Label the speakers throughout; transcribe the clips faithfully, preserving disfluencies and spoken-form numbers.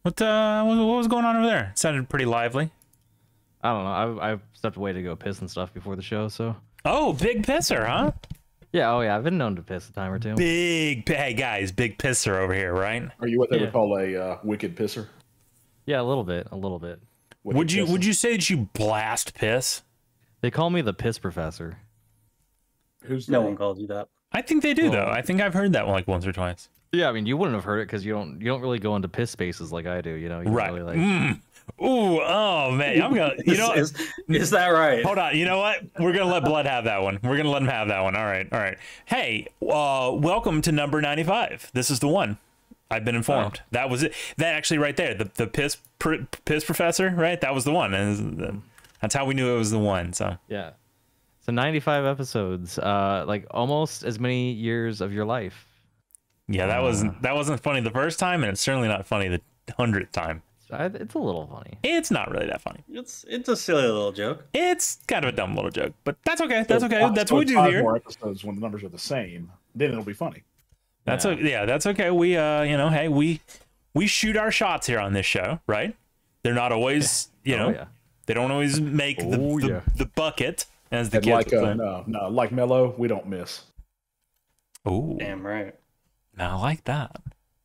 Speaker 1: What uh, what, what was going on over there? It sounded pretty lively.
Speaker 2: I don't know. I I stepped away to go piss and stuff before the show, so.
Speaker 1: Oh, big pisser, huh?
Speaker 2: Yeah. Oh yeah. I've been known to piss a time or two.
Speaker 1: Big, hey guys, big pisser over here, right?
Speaker 3: Are you what they
Speaker 2: Yeah.
Speaker 3: would call a uh, wicked pisser?
Speaker 2: Yeah, a little bit. A little bit.
Speaker 3: Wicked
Speaker 1: Would you
Speaker 3: pisser?
Speaker 1: would you say that you blast piss?
Speaker 2: They call me the piss professor.
Speaker 3: Who's
Speaker 4: No
Speaker 3: the-
Speaker 4: one calls you that.
Speaker 1: I think they do
Speaker 2: Well-
Speaker 1: though. I think I've heard that one like once or twice.
Speaker 2: Yeah, I mean, you wouldn't have heard it because you don't you don't really go into piss spaces like I do. You know. You don't
Speaker 1: Right.
Speaker 2: Really, like...
Speaker 1: Mm. Ooh, oh man, I'm gonna. You know,
Speaker 4: is, is that right?
Speaker 1: hold on. You know what? We're gonna let Blood have that one. We're gonna let him have that one. All right, all right. Hey, uh, welcome to number ninety-five. This is the one. I've been informed.
Speaker 2: Oh.
Speaker 1: That was it. That actually right there. The the piss pr piss professor. Right. That was the one. And that's how we knew it was the one. So
Speaker 2: Yeah. So ninety-five episodes, uh, like almost as many years of your life.
Speaker 1: yeah, that
Speaker 2: Uh.
Speaker 1: wasn't that wasn't funny the first time, and it's certainly not funny the hundredth time.
Speaker 2: I, it's a little funny.
Speaker 1: It's not really that funny.
Speaker 4: It's it's a silly little joke.
Speaker 1: It's kind of a dumb little joke, but that's okay. That's
Speaker 3: So
Speaker 1: okay.
Speaker 3: five-
Speaker 1: That's
Speaker 3: so
Speaker 1: what we do
Speaker 3: five
Speaker 1: here.
Speaker 3: More episodes when the numbers are the same, then it'll be funny.
Speaker 1: That's
Speaker 2: Yeah.
Speaker 1: okay. Yeah, that's okay. We uh, you know, hey, we we shoot our shots here on this show, right? They're not always, you
Speaker 2: Oh,
Speaker 1: know,
Speaker 2: yeah.
Speaker 1: they don't always make the,
Speaker 2: Oh,
Speaker 1: the,
Speaker 2: yeah.
Speaker 1: the bucket as the
Speaker 3: And
Speaker 1: kids
Speaker 3: like
Speaker 1: would
Speaker 3: uh,
Speaker 1: say.
Speaker 3: no, no, like Mello, we don't miss.
Speaker 1: Ooh,
Speaker 4: Damn right.
Speaker 1: now I like that.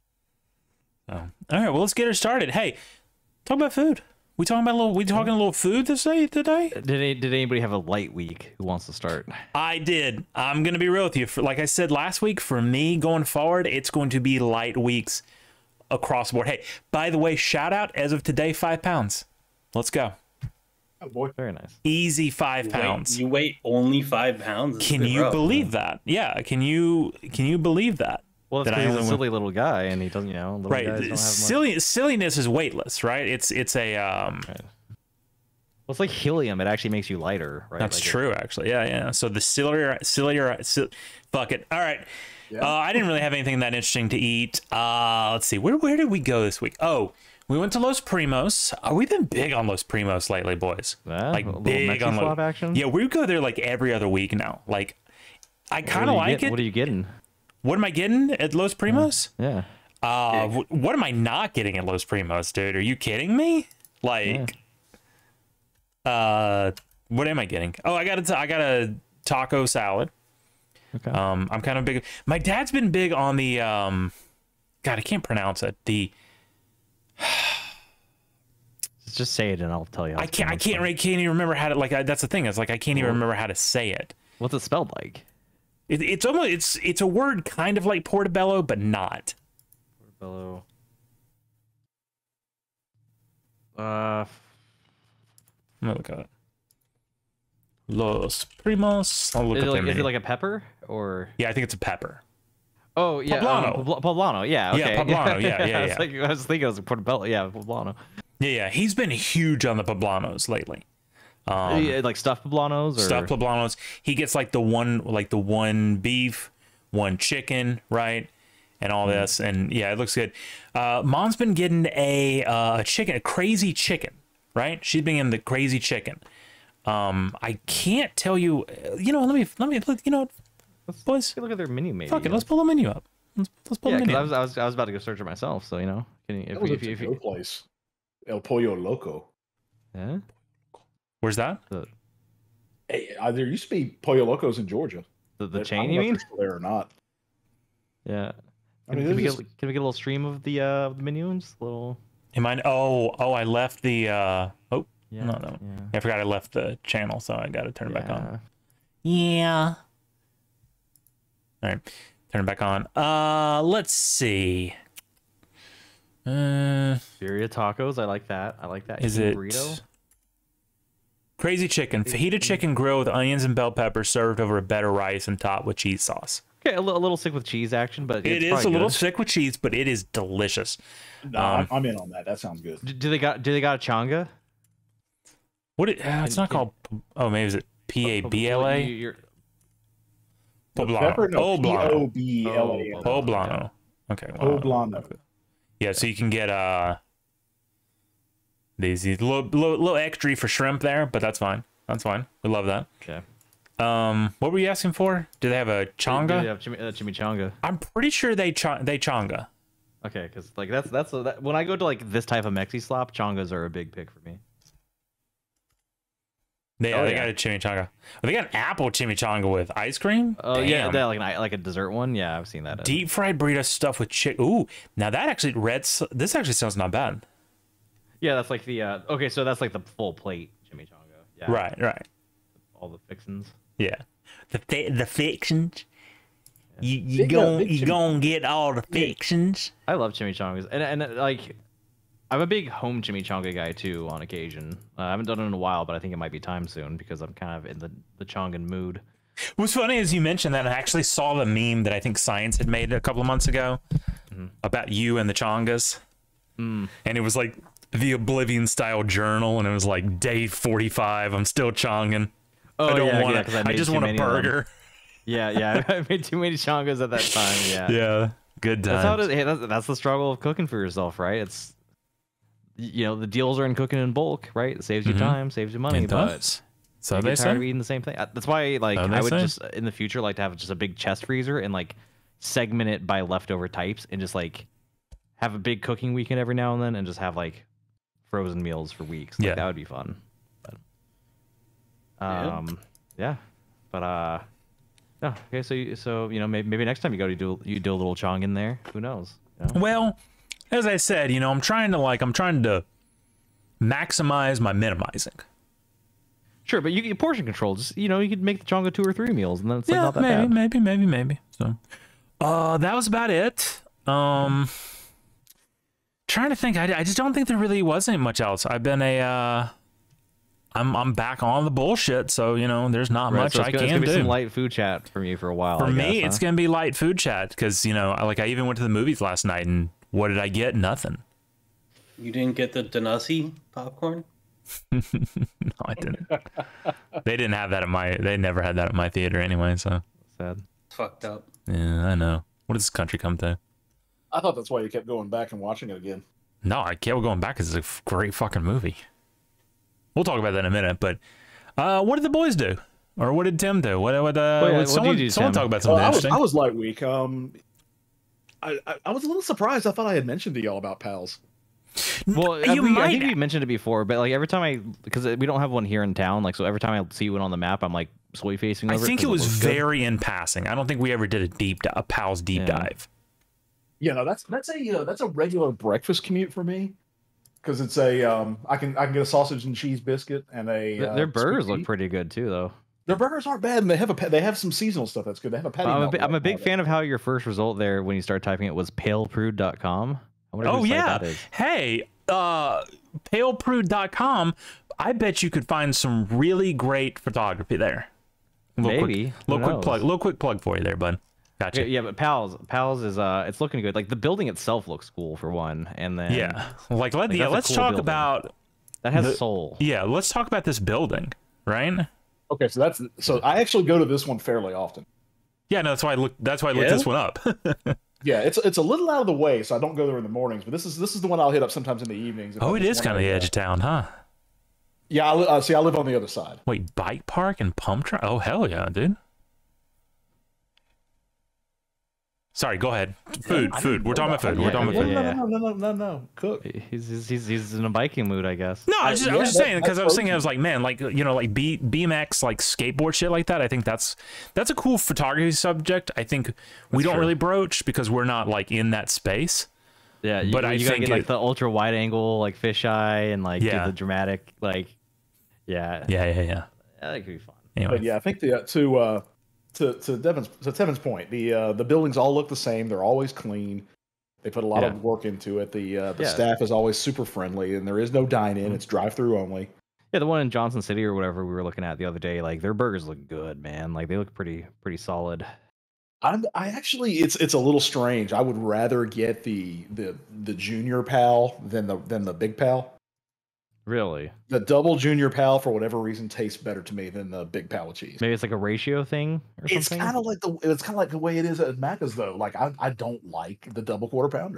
Speaker 1: Oh. All right, well, let's get her started. Hey, talk about food. We talking about a little? We talking a little food this day today?
Speaker 2: Did any, did anybody have a light week who wants to start?
Speaker 1: I did. I'm gonna be real with you. For, like I said last week, for me going forward, it's going to be light weeks across the board. Hey, by the way, shout out as of today, five pounds. Let's go.
Speaker 3: Oh boy,
Speaker 2: Very nice.
Speaker 1: Easy five
Speaker 4: Wait,
Speaker 1: pounds.
Speaker 4: you weigh only five pounds. It's a
Speaker 1: Can
Speaker 4: bit
Speaker 1: you
Speaker 4: rough.
Speaker 1: believe that? Yeah. Can you can you believe that?
Speaker 2: Well, that's
Speaker 1: That I
Speaker 2: because he's a
Speaker 1: only
Speaker 2: silly little guy, and he doesn't, you know, little guys don't
Speaker 1: Right.
Speaker 2: have much.
Speaker 1: Silly silliness is weightless, right? It's it's a um
Speaker 2: Right. Well, it's like helium. It actually makes you lighter, right?
Speaker 1: that's
Speaker 2: Like it-
Speaker 1: true actually. Yeah, yeah. So the sillier sillier sil- fuck it. All right.
Speaker 3: Yeah.
Speaker 1: Uh, I didn't really have anything that interesting to eat. Uh let's see. Where where did we go this week? Oh, we went to Los Primos. Uh, we've been big on Los Primos lately, boys.
Speaker 2: Yeah,
Speaker 1: like
Speaker 2: a little
Speaker 1: big
Speaker 2: Mexi
Speaker 1: on Los.
Speaker 2: swap action?
Speaker 1: Yeah, we go there like every other week now. Like I
Speaker 2: What
Speaker 1: kind
Speaker 2: are
Speaker 1: of
Speaker 2: you
Speaker 1: like
Speaker 2: getting-
Speaker 1: it.
Speaker 2: What are you getting?
Speaker 1: What am I getting at Los Primos?
Speaker 2: Yeah.
Speaker 1: Uh, wh- what am I not getting at Los Primos, dude? Are you kidding me? Like, uh, what am I getting? Oh, I got a, t- I got a taco salad.
Speaker 2: Okay.
Speaker 1: Um, I'm kind of big. My dad's been big on the um, God, I can't pronounce it. The
Speaker 2: Just say it, and I'll tell you. How
Speaker 1: I
Speaker 2: it's
Speaker 1: can't, I
Speaker 2: pronounced.
Speaker 1: can't, I can't even remember how to. Like, I, that's the thing. It's like I can't even
Speaker 2: Well-
Speaker 1: remember how to say it.
Speaker 2: What's it spelled like?
Speaker 1: it. It's almost, it's, it's a word kind of like portobello, but not.
Speaker 2: Portobello. Uh,
Speaker 1: Let me look at it. Los Primos. I'll look
Speaker 2: is
Speaker 1: up
Speaker 2: it, like,
Speaker 1: their
Speaker 2: is it
Speaker 1: menu.
Speaker 2: like a pepper or?
Speaker 1: Yeah, I think it's a pepper.
Speaker 2: Oh yeah,
Speaker 1: Poblano.
Speaker 2: Um, Pobl- Poblano. Yeah.
Speaker 1: Yeah,
Speaker 2: Okay.
Speaker 1: Poblano, yeah, yeah,
Speaker 2: I was
Speaker 1: yeah.
Speaker 2: like, I was thinking it was a portobello. Yeah, Poblano.
Speaker 1: Yeah, yeah, he's been huge on the poblanos lately. Um,
Speaker 2: Yeah, like stuffed poblanos or
Speaker 1: stuffed poblanos. He gets like the one, like the one beef, one chicken, right, and all this, and yeah, it looks good. Uh, Mom's been getting a uh, chicken, a crazy chicken, right? She's been getting the crazy chicken. Um, I can't tell you. You know, let me, let me, you know,
Speaker 2: Let's
Speaker 1: boys,
Speaker 2: take a look at their menu, maybe.
Speaker 1: fuck it, let's pull the menu up. Let's, let's pull
Speaker 2: Yeah,
Speaker 1: the
Speaker 2: because
Speaker 1: menu.
Speaker 2: I
Speaker 1: up.
Speaker 2: was, I was, I was about to go search it myself. So you know, can you, if,
Speaker 3: that was
Speaker 2: you-
Speaker 3: a
Speaker 2: if, you- if,
Speaker 3: to-go
Speaker 2: you-
Speaker 3: place. El Pollo Loco.
Speaker 2: yeah.
Speaker 1: Where's that?
Speaker 2: The,
Speaker 3: Hey, uh, there used to be Pollo Locos in Georgia.
Speaker 2: the, the
Speaker 3: I
Speaker 2: chain,
Speaker 3: don't
Speaker 2: you
Speaker 3: know if
Speaker 2: mean?
Speaker 3: they're still there or not?
Speaker 2: Yeah.
Speaker 3: I
Speaker 2: Can,
Speaker 3: mean,
Speaker 2: can we
Speaker 3: this
Speaker 2: get,
Speaker 3: is-
Speaker 2: can we get a little stream of the uh of the menu? Just a little.
Speaker 1: Am I? Oh, oh, I left the. Uh, oh,
Speaker 2: Yeah.
Speaker 1: no, no.
Speaker 2: Yeah.
Speaker 1: I forgot I left the channel, so I got to turn it back on.
Speaker 2: Yeah.
Speaker 1: Yeah. All right, turn it back on. Uh, let's see. Uh,
Speaker 2: Birria tacos. I like that. I like that.
Speaker 1: is
Speaker 2: Chicken
Speaker 1: it
Speaker 2: burrito?
Speaker 1: crazy chicken? Fajita chicken grilled with onions and bell peppers, served over a bed of rice and topped with cheese sauce.
Speaker 2: Okay, a, li- a little sick with cheese action, but
Speaker 1: It
Speaker 2: it's
Speaker 1: is a
Speaker 2: probably
Speaker 1: little
Speaker 2: good.
Speaker 1: thick with cheese, but it is delicious.
Speaker 3: No,
Speaker 1: Um,
Speaker 3: I'm, I'm in on that. That sounds good.
Speaker 2: D- Do they got? Do they got a changa?
Speaker 1: What? It, uh, it's
Speaker 2: Can-
Speaker 1: not
Speaker 2: can-
Speaker 1: called. Oh, maybe is it P A B L
Speaker 2: You-
Speaker 1: A?
Speaker 2: you're-
Speaker 3: The
Speaker 1: Poblano.
Speaker 3: pepper? No,
Speaker 1: Poblano.
Speaker 3: P O B L A N.
Speaker 2: Oh,
Speaker 1: Poblano. Okay. well,
Speaker 3: Poblano.
Speaker 1: Yeah, so you can get uh these, these little, little little extra for shrimp there, but that's fine. That's fine. We love that.
Speaker 2: Okay.
Speaker 1: Um, what were you asking for? Do they have a chonga?
Speaker 2: Yeah, chimi- uh, chimichanga.
Speaker 1: I'm pretty sure they ch- they chonga.
Speaker 2: Okay, because like that's that's a, that, when I go to like this type of Mexi slop, chongas are a big pick for me.
Speaker 1: They,
Speaker 2: Oh,
Speaker 1: they
Speaker 2: yeah.
Speaker 1: got a chimichanga. They got an apple chimichanga with ice cream.
Speaker 2: Oh yeah,
Speaker 1: Damn.
Speaker 2: that, like an, like a dessert one. Yeah, I've seen that.
Speaker 1: Deep fried burrito stuffed with chicken. Ooh, now that actually red. s- This actually sounds not bad.
Speaker 2: Yeah, that's like the uh, okay, so that's like the full plate chimichanga. Yeah,
Speaker 1: Right, right.
Speaker 2: all the fixins.
Speaker 1: Yeah. The fi- the fictions. You you
Speaker 3: Big, uh,
Speaker 1: gon'
Speaker 3: big
Speaker 1: you
Speaker 3: chim-
Speaker 1: gon' get all the fictions.
Speaker 2: I love chimichangas, and and uh, like I'm a big home chimichanga guy too. On occasion, uh, I haven't done it in a while, but I think it might be time soon because I'm kind of in the the chongan mood.
Speaker 1: What's funny is you mentioned that I actually saw the meme that I think Science had made a couple of months ago about you and the chongas,
Speaker 2: Mm.
Speaker 1: and it was like the Oblivion style journal, and it was like day forty-five. I'm still chonging.
Speaker 2: Oh
Speaker 1: I don't
Speaker 2: yeah,
Speaker 1: want
Speaker 2: yeah,
Speaker 1: to.
Speaker 2: 'cause I
Speaker 1: I,
Speaker 2: made
Speaker 1: just
Speaker 2: too
Speaker 1: want a
Speaker 2: many of them.
Speaker 1: burger.
Speaker 2: Yeah, yeah, I made too many chongas at that time. Yeah,
Speaker 1: Yeah, good times.
Speaker 2: that's how it is. Hey, that's, that's the struggle of cooking for yourself, right? It's y- you know the deals are in cooking in bulk, right? It saves you
Speaker 1: Mhm.
Speaker 2: time, saves you money,
Speaker 1: It
Speaker 2: but
Speaker 1: does. So
Speaker 2: you
Speaker 1: they
Speaker 2: get tired of
Speaker 1: say.
Speaker 2: eating the same thing. Uh, That's why, like,
Speaker 1: So they
Speaker 2: I would
Speaker 1: say.
Speaker 2: just in the future like to have just a big chest freezer and like segment it by leftover types and just like have a big cooking weekend every now and then and just have like frozen meals for weeks. Like,
Speaker 1: Yeah.
Speaker 2: that would be fun. But,
Speaker 4: Yeah.
Speaker 2: um, yeah, but uh, no. Okay, so you, so you know maybe maybe next time you go to do you do a little chong in there. Who knows? You know?
Speaker 1: Well, as I said, you know, I'm trying to like I'm trying to maximize my minimizing.
Speaker 2: Sure, but you get portion control. Just you know, you could make the chonga two or three meals, and then it's like
Speaker 1: Yeah,
Speaker 2: not that
Speaker 1: maybe,
Speaker 2: bad.
Speaker 1: maybe, maybe, maybe. So, uh, that was about it. Um, trying to think. I, I just don't think there really wasn't much else. I've been a, uh, I'm I'm back on the bullshit. So you know, there's not
Speaker 2: Right,
Speaker 1: much
Speaker 2: so it's
Speaker 1: I
Speaker 2: gonna, it's
Speaker 1: can
Speaker 2: gonna be
Speaker 1: do.
Speaker 2: some light food chat from you for a while.
Speaker 1: For
Speaker 2: I
Speaker 1: me,
Speaker 2: guess,
Speaker 1: it's
Speaker 2: huh?
Speaker 1: gonna be light food chat because you know, like I even went to the movies last night, and what did I get? Nothing.
Speaker 4: You didn't get the Danasi popcorn?
Speaker 1: No, I didn't. They didn't have that at my. They never had that at my theater anyway. So
Speaker 2: sad.
Speaker 4: It's fucked up.
Speaker 1: yeah, I know. What does this country come to?
Speaker 3: I thought that's why you kept going back and watching it again.
Speaker 1: No, I kept going back because it's a f- great fucking movie. We'll talk about that in a minute. But uh, what did the boys do, or what did Tim do? What? What? Uh,
Speaker 2: Well, yeah,
Speaker 1: what-
Speaker 2: what did
Speaker 1: someone,
Speaker 2: you do,
Speaker 1: someone
Speaker 2: Tim?
Speaker 1: talk about
Speaker 3: Well,
Speaker 1: something
Speaker 3: I was
Speaker 1: interesting.
Speaker 3: I was light week. Um, I, I I was a little surprised. I thought I had mentioned to y'all about pals.
Speaker 2: Well,
Speaker 1: You
Speaker 2: I, we- I
Speaker 1: might-
Speaker 2: think you mentioned it before, but like every time I, because we don't have one here in town, like so every time I see one on the map, I'm like soy facing
Speaker 1: I
Speaker 2: over.
Speaker 1: think it
Speaker 2: 'cause
Speaker 1: was
Speaker 2: looks good.
Speaker 1: very in passing. I don't think we ever did a deep di- a pals deep
Speaker 2: Yeah.
Speaker 1: dive.
Speaker 3: Yeah, no, that's that's a uh, that's a regular breakfast commute for me, because it's a um I can I can get a sausage and cheese biscuit and a
Speaker 2: Their,
Speaker 3: uh,
Speaker 2: their
Speaker 3: sweet
Speaker 2: burgers look
Speaker 3: tea.
Speaker 2: pretty good too, though.
Speaker 3: Their burgers aren't bad, and they have a pa- they have some seasonal stuff that's good. They have a patty.
Speaker 2: I'm a,
Speaker 3: melt
Speaker 2: bi- I'm a
Speaker 3: right
Speaker 2: big
Speaker 3: now
Speaker 2: fan of how your first result there when you start typing it was pale prude dot com. I wonder
Speaker 1: Oh
Speaker 2: whose site
Speaker 1: yeah.
Speaker 2: that is.
Speaker 1: Hey, uh, pale prude dot com. I bet you could find some really great photography there. Little
Speaker 2: Maybe.
Speaker 1: Quick,
Speaker 2: Who
Speaker 1: little quick
Speaker 2: knows?
Speaker 1: plug. Little quick plug for you there, bud. Gotcha.
Speaker 2: Yeah, yeah, but pals, pals is uh, it's looking good. Like the building itself looks cool for one, and then
Speaker 1: Yeah. Like let
Speaker 2: Like,
Speaker 1: yeah,
Speaker 2: that's a
Speaker 1: let's
Speaker 2: cool
Speaker 1: talk
Speaker 2: building.
Speaker 1: about
Speaker 2: that has
Speaker 1: the-
Speaker 2: soul.
Speaker 1: yeah, let's talk about this building, right?
Speaker 3: Okay, so that's so I actually go to this one fairly often.
Speaker 1: Yeah, no, that's why I looked that's why I looked
Speaker 4: Yeah?
Speaker 1: this one up.
Speaker 3: Yeah, it's it's a little out of the way, so I don't go there in the mornings. But this is this is the one I'll hit up sometimes in the evenings. if
Speaker 1: Oh,
Speaker 3: I
Speaker 1: it
Speaker 3: just
Speaker 1: is kind of
Speaker 3: wanna,
Speaker 1: the
Speaker 3: uh,
Speaker 1: edge of town, huh?
Speaker 3: Yeah, I li- uh, see. I live on the other side.
Speaker 1: Wait, bike park and pump track? Oh, hell yeah, dude. Sorry, go ahead. Food,
Speaker 3: I
Speaker 1: food.
Speaker 3: didn't
Speaker 1: We're
Speaker 3: know
Speaker 1: talking about
Speaker 3: that.
Speaker 1: food. We're
Speaker 2: Yeah,
Speaker 1: talking
Speaker 3: No,
Speaker 1: about
Speaker 2: yeah,
Speaker 1: food.
Speaker 3: no, no, no, no, no, no. Cook.
Speaker 2: He's he's he's, he's in a biking mood, I guess.
Speaker 1: No, I was just, I
Speaker 3: Yeah,
Speaker 1: was just
Speaker 3: that-
Speaker 1: saying because
Speaker 3: that's
Speaker 1: I was thinking I
Speaker 3: crazy.
Speaker 1: was like, man, like you know, like B, BMX, like skateboard shit like that. I think that's that's a cool photography subject. I think we
Speaker 2: That's
Speaker 1: don't
Speaker 2: true.
Speaker 1: really broach because we're not like in that space.
Speaker 2: Yeah, you,
Speaker 1: But I
Speaker 2: you gotta
Speaker 1: think
Speaker 2: get like
Speaker 1: it-
Speaker 2: the ultra wide angle, like fisheye, and like
Speaker 1: Yeah.
Speaker 2: do the dramatic, like yeah,
Speaker 1: Yeah, yeah, yeah.
Speaker 2: that could be fun.
Speaker 1: Anyway,
Speaker 3: But yeah, I think the uh, to uh, to to Devin's to Tevin's point, the uh, the buildings all look the same. They're always clean. They put a lot
Speaker 2: Yeah.
Speaker 3: of work into it. The uh, the
Speaker 2: Yeah.
Speaker 3: staff is always super friendly, and there is no dine in. It's drive through only.
Speaker 2: Yeah, the one in Johnson City or whatever we were looking at the other day, like their burgers look good, man. Like they look pretty pretty solid.
Speaker 3: I'm, I actually, it's it's a little strange. I would rather get the the the junior pal than the than the big pal.
Speaker 2: Really,
Speaker 3: The double junior pal, for whatever reason, tastes better to me than the big pal with cheese.
Speaker 2: maybe it's like a ratio thing or
Speaker 3: It's
Speaker 2: something.
Speaker 3: kind of like the it's kind of like the way it is at Macca's though. Like I I don't like the double quarter pounder.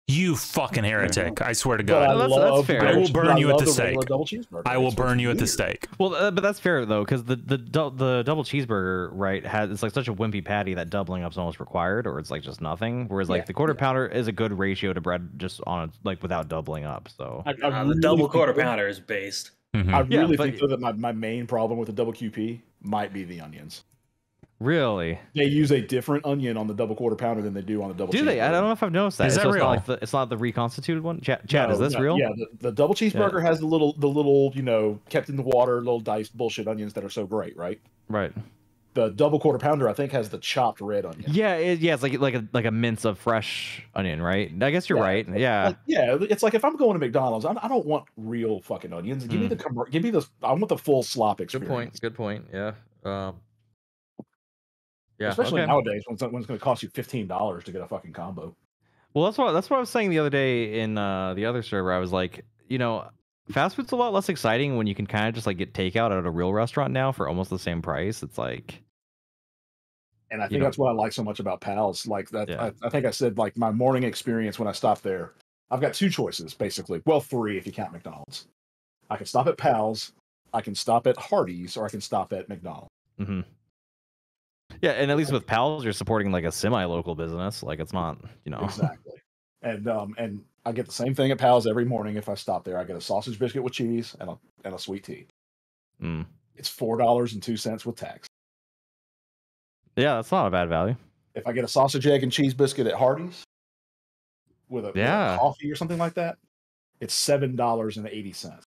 Speaker 1: You fucking heretic! I swear to
Speaker 3: But
Speaker 1: God,
Speaker 3: I
Speaker 2: that's- that's
Speaker 3: love
Speaker 2: fair.
Speaker 3: the
Speaker 2: I
Speaker 3: double-
Speaker 1: will burn
Speaker 3: but I
Speaker 1: you at
Speaker 3: love
Speaker 1: the stake.
Speaker 3: regular double cheeseburger.
Speaker 1: I will
Speaker 3: It's what's
Speaker 1: burn you at the
Speaker 3: weird.
Speaker 1: stake.
Speaker 2: Well, uh, but that's fair though, because the the dou- the double cheeseburger, right, has it's like such a wimpy patty that doubling up is almost required, or it's like just nothing. Whereas like
Speaker 3: Yeah,
Speaker 2: the quarter
Speaker 3: yeah.
Speaker 2: pounder is a good ratio to bread, just on a, like without doubling up. So
Speaker 3: I, I
Speaker 4: Uh,
Speaker 3: really
Speaker 4: the double
Speaker 3: think
Speaker 4: quarter
Speaker 3: that-
Speaker 4: pounder is based.
Speaker 1: Mhm.
Speaker 3: I
Speaker 2: Yeah,
Speaker 3: really
Speaker 2: but-
Speaker 3: think though that my, my main problem with the double Q P might be the onions.
Speaker 2: really,
Speaker 3: They use a different onion on the double quarter pounder than they do on the double.
Speaker 2: do they? I
Speaker 3: cheeseburger.
Speaker 2: don't know if I've noticed that.
Speaker 1: Is that
Speaker 2: So it's
Speaker 1: real?
Speaker 2: Not like the, it's not the reconstituted one. Chad, Chad
Speaker 3: No,
Speaker 2: is this
Speaker 3: no,
Speaker 2: real?
Speaker 3: Yeah, the, the double cheeseburger has the little, the little, you know, kept in the water, little diced bullshit onions that are so great, right?
Speaker 2: Right.
Speaker 3: The double quarter pounder, I think, has the chopped red onion.
Speaker 2: Yeah, it, yeah, it's like like a like a mince of fresh onion, right? I guess you're
Speaker 3: Yeah,
Speaker 2: right. Yeah.
Speaker 3: Like, yeah, it's like if I'm going to McDonald's, I, I don't want real fucking onions. Give me
Speaker 2: Mm.
Speaker 3: the, commer- give me the, I want the full slop experience.
Speaker 2: Good point. Yeah. Um. Yeah.
Speaker 3: Especially
Speaker 2: okay.
Speaker 3: nowadays when it's, when it's going to cost you fifteen dollars to get a fucking combo.
Speaker 2: Well, that's what that's what I was saying the other day in uh, the other server. I was like, you know, fast food's a lot less exciting when you can kind of just like get takeout at a real restaurant now for almost the same price. It's like,
Speaker 3: And I
Speaker 2: You
Speaker 3: think
Speaker 2: know-
Speaker 3: that's what I like so much about Pals. Like that,
Speaker 2: Yeah.
Speaker 3: I, I think I said like my morning experience when I stopped there. I've got two choices basically. Well, three if you count McDonald's. I can stop at Pals, I can stop at Hardee's, or I can stop at McDonald's.
Speaker 2: hmm yeah, and at least with Pals, you're supporting like a semi-local business. Like it's not, you know.
Speaker 3: Exactly. And um and I get the same thing at Pals every morning if I stop there. I get a sausage biscuit with cheese and a and a sweet tea.
Speaker 2: Mm.
Speaker 3: It's four dollars and two cents with tax.
Speaker 2: Yeah, that's not a bad value.
Speaker 3: If I get a sausage, egg, and cheese biscuit at Hardee's with a, with a
Speaker 2: Yeah.
Speaker 3: coffee or something like that, it's seven dollars and eighty cents.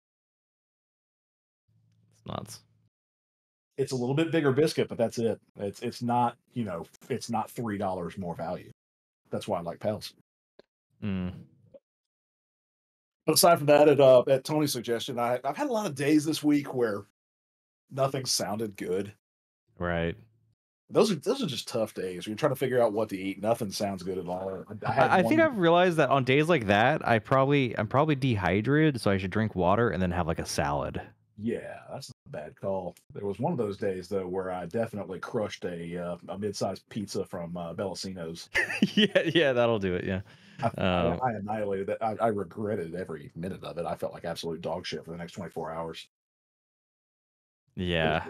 Speaker 2: It's nuts.
Speaker 3: It's a little bit bigger biscuit, but that's it. It's it's not, you know, it's not three dollars more value. That's why I like Pals.
Speaker 2: Mm.
Speaker 3: But aside from that, at uh, at Tony's suggestion, I I've had a lot of days this week where nothing sounded good.
Speaker 2: Right.
Speaker 3: Those are those are just tough days. You're trying to figure out what to eat. Nothing sounds good at all. I, had
Speaker 2: I, I think
Speaker 3: one-
Speaker 2: I've realized that on days like that, I probably I'm probably dehydrated, so I should drink water and then have like a salad.
Speaker 3: Yeah, that's not a bad call. There was one of those days though where I definitely crushed a uh, a mid-sized pizza from uh, Bellacino's.
Speaker 2: yeah, yeah, that'll do it. Yeah.
Speaker 3: I,
Speaker 2: Um,
Speaker 3: I, I annihilated it. I, I regretted every minute of it. I felt like absolute dog shit for the next twenty-four hours.
Speaker 2: Yeah.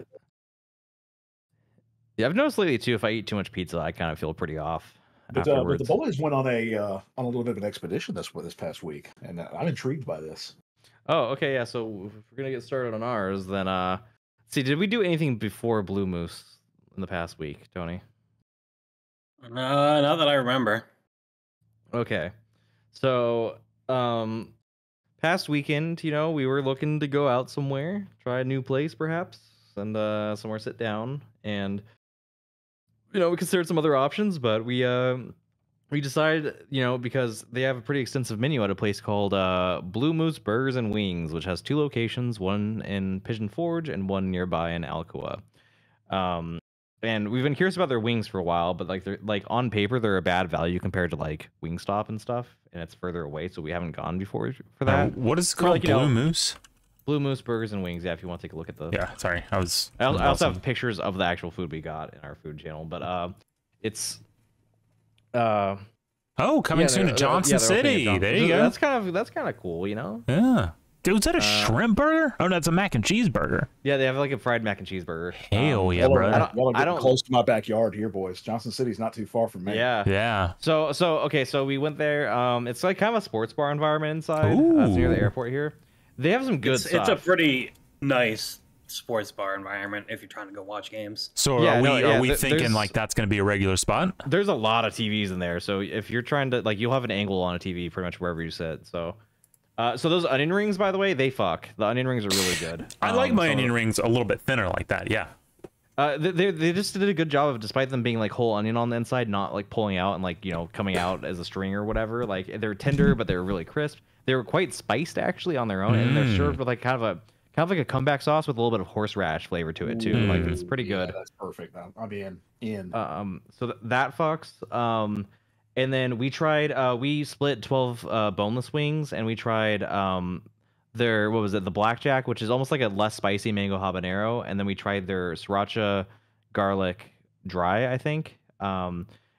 Speaker 2: Yeah, I've noticed lately too. If I eat too much pizza, I kind of feel pretty off
Speaker 3: But, uh, but
Speaker 2: afterwards.
Speaker 3: the boys went on a uh, on a little bit of an expedition this this past week, and uh, I'm intrigued by this.
Speaker 2: Oh, okay, yeah. So if we're gonna get started on ours, then uh, see, did we do anything before Blue Moose in the past week, Tony?
Speaker 4: Uh, not that I remember.
Speaker 2: Okay, so um, past weekend, you know, we were looking to go out somewhere, try a new place, perhaps, and uh, somewhere sit down, and you know, we considered some other options, but we um. We decided, you know, because they have a pretty extensive menu at a place called uh, Blue Moose Burgers and Wings, which has two locations, one in Pigeon Forge and one nearby in Alcoa. Um, and we've been curious about their wings for a while, but like they're like on paper they're a bad value compared to like Wingstop and stuff, and it's further away, so we haven't gone before for
Speaker 1: Uh,
Speaker 2: that.
Speaker 1: what is it
Speaker 2: Or
Speaker 1: called?
Speaker 2: like, you
Speaker 1: Blue
Speaker 2: know-
Speaker 1: Moose?
Speaker 2: Blue Moose Burgers and Wings. Yeah, if you want to take a look at the.
Speaker 1: Yeah, sorry, I was.
Speaker 2: I also, I also
Speaker 1: awesome.
Speaker 2: have pictures of the actual food we got in our food channel, but uh, it's. Uh,
Speaker 1: Oh, coming
Speaker 2: yeah,
Speaker 1: soon to
Speaker 2: they're-
Speaker 1: Johnson
Speaker 2: yeah, they're opening in
Speaker 1: City.
Speaker 2: Johnson.
Speaker 1: There you
Speaker 2: So
Speaker 1: go.
Speaker 2: That's kind of that's kind of cool, you know.
Speaker 1: Yeah. Dude, was that a
Speaker 2: Uh,
Speaker 1: shrimp burger? Oh, no, it's a mac and cheese burger.
Speaker 2: Yeah, they have like a fried mac and cheeseburger.
Speaker 1: Hell
Speaker 2: Um,
Speaker 1: yeah,
Speaker 3: Y'all are-
Speaker 1: brother.
Speaker 2: I don't-
Speaker 3: y'all are
Speaker 2: I
Speaker 3: getting
Speaker 2: don't-
Speaker 3: close to my backyard here, boys. Johnson City's not too far from me.
Speaker 2: Yeah.
Speaker 1: Yeah.
Speaker 2: So so okay, so we went there. Um, it's like kind of a sports bar environment inside. Uh, it's near the
Speaker 1: Ooh.
Speaker 2: airport here. They have some good
Speaker 4: It's,
Speaker 2: stuff.
Speaker 4: it's a pretty nice sports bar environment if you're trying to go watch games.
Speaker 1: So
Speaker 2: Yeah,
Speaker 1: are we
Speaker 2: no, yeah,
Speaker 1: are we
Speaker 2: th-
Speaker 1: thinking
Speaker 2: there's-
Speaker 1: like that's going to be a regular spot?
Speaker 2: There's a lot of T Vs in there, so if you're trying to like, you'll have an angle on a T V pretty much wherever you sit. So, uh, so those onion rings, by the way, they fuck. The onion rings are really good.
Speaker 1: I like
Speaker 2: Um,
Speaker 1: my
Speaker 2: so-
Speaker 1: onion rings a little bit thinner like that. Yeah.
Speaker 2: Uh, they, they they just did a good job of, despite them being like whole onion on the inside, not like pulling out and like, you know, coming out as a string or whatever. Like they're tender, but they were really crisp. They were quite spiced actually on their own, and they're
Speaker 1: Mm.
Speaker 2: served with like kind of a kind of like a comeback sauce with a little bit of horseradish flavor to it too.
Speaker 1: Mm.
Speaker 2: Like it's pretty
Speaker 3: Yeah,
Speaker 2: good.
Speaker 3: that's perfect. I'm, I'm in. In.
Speaker 2: Um, so th- that fucks. Um, and then we tried. Uh, we split twelve uh, boneless wings, and we tried um their what was it? The blackjack, which is almost like a less spicy mango habanero, and then we tried their sriracha garlic dry, I think. Um,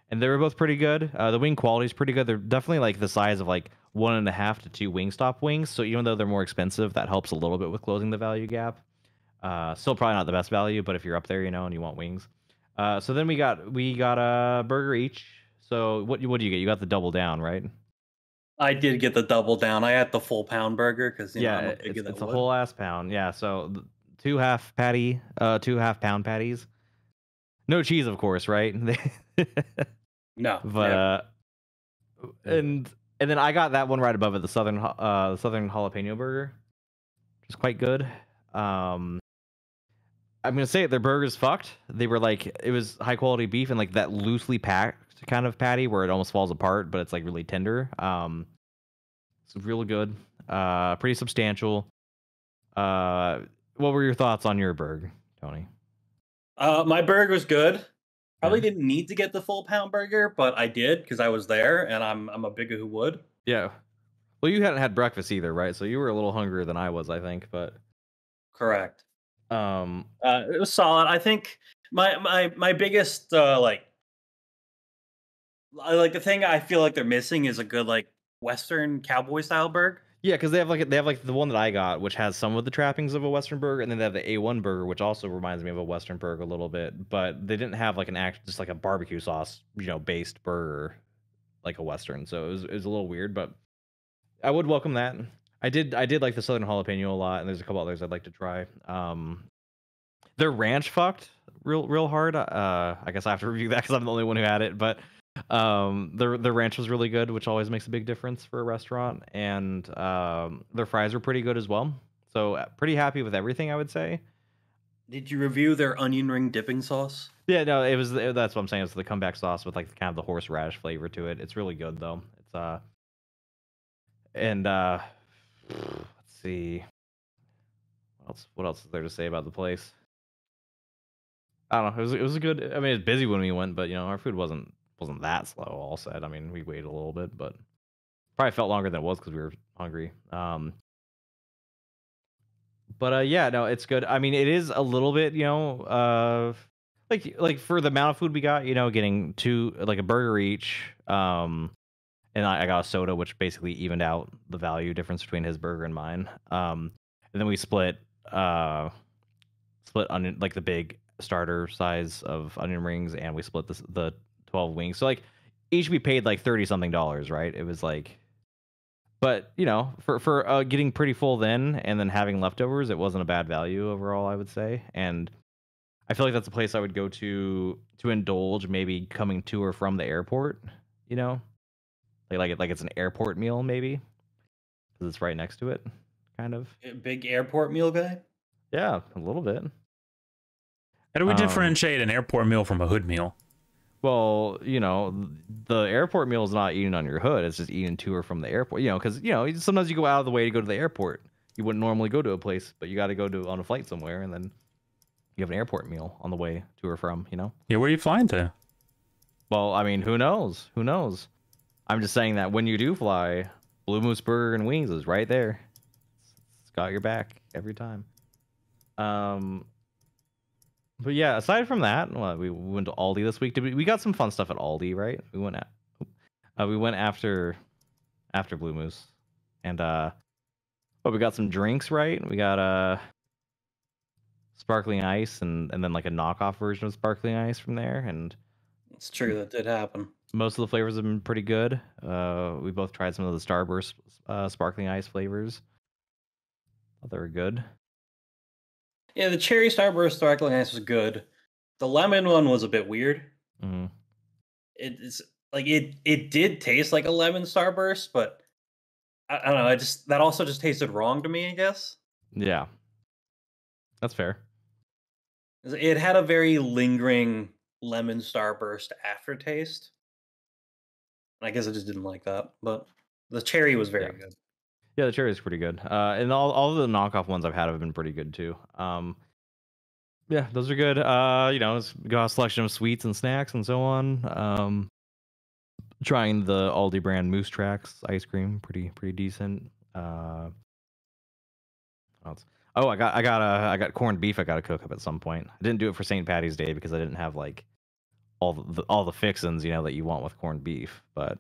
Speaker 2: and they were both pretty good. Uh, the wing quality is pretty good. They're definitely like the size of like one and a half to two Wingstop wings. So even though they're more expensive, that helps a little bit with closing the value gap. Uh, still probably not the best value, but if you're up there, you know, and you want wings. Uh, so then we got we got a burger each. So what what do you get? You got the double down, right?
Speaker 4: I did get the double down. I had the full pound burger because you know,
Speaker 2: Yeah,
Speaker 4: I'm a
Speaker 2: it's,
Speaker 4: pig of that
Speaker 2: it's a
Speaker 4: wood.
Speaker 2: whole ass pound. Yeah, so th- two half patty, uh, two half pound patties. No cheese, of course, right?
Speaker 4: No,
Speaker 2: but
Speaker 4: yeah.
Speaker 2: uh, and and then I got that one right above it, the southern ha- uh the southern jalapeno burger, which is quite good. Um, I'm gonna say it, their burgers fucked. They were like it was high quality beef and like that loosely packed kind of patty where it almost falls apart, but it's like really tender. Um, it's really good. Uh, pretty substantial. Uh, what were your thoughts on your burger, Tony?
Speaker 4: Uh, my burger was good. Probably
Speaker 2: Yeah.
Speaker 4: didn't need to get the full pound burger, but I did because I was there, and I'm I'm a bigger who would.
Speaker 2: Yeah. Well, you hadn't had breakfast either, right? So you were a little hungrier than I was, I think. But
Speaker 4: Correct.
Speaker 2: um,
Speaker 4: Uh, it was solid. I think my my my biggest uh, like I- like the thing I feel like they're missing is a good like Western cowboy style burger.
Speaker 2: yeah, because they have like they have like the one that I got, which has some of the trappings of a Western burger, and then they have the A one burger, which also reminds me of a Western burger a little bit. But they didn't have like an act, just like a barbecue sauce, you know, based burger like a Western. So it was it was a little weird, but I would welcome that. I did I did like the Southern jalapeno a lot, and there's a couple others I'd like to try. Um, their ranch fucked real real hard. Uh, I guess I have to review that because I'm the only one who had it, but um, the the ranch was really good, which always makes a big difference for a restaurant, and um, their fries were pretty good as well. So uh, pretty happy with everything, I would say.
Speaker 4: Did you review their onion ring dipping sauce?
Speaker 2: Yeah, no, it was it, that's what I'm saying. It's the comeback sauce with like kind of the horseradish flavor to it. It's really good though. It's uh and uh let's see what else what else is there to say about the place. I don't know. It was it was a good. I mean, it was busy when we went, but you know, our food wasn't wasn't that slow. All said, I mean, we waited a little bit, but probably felt longer than it was because we were hungry. Um, but uh, yeah, no, it's good. I mean, it is a little bit, you know, uh, like like for the amount of food we got, you know, getting two like a burger each. Um, and I, I got a soda, which basically evened out the value difference between his burger and mine. Um, and then we split uh split onion like the big starter size of onion rings, and we split the the twelve wings. So like each we paid like thirty something dollars, right? It was like, but you know, for for uh, getting pretty full then and then having leftovers, it wasn't a bad value overall, I would say. And I feel like that's a place I would go to to indulge, maybe coming to or from the airport. You know, like like it like it's an airport meal maybe because it's right next to it, kind of.
Speaker 4: A big airport meal guy.
Speaker 2: Yeah, a little bit.
Speaker 1: How do we
Speaker 2: Um,
Speaker 1: differentiate an airport meal from a hood meal?
Speaker 2: Well, you know, the airport meal is not eating on your hood. It's just eating to or from the airport. You know, because, you know, sometimes you go out of the way to go to the airport. You wouldn't normally go to a place, but you got to go to on a flight somewhere, and then you have an airport meal on the way to or from, you know?
Speaker 1: Yeah, where are you flying to?
Speaker 2: Well, I mean, who knows? Who knows? I'm just saying that when you do fly, Blue Moose Burger and Wings is right there. It's got your back every time. Um... But yeah, aside from that, well, we went to Aldi this week. Did we, we got some fun stuff at Aldi, right? We went at, uh, we went after after Blue Moose, and uh, but we got some drinks, right? We got uh sparkling ice, and and then like a knockoff version of sparkling ice from there, and
Speaker 4: It's true, that did happen.
Speaker 2: most of the flavors have been pretty good. Uh, we both tried some of the Starburst uh, sparkling ice flavors. Thought they were good.
Speaker 4: Yeah, the cherry starburst sparkling ice was good. The lemon one was a bit weird.
Speaker 2: Mm-hmm.
Speaker 4: It's like it it did taste like a lemon starburst, but I, I don't know. I just that also just tasted wrong to me. I guess
Speaker 2: Yeah, that's fair.
Speaker 4: it had a very lingering lemon starburst aftertaste. I guess I just didn't like that, but the cherry was very
Speaker 2: Yeah.
Speaker 4: good.
Speaker 2: Yeah, the cherry is pretty good. Uh, and all all of the knockoff ones I've had have been pretty good too. Um, yeah, those are good. Uh, you know, it's got a selection of sweets and snacks and so on. Um, trying the Aldi brand Moose Tracks ice cream, pretty pretty decent. Uh, what else? Oh, I got I got uh, I got corned beef. I got to cook up at some point. I didn't do it for Saint Patty's Day because I didn't have like all the all the fixins, you know, that you want with corned beef, but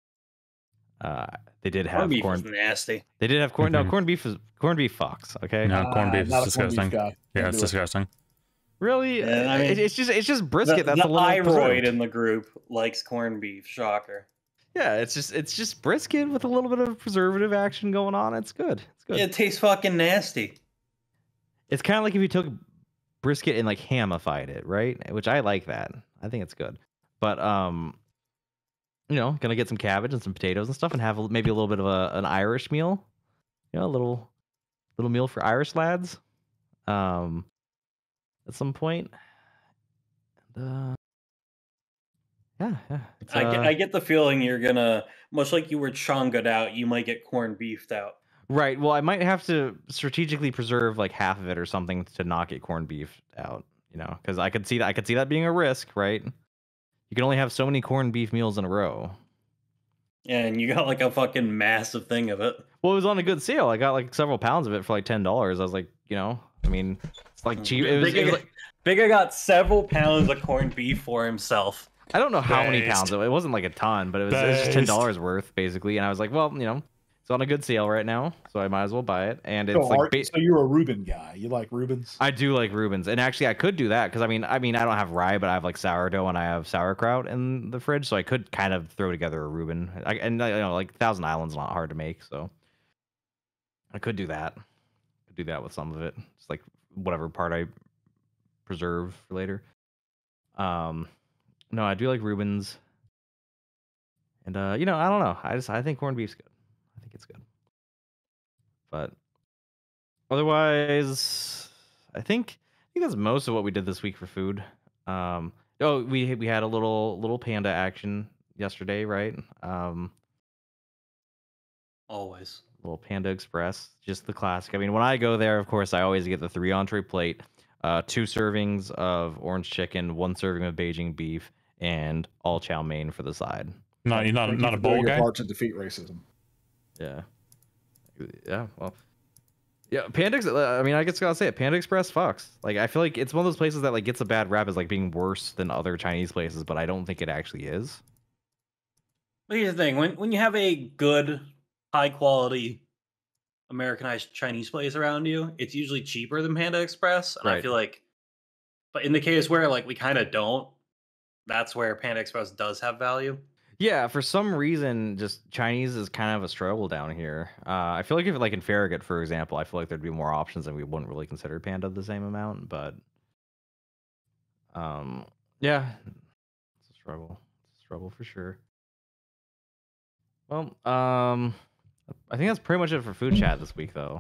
Speaker 2: uh, they did have
Speaker 4: Corned beef
Speaker 2: corn.
Speaker 4: is nasty.
Speaker 2: They did have corn. No,
Speaker 1: Mhm.
Speaker 2: corned beef is corned beef fox. Okay.
Speaker 1: No, corned beef
Speaker 3: Uh,
Speaker 1: is
Speaker 3: not a corned beef
Speaker 1: disgusting.
Speaker 3: guy.
Speaker 1: Yeah,
Speaker 3: Can't
Speaker 1: it's
Speaker 3: do it.
Speaker 1: disgusting.
Speaker 2: Really?
Speaker 4: Yeah, I
Speaker 2: It-
Speaker 4: mean,
Speaker 2: it's just it's just brisket.
Speaker 4: The,
Speaker 2: that's
Speaker 4: the
Speaker 2: a little
Speaker 4: thyroid
Speaker 2: preserved.
Speaker 4: in the group likes corned beef. Shocker.
Speaker 2: Yeah, it's just it's just brisket with a little bit of preservative action going on. It's good. It's good.
Speaker 4: It tastes fucking nasty.
Speaker 2: It's kind of like if you took brisket and like hamified it, right? Which I like that. I think it's good. But um, you know, gonna get some cabbage and some potatoes and stuff, and have a, maybe a little bit of a, an Irish meal. You know, a little little meal for Irish lads. Um, at some point. And, uh, yeah, yeah. It's,
Speaker 4: I, get,
Speaker 2: uh,
Speaker 4: I get the feeling you're gonna, much like you were chonged out, you might get corned beefed out.
Speaker 2: Right. Well, I might have to strategically preserve like half of it or something to not get corned beef out. You know, because I could see that I could see that being a risk, right? You can only have so many corned beef meals in a row.
Speaker 4: And you got like a fucking massive thing of it.
Speaker 2: Well, it was on a good sale. I got like several pounds of it for like ten dollars. I was like, you know, I mean, it's like cheap. It was,
Speaker 4: Bigger,
Speaker 2: it was like,
Speaker 4: Bigger got several pounds of corned beef for himself.
Speaker 2: I don't know how many
Speaker 1: Based.
Speaker 2: pounds. It wasn't like a ton, but it was, it was just ten
Speaker 1: Based.
Speaker 2: dollars worth basically. And I was like, well, you know, it's on a good sale right now, so I might as well buy it. And it's
Speaker 3: So,
Speaker 2: like,
Speaker 3: are-
Speaker 2: ba-
Speaker 3: so you're a Reuben guy. You like Reubens?
Speaker 2: I do like Reubens, and actually I could do that because I mean, I mean, I don't have rye, but I have like sourdough and I have sauerkraut in the fridge, so I could kind of throw together a Reuben. I, and you know, like Thousand Island's not hard to make, so I could do that. Could do that with some of it, just like whatever part I preserve for later. Um, no, I do like Reubens, and uh, you know, I don't know. I just I think corned beef's good. I think it's good, but otherwise, I think I think that's most of what we did this week for food. Um, oh, we we had a little little panda action yesterday, right? Um,
Speaker 4: Always.
Speaker 2: little Panda Express, just the classic. I mean, when I go there, of course, I always get the three entree plate, uh, two servings of orange chicken, one serving of Beijing beef, and all chow mein for the side.
Speaker 1: Not you're not
Speaker 3: Thank you
Speaker 1: not a
Speaker 3: for doing
Speaker 1: bowl
Speaker 3: your
Speaker 1: guy.
Speaker 3: part to defeat racism.
Speaker 2: Yeah, yeah. Well, yeah. Panda. Ex- uh, I mean, I guess I gotta say it. Panda Express fucks. Like, I feel like it's one of those places that like gets a bad rap as like being worse than other Chinese places, but I don't think it actually is.
Speaker 4: But here's the thing: when when you have a good, high quality, Americanized Chinese place around you, it's usually cheaper than Panda Express. And I
Speaker 2: Right.
Speaker 4: feel like, but in the case where like we kind of don't, that's where Panda Express does have value.
Speaker 2: Yeah, for some reason, just Chinese is kind of a struggle down here. Uh, I feel like if, like in Farragut, for example, I feel like there'd be more options, and we wouldn't really consider Panda the same amount. But, um, yeah, it's a struggle. It's a struggle for sure. Well, um, I think that's pretty much it for food chat this week, though.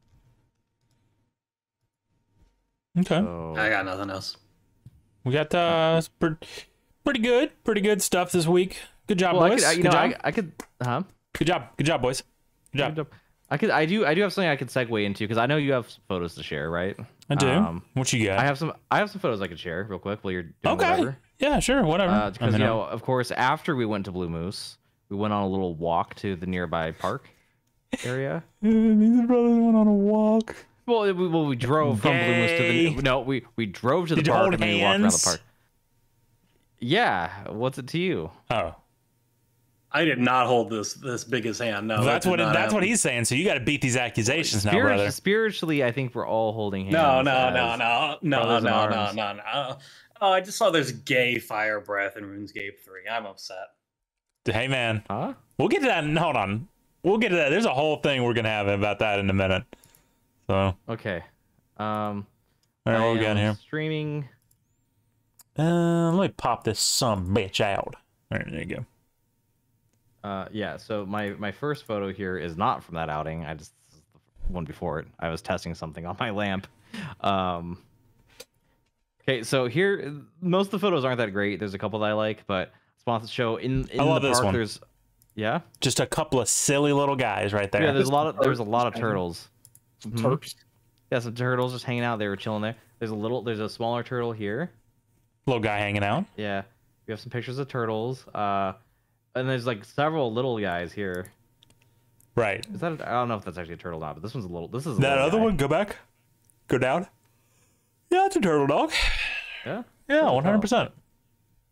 Speaker 1: Okay,
Speaker 2: So,
Speaker 4: I got nothing else.
Speaker 1: we got uh pre- pretty good, pretty good stuff this week. Good job,
Speaker 2: well, I
Speaker 1: boys.
Speaker 2: could, I, you
Speaker 1: Good
Speaker 2: know,
Speaker 1: job.
Speaker 2: I, I could, huh?
Speaker 1: Good job. Good job, boys. Good job.
Speaker 2: Good job. I could, I do, I do have something I could segue into because I know you have some photos to share, right?
Speaker 1: I do.
Speaker 2: Um,
Speaker 1: what you got?
Speaker 2: I have some, I have some photos I could share real quick while you're doing
Speaker 1: okay.
Speaker 2: whatever.
Speaker 1: Yeah, sure. Whatever.
Speaker 2: Uh,
Speaker 1: I
Speaker 2: because
Speaker 1: mean,
Speaker 2: you know, of course, after we went to Blue Moose, we went on a little walk to the nearby park area.
Speaker 1: these brothers went on a walk.
Speaker 2: Well, we, well, we drove from Blue Moose to the
Speaker 1: Gay.
Speaker 2: no, we we drove to the
Speaker 1: Did you
Speaker 2: park
Speaker 1: hold
Speaker 2: and then we walked around the
Speaker 1: hands?
Speaker 2: park. Yeah, what's it to you?
Speaker 1: Oh,
Speaker 4: I did not hold this this big his hand. No,
Speaker 1: that's
Speaker 4: that
Speaker 1: what
Speaker 4: did
Speaker 1: it,
Speaker 4: not
Speaker 1: that's what
Speaker 4: happen.
Speaker 1: he's saying. So you got to beat these accusations now,
Speaker 2: Spirit-
Speaker 1: brother.
Speaker 2: Spiritually, I think we're all holding hands.
Speaker 4: No, no, no,
Speaker 2: as-
Speaker 4: no, no,
Speaker 2: brothers in
Speaker 4: no, no,
Speaker 2: arms.
Speaker 4: no, no. Oh, I just saw there's gay fire breath in RuneScape three. I'm upset.
Speaker 1: Hey, man,
Speaker 2: Huh?
Speaker 1: we'll get to that. Hold on, we'll get to that. There's a whole thing we're gonna have about that in a minute. So,
Speaker 2: Okay. Um.
Speaker 1: all right,
Speaker 2: I
Speaker 1: what we got
Speaker 2: am
Speaker 1: here?
Speaker 2: Streaming.
Speaker 1: Uh, let me pop this some bitch out. All right, there you go.
Speaker 2: Uh, yeah. So my my first photo here is not from that outing. I just this is the one before it. I was testing something on my lamp. Um. Okay, so here most of the photos aren't that great. There's a couple that I like, but sponsor show in in
Speaker 1: I love
Speaker 2: the
Speaker 1: this
Speaker 2: park.
Speaker 1: one.
Speaker 2: There's yeah
Speaker 1: Just a couple of silly little guys right there.
Speaker 2: yeah. There's a
Speaker 3: This
Speaker 2: lot of there's a
Speaker 3: turtle
Speaker 2: lot of
Speaker 3: just hanging-
Speaker 2: turtles.
Speaker 3: Some
Speaker 2: Mhm.
Speaker 3: Terps.
Speaker 2: Yeah, some turtles just hanging out. They were chilling there. There's a little there's a smaller turtle here.
Speaker 1: Little guy hanging out.
Speaker 2: Yeah, we have some pictures of turtles. Uh, and there's like several little guys here.
Speaker 1: Right.
Speaker 2: Is that a, I don't know if that's actually a turtle or not, but this one's a little. This is a
Speaker 1: That
Speaker 2: little
Speaker 1: other
Speaker 2: guy.
Speaker 1: one, go back, go down. Yeah, it's a turtle dog.
Speaker 2: Yeah.
Speaker 1: Yeah,
Speaker 2: Turtle
Speaker 1: one hundred percent.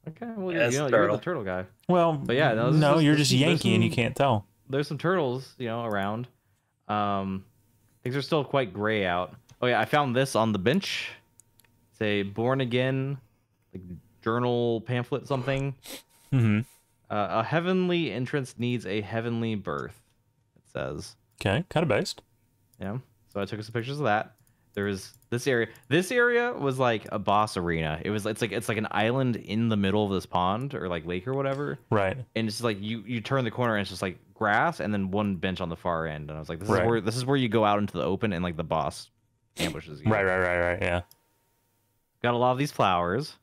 Speaker 2: Okay, well,
Speaker 4: Yes,
Speaker 2: you know, you're
Speaker 4: turtle.
Speaker 2: the turtle guy.
Speaker 1: Well,
Speaker 2: But yeah, no, this is
Speaker 1: no,
Speaker 2: just-
Speaker 1: you're
Speaker 2: this
Speaker 1: just
Speaker 2: is- there's
Speaker 1: Yankee and you
Speaker 2: some-
Speaker 1: can't tell.
Speaker 2: There's some turtles, you know, around. Um, things are still quite gray out. Oh yeah, I found this on the bench. It's a Born Again, like journal pamphlet something.
Speaker 1: Mm-hmm.
Speaker 2: Uh, a heavenly entrance needs a heavenly birth. It says.
Speaker 1: Okay, kind of based.
Speaker 2: Yeah. So I took some pictures of that. There was this area. This area was like a boss arena. It was. It's like it's like an island in the middle of this pond or like lake or whatever.
Speaker 1: Right.
Speaker 2: And it's like you you turn the corner and it's just like grass and then one bench on the far end. And I was like, this
Speaker 1: Right.
Speaker 2: is where this is where you go out into the open and like the boss ambushes you.
Speaker 1: Right, right, right, right. Yeah.
Speaker 2: Got a lot of these flowers.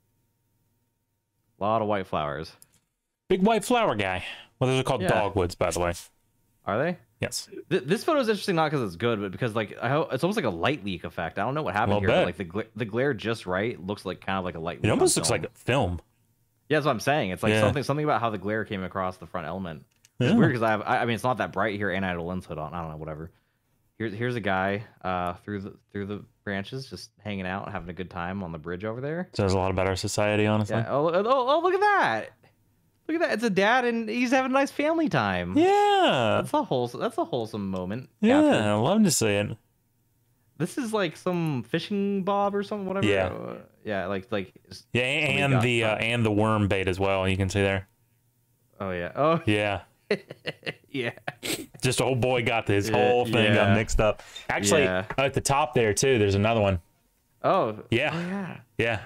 Speaker 2: A lot of white flowers.
Speaker 1: Big white flower guy. Well, those are called
Speaker 2: Yeah.
Speaker 1: dogwoods, by the way.
Speaker 2: Are they?
Speaker 1: Yes.
Speaker 2: Th- this photo is interesting not because it's good, but because like I ho- it's almost like a light leak effect. I don't know what happened
Speaker 1: Well,
Speaker 2: here. But,
Speaker 1: bet.
Speaker 2: like the gla- the glare just right looks like kind of like a light.
Speaker 1: It
Speaker 2: leak on
Speaker 1: almost looks
Speaker 2: film.
Speaker 1: like a film.
Speaker 2: Yeah, that's what I'm saying. It's like
Speaker 1: Yeah.
Speaker 2: something something about how the glare came across the front element. It's
Speaker 1: Yeah.
Speaker 2: weird because I have I, I mean it's not that bright here and I had a lens hood on. I don't know, whatever. Here's here's a guy uh through the through the branches just hanging out, having a good time on the bridge over there.
Speaker 1: Says a lot about our society, honestly.
Speaker 2: Yeah. Oh, oh, oh look at that. Look at that. It's a dad and he's having a nice family time.
Speaker 1: Yeah.
Speaker 2: That's a wholesome that's a wholesome moment.
Speaker 1: Yeah,
Speaker 2: captured.
Speaker 1: I love to see it.
Speaker 2: This is like some fishing bob or something, whatever.
Speaker 1: Yeah.
Speaker 2: Uh, yeah, like like
Speaker 1: Yeah,
Speaker 2: somebody
Speaker 1: and
Speaker 2: got
Speaker 1: the uh,
Speaker 2: caught.
Speaker 1: and the worm bait as well. You can see there.
Speaker 2: oh yeah. Oh
Speaker 1: Yeah,
Speaker 2: yeah.
Speaker 1: just old boy got this
Speaker 2: Yeah,
Speaker 1: whole thing
Speaker 2: yeah.
Speaker 1: got mixed up. Actually,
Speaker 2: Yeah.
Speaker 1: at the top there too, there's another one.
Speaker 2: Oh.
Speaker 1: Yeah.
Speaker 2: Oh, yeah.
Speaker 1: Yeah.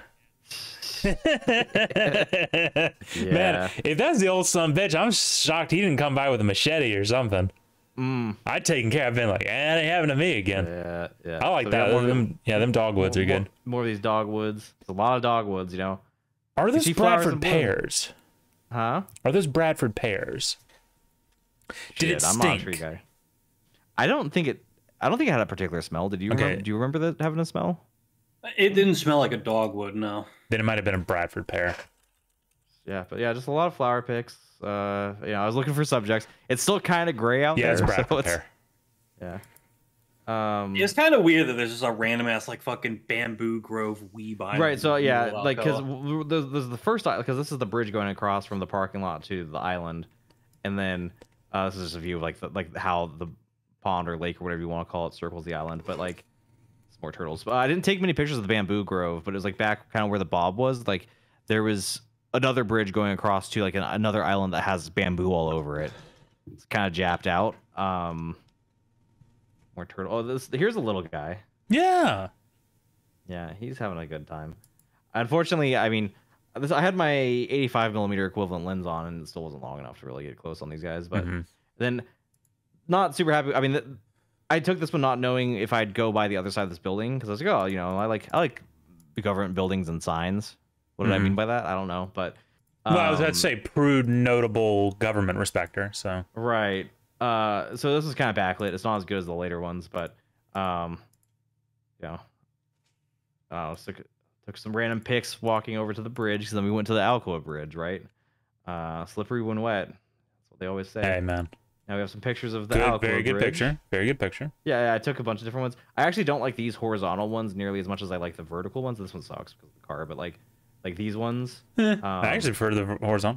Speaker 2: Yeah.
Speaker 1: Man, if that's the old son of a bitch, I'm shocked he didn't come by with a machete or something.
Speaker 2: Mm.
Speaker 1: I'd taken care of been like, eh, it ain't happening to me again.
Speaker 2: Yeah, yeah.
Speaker 1: I like
Speaker 2: So we
Speaker 1: that.
Speaker 2: got more,
Speaker 1: Them, yeah, them dogwoods are
Speaker 2: more,
Speaker 1: good.
Speaker 2: More of these dogwoods. There's a lot of dogwoods, you know.
Speaker 1: Are those
Speaker 2: see flowers
Speaker 1: Bradford
Speaker 2: in bloom.
Speaker 1: pears?
Speaker 2: Huh?
Speaker 1: Are those Bradford pears? Did it
Speaker 2: Shit, I'm not a tree
Speaker 1: stink?
Speaker 2: guy. I don't think it. I don't think it had a particular smell. Did you?
Speaker 1: Okay.
Speaker 2: Remember, do you remember that having a smell?
Speaker 4: It didn't smell like a dogwood, no.
Speaker 1: Then it might have been a Bradford pear.
Speaker 2: Yeah, but yeah, just a lot of flower picks. Uh, you know, I was looking for subjects. It's still kind of gray out
Speaker 1: Yeah,
Speaker 2: there.
Speaker 1: it's Bradford
Speaker 2: so it's,
Speaker 1: pear.
Speaker 2: Yeah. Um.
Speaker 4: It's kind of weird that there's just a random ass like fucking bamboo grove weeb island.
Speaker 2: Right. So
Speaker 4: in the
Speaker 2: yeah,
Speaker 4: middle of
Speaker 2: like because
Speaker 4: Alcoa.
Speaker 2: there's, there's the first because this is the bridge going across from the parking lot to the island, and then uh, this is just a view of like the, like how the pond or lake or whatever you want to call it circles the island. But like, it's more turtles. But I didn't take many pictures of the bamboo grove, but it was like back kind of where the bob was. Like there was another bridge going across to like an, another island that has bamboo all over it. It's kind of japped out. Um, more turtle. Oh, this here's a little guy.
Speaker 1: Yeah.
Speaker 2: Yeah, he's having a good time. Unfortunately, I mean, this, I had my eighty-five millimeter equivalent lens on, and it still wasn't long enough to really get close on these guys. But
Speaker 1: Mhm.
Speaker 2: then, not super happy. I mean, th- I took this one not knowing if I'd go by the other side of this building because I was like, oh, you know, I like I like government buildings and signs. What did I
Speaker 1: Mhm.
Speaker 2: mean by that? I don't know, but
Speaker 1: Well, I was about
Speaker 2: um,
Speaker 1: to say prude, notable government respecter. So
Speaker 2: right. Uh, so this is kind of backlit. It's not as good as the later ones, but um, you know, uh, took took some random pics walking over to the bridge because then we went to the Alcoa Bridge, right? Uh, slippery when wet. That's what they always say.
Speaker 1: hey, man,
Speaker 2: Now we have some pictures of the
Speaker 1: good,
Speaker 2: Alcoa
Speaker 1: very good
Speaker 2: Bridge.
Speaker 1: picture. Very good picture.
Speaker 2: Yeah, yeah, I took a bunch of different ones. I actually don't like these horizontal ones nearly as much as I like the vertical ones. This one sucks because of the car, but like like these ones.
Speaker 1: Eh,
Speaker 2: Um,
Speaker 1: I actually prefer the horizontal.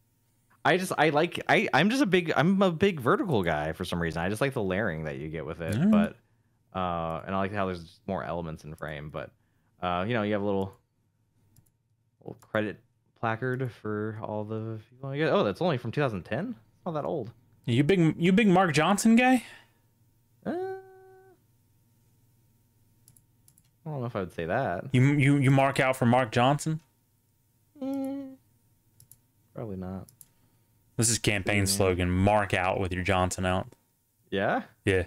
Speaker 2: I just I like I I'm just a big I'm a big vertical guy for some reason. I just like the layering that you get with it,
Speaker 1: Alright.
Speaker 2: but uh, and I like how there's more elements in frame. But uh, you know, you have a little little credit placard for all the people. You get. Oh, that's only from two thousand ten. It's not that old.
Speaker 1: You big, you big Mark Johnson guy?
Speaker 2: Uh, I don't know if I would say that.
Speaker 1: You you you mark out for Mark Johnson?
Speaker 2: Eh, probably not.
Speaker 1: This is campaign
Speaker 2: Yeah.
Speaker 1: slogan: mark out with your Johnson out.
Speaker 2: Yeah.
Speaker 1: Yeah.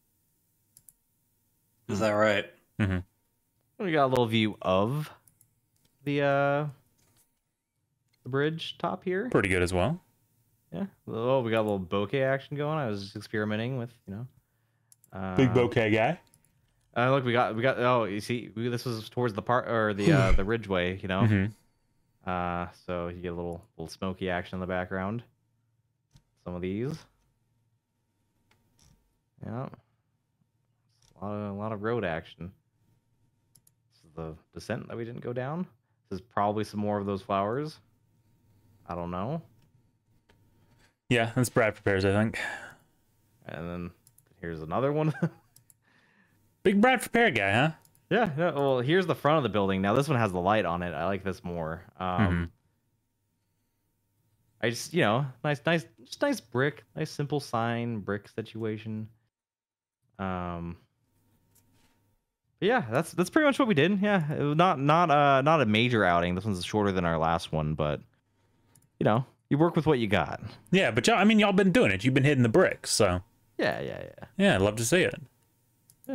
Speaker 4: Is that right?
Speaker 2: We got a little view of the uh the bridge top here.
Speaker 1: Pretty good as well.
Speaker 2: Yeah. Oh, we got a little bokeh action going. I was just experimenting with, you know. Uh,
Speaker 1: Big bouquet guy.
Speaker 2: Uh, look, we got we got. Oh, you see, we, this was towards the part or the uh, the ridgeway, you know.
Speaker 1: Mhm.
Speaker 2: Uh, so you get a little little smoky action in the background. Some of these. Yeah. A lot of a lot of road action. This is the descent that we didn't go down. is probably some more of those flowers. I don't know.
Speaker 1: Yeah, that's Brad Prepares, I think.
Speaker 2: And then here's another one.
Speaker 1: Big Brad Prepare guy, huh?
Speaker 2: Yeah, no, well, here's the front of the building. Now this one has the light on it. I like this more. Um,
Speaker 1: Mm-hmm.
Speaker 2: I just, you know, nice, nice, just nice brick, nice simple sign brick situation. Um, but yeah, that's that's pretty much what we did. Yeah, it was not not uh not a major outing. This one's shorter than our last one, but you know, you work with what you got.
Speaker 1: Yeah, but y'all, I mean, y'all been doing it. You've been hitting the bricks, so
Speaker 2: Yeah, yeah, yeah.
Speaker 1: yeah, I'd love to see it.
Speaker 2: Yeah.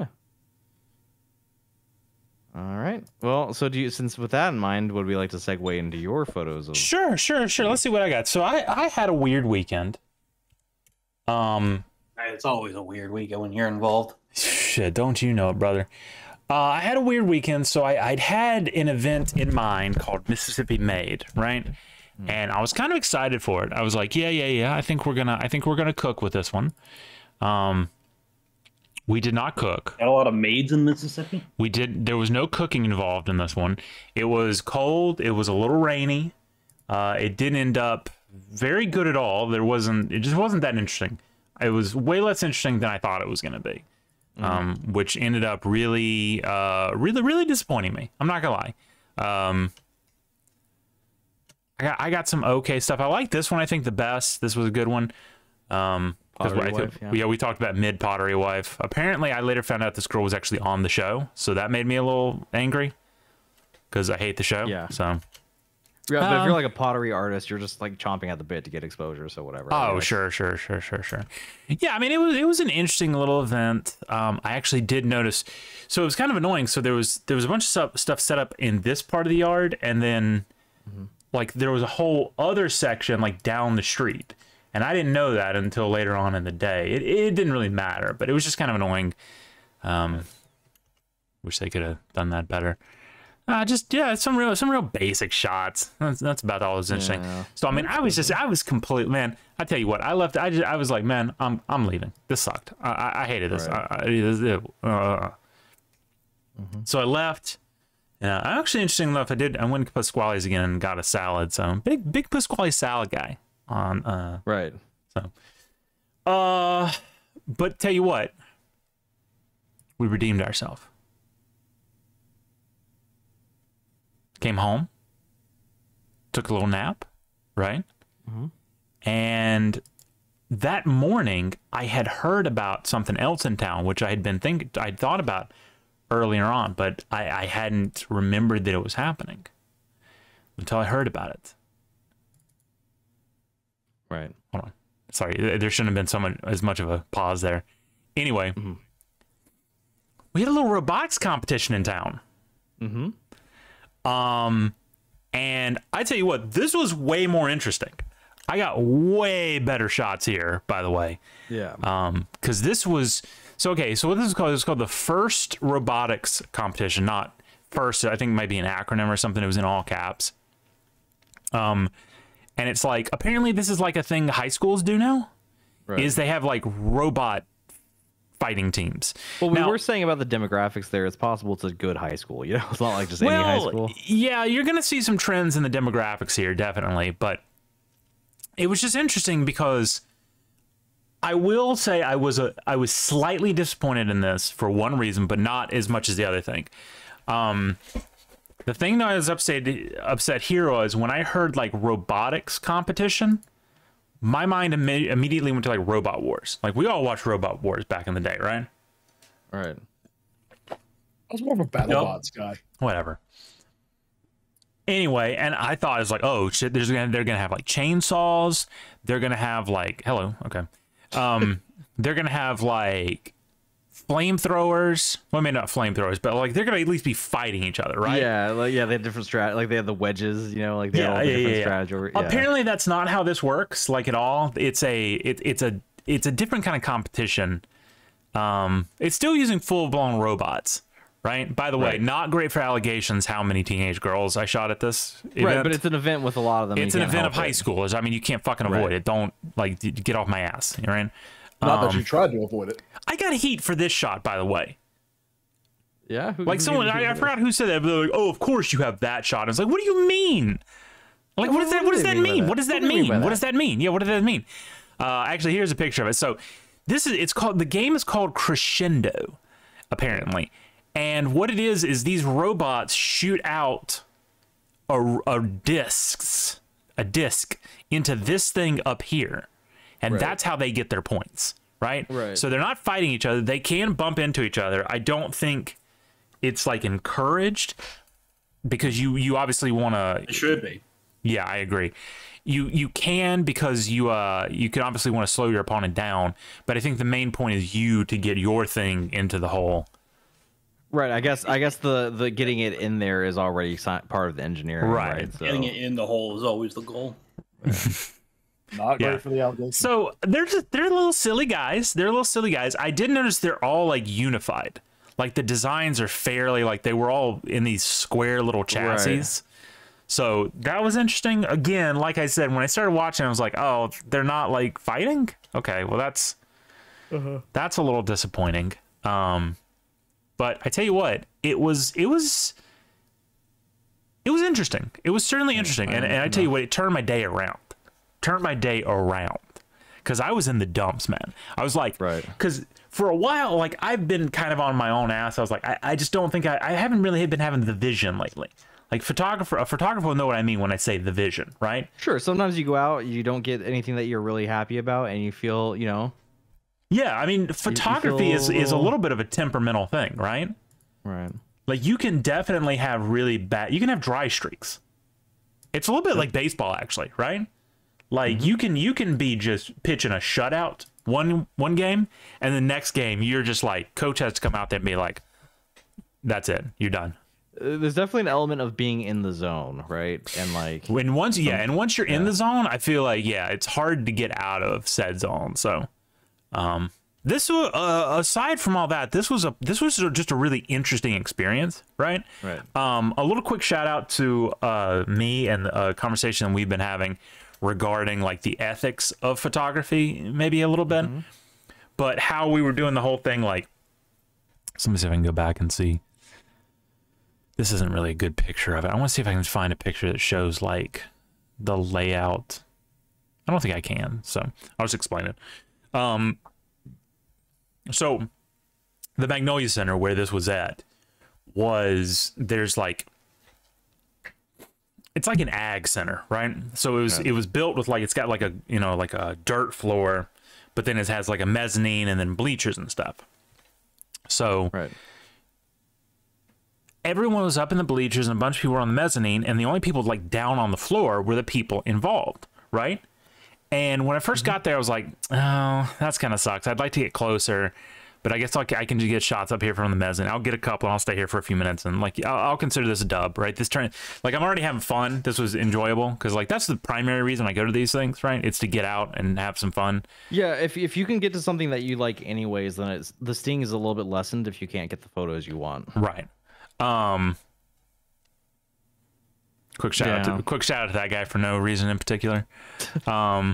Speaker 2: All right. Well, so do you, since with that in mind, would we like to segue into your photos of?
Speaker 1: Sure, sure, sure. Let's see what I got. So I, I had a weird weekend. Um,
Speaker 4: It's always a weird weekend when you're involved.
Speaker 1: shit, don't you know it, brother? Uh, I had a weird weekend. So I, I'd had an event in mind called Mississippi Made, right? Mm. And I was kind of excited for it. I was like, yeah, yeah, yeah. I think we're gonna, I think we're gonna cook with this one. Um, we did not cook.
Speaker 4: Got a lot of maids in Mississippi.
Speaker 1: We did. There was no cooking involved in this one. It was cold. It was a little rainy. Uh, it didn't end up very good at all. There wasn't. It just wasn't that interesting. It was way less interesting than I thought it was going to be, mm-hmm. um, which ended up really, uh, really, really disappointing me. I'm not gonna lie. Um, I got I got some okay stuff. I like this one. I think the best. This was a good one. Um,
Speaker 2: Pottery
Speaker 1: Wife,
Speaker 2: Wife, yeah.
Speaker 1: yeah, we talked about mid Pottery Wife. Apparently, I later found out this girl was actually on the show, so that made me a little angry because I hate the show.
Speaker 2: Yeah.
Speaker 1: So,
Speaker 2: Yeah, but
Speaker 1: Um,
Speaker 2: if you're like a pottery artist, you're just like chomping at the bit to get exposure, so whatever. I
Speaker 1: oh,
Speaker 2: mean,
Speaker 1: sure, sure, sure, sure, sure. Yeah, I mean, it was it was an interesting little event. Um, I actually did notice, so it was kind of annoying. So there was there was a bunch of stuff, stuff set up in this part of the yard, and then mm-hmm. like there was a whole other section like down the street. And I didn't know that until later on in the day. It, it didn't really matter, but it was just kind of annoying. Um, wish they could have done that better. Uh, just yeah, some real some real basic shots. That's, that's about all that was interesting.
Speaker 2: Yeah.
Speaker 1: So I mean, I was just I was complete man. I tell you what, I left. I just I was like, man, I'm I'm leaving. This sucked. I I, I hated this.
Speaker 2: Right.
Speaker 1: I, I, this uh, mm-hmm. So I left. Yeah, actually, interesting enough, I did. I went to Pasquale's again and got a salad. So big big Pasquale salad guy. On uh
Speaker 2: right
Speaker 1: so uh but tell you what, we redeemed ourselves. Came home, took a little nap, right? Mm-hmm. And that morning I had heard about something else in town, which I had been thinking I'd thought about earlier on, but I, I hadn't remembered that it was happening until I heard about it.
Speaker 2: Right.
Speaker 1: Hold on. Sorry, there shouldn't have been so much as much of a pause there. Anyway, mm-hmm. we had a little robotics competition in town.
Speaker 2: Mm-hmm.
Speaker 1: Um, and I tell you what, this was way more interesting. I got way better shots here, by the way.
Speaker 2: Yeah.
Speaker 1: Um, because this was so okay. So what this is called? It's called the First Robotics Competition. Not first. I think it might be an acronym or something. It was in all caps. Um. And it's like, apparently this is like a thing high schools do now, right. Is they have like robot fighting teams.
Speaker 2: Well, we
Speaker 1: now,
Speaker 2: were saying about the demographics there. It's possible it's a good high school. You know, it's not like just
Speaker 1: well,
Speaker 2: any high school.
Speaker 1: Yeah, you're going to see some trends in the demographics here, definitely. But it was just interesting because I will say I was a I was slightly disappointed in this for one reason, but not as much as the other thing. Um, The thing that I was upset upset here was when I heard like robotics competition, my mind Im- immediately went to like Robot Wars. Like we all watched Robot Wars back in the day, right?
Speaker 2: Right.
Speaker 3: I was more of a BattleBots guy.
Speaker 1: Whatever. Anyway, and I thought it was like, oh shit, there's gonna they're gonna have like chainsaws. They're gonna have like hello, okay. Um, they're gonna have like flamethrowers. Well, I mean, not flamethrowers, but like they're gonna at least be fighting each other, right?
Speaker 2: Yeah, like yeah, they had different strat. Like they had the wedges, you know, like they
Speaker 1: yeah,
Speaker 2: had all the
Speaker 1: yeah,
Speaker 2: different
Speaker 1: yeah, yeah.
Speaker 2: strategy. Over, yeah.
Speaker 1: Apparently, that's not how this works. Like at all, it's a it, it's a it's a different kind of competition. Um, it's still using full blown robots, right? By the way,
Speaker 2: right.
Speaker 1: Not great for allegations. How many teenage girls I shot at this event?
Speaker 2: Right, but it's an event with a lot of them.
Speaker 1: It's an event of high
Speaker 2: it.
Speaker 1: schoolers. I mean, you can't fucking avoid
Speaker 2: right.
Speaker 1: it. Don't like get off my ass, right?
Speaker 3: Not
Speaker 1: um,
Speaker 3: that you tried to avoid it.
Speaker 1: I got heat for this shot, by the way.
Speaker 2: Yeah. Who,
Speaker 1: Like
Speaker 2: who
Speaker 1: someone,
Speaker 2: gives a shit
Speaker 1: I, I
Speaker 2: about
Speaker 1: forgot who said that. But they're like, oh, of course you have that shot. I was like, what do you mean? Like, what
Speaker 2: What-
Speaker 1: does that?
Speaker 2: what
Speaker 1: What
Speaker 2: do
Speaker 1: does
Speaker 2: they
Speaker 1: that
Speaker 2: mean by
Speaker 1: mean?
Speaker 2: that?
Speaker 1: What does that
Speaker 2: What do they mean
Speaker 1: mean?
Speaker 2: by
Speaker 1: What
Speaker 2: that?
Speaker 1: does that mean? Yeah, what does that mean? Uh, actually, here's a picture of it. So this is it's called the game is called Crescendo, apparently, and what it is is these robots shoot out a, a discs a disc into this thing up here, and
Speaker 2: Right.
Speaker 1: that's how they get their points. Right.
Speaker 2: Right.
Speaker 1: So they're not fighting each other. They can bump into each other. I don't think it's like encouraged because you you obviously want to.
Speaker 4: It should be.
Speaker 1: Yeah, I agree. You you can because you uh you can obviously want to slow your opponent down, but I think the main point is you to get your thing into the hole.
Speaker 2: Right. I guess. I guess the the getting it in there is already si- part of the engineering.
Speaker 1: Right.
Speaker 2: Right. So.
Speaker 4: Getting it in the hole is always the goal.
Speaker 3: Not great
Speaker 1: Yeah.
Speaker 3: for the allegation.
Speaker 1: So they're just they're little silly guys. They're little silly guys. I did notice they're all like unified. Like the designs are fairly like they were all in these square little chassis.
Speaker 2: Right.
Speaker 1: So that was interesting. Again, like I said, when I started watching, I was like, oh, they're not like fighting. Okay, well that's that's a little disappointing. Um, but I tell you what, it was it was it was interesting. It was certainly interesting, and, and I tell you what, it turned my day around. Turned my day around because I was in the dumps, man. I was like,
Speaker 2: Right.
Speaker 1: Because for a while, like I've been kind of on my own ass. I was like, I, I just don't think I, I haven't really been having the vision lately. Like photographer, a photographer will know what I mean when I say the vision, right?
Speaker 2: Sure. Sometimes you go out, you don't get anything that you're really happy about, and you feel, you know.
Speaker 1: Yeah, I mean, photography is is a
Speaker 2: feel-
Speaker 1: little bit of a temperamental thing, right?
Speaker 2: Right.
Speaker 1: Like you can definitely have really bad. You can have dry streaks. It's a little bit like baseball, actually, right? Like you can you can be just pitching a shutout one one game, and the next game you're just like coach has to come out there and be like, "That's it, you're done."
Speaker 2: Uh, There's definitely an element of being in the zone, right? And like,
Speaker 1: When once yeah, and once you're in the zone, I feel like yeah, it's hard to get out of said zone. So, um, this was uh, aside from all that, this was a this was just a really interesting experience, right?
Speaker 2: Right.
Speaker 1: Um, a little quick shout out to uh me and a conversation we've been having regarding like the ethics of photography, maybe a little bit,
Speaker 2: Mm-hmm.
Speaker 1: but how we were doing the whole thing. Like, let me see if I can go back and see. This isn't really a good picture of it. I want to see if I can find a picture that shows like the layout. I don't think I can, so I'll just explain it. Um, so the Magnolia Center where this was at was there's like it's like an ag center, right? So it was it was built with like it's got like a you know like a dirt floor, but then it has like a mezzanine and then bleachers and stuff. So
Speaker 2: right.
Speaker 1: everyone was up in the bleachers and a bunch of people were on the mezzanine, and the only people like down on the floor were the people involved, right? And when I first got there, I was like, oh, that's kind of sucks. I'd like to get closer, but I guess I'll, I can just get shots up here from the mezzanine. I'll get a couple and I'll stay here for a few minutes, and like I'll, I'll consider this a dub, right? This turn, like I'm already having fun. This was enjoyable because like that's the primary reason I go to these things, right? It's to get out and have some fun.
Speaker 2: Yeah, if if you can get to something that you like anyways, then it's the sting is a little bit lessened if you can't get the photos you want.
Speaker 1: Right. Um. Quick shout out
Speaker 2: Yeah.
Speaker 1: to quick shout out to that guy for no reason in particular. Um.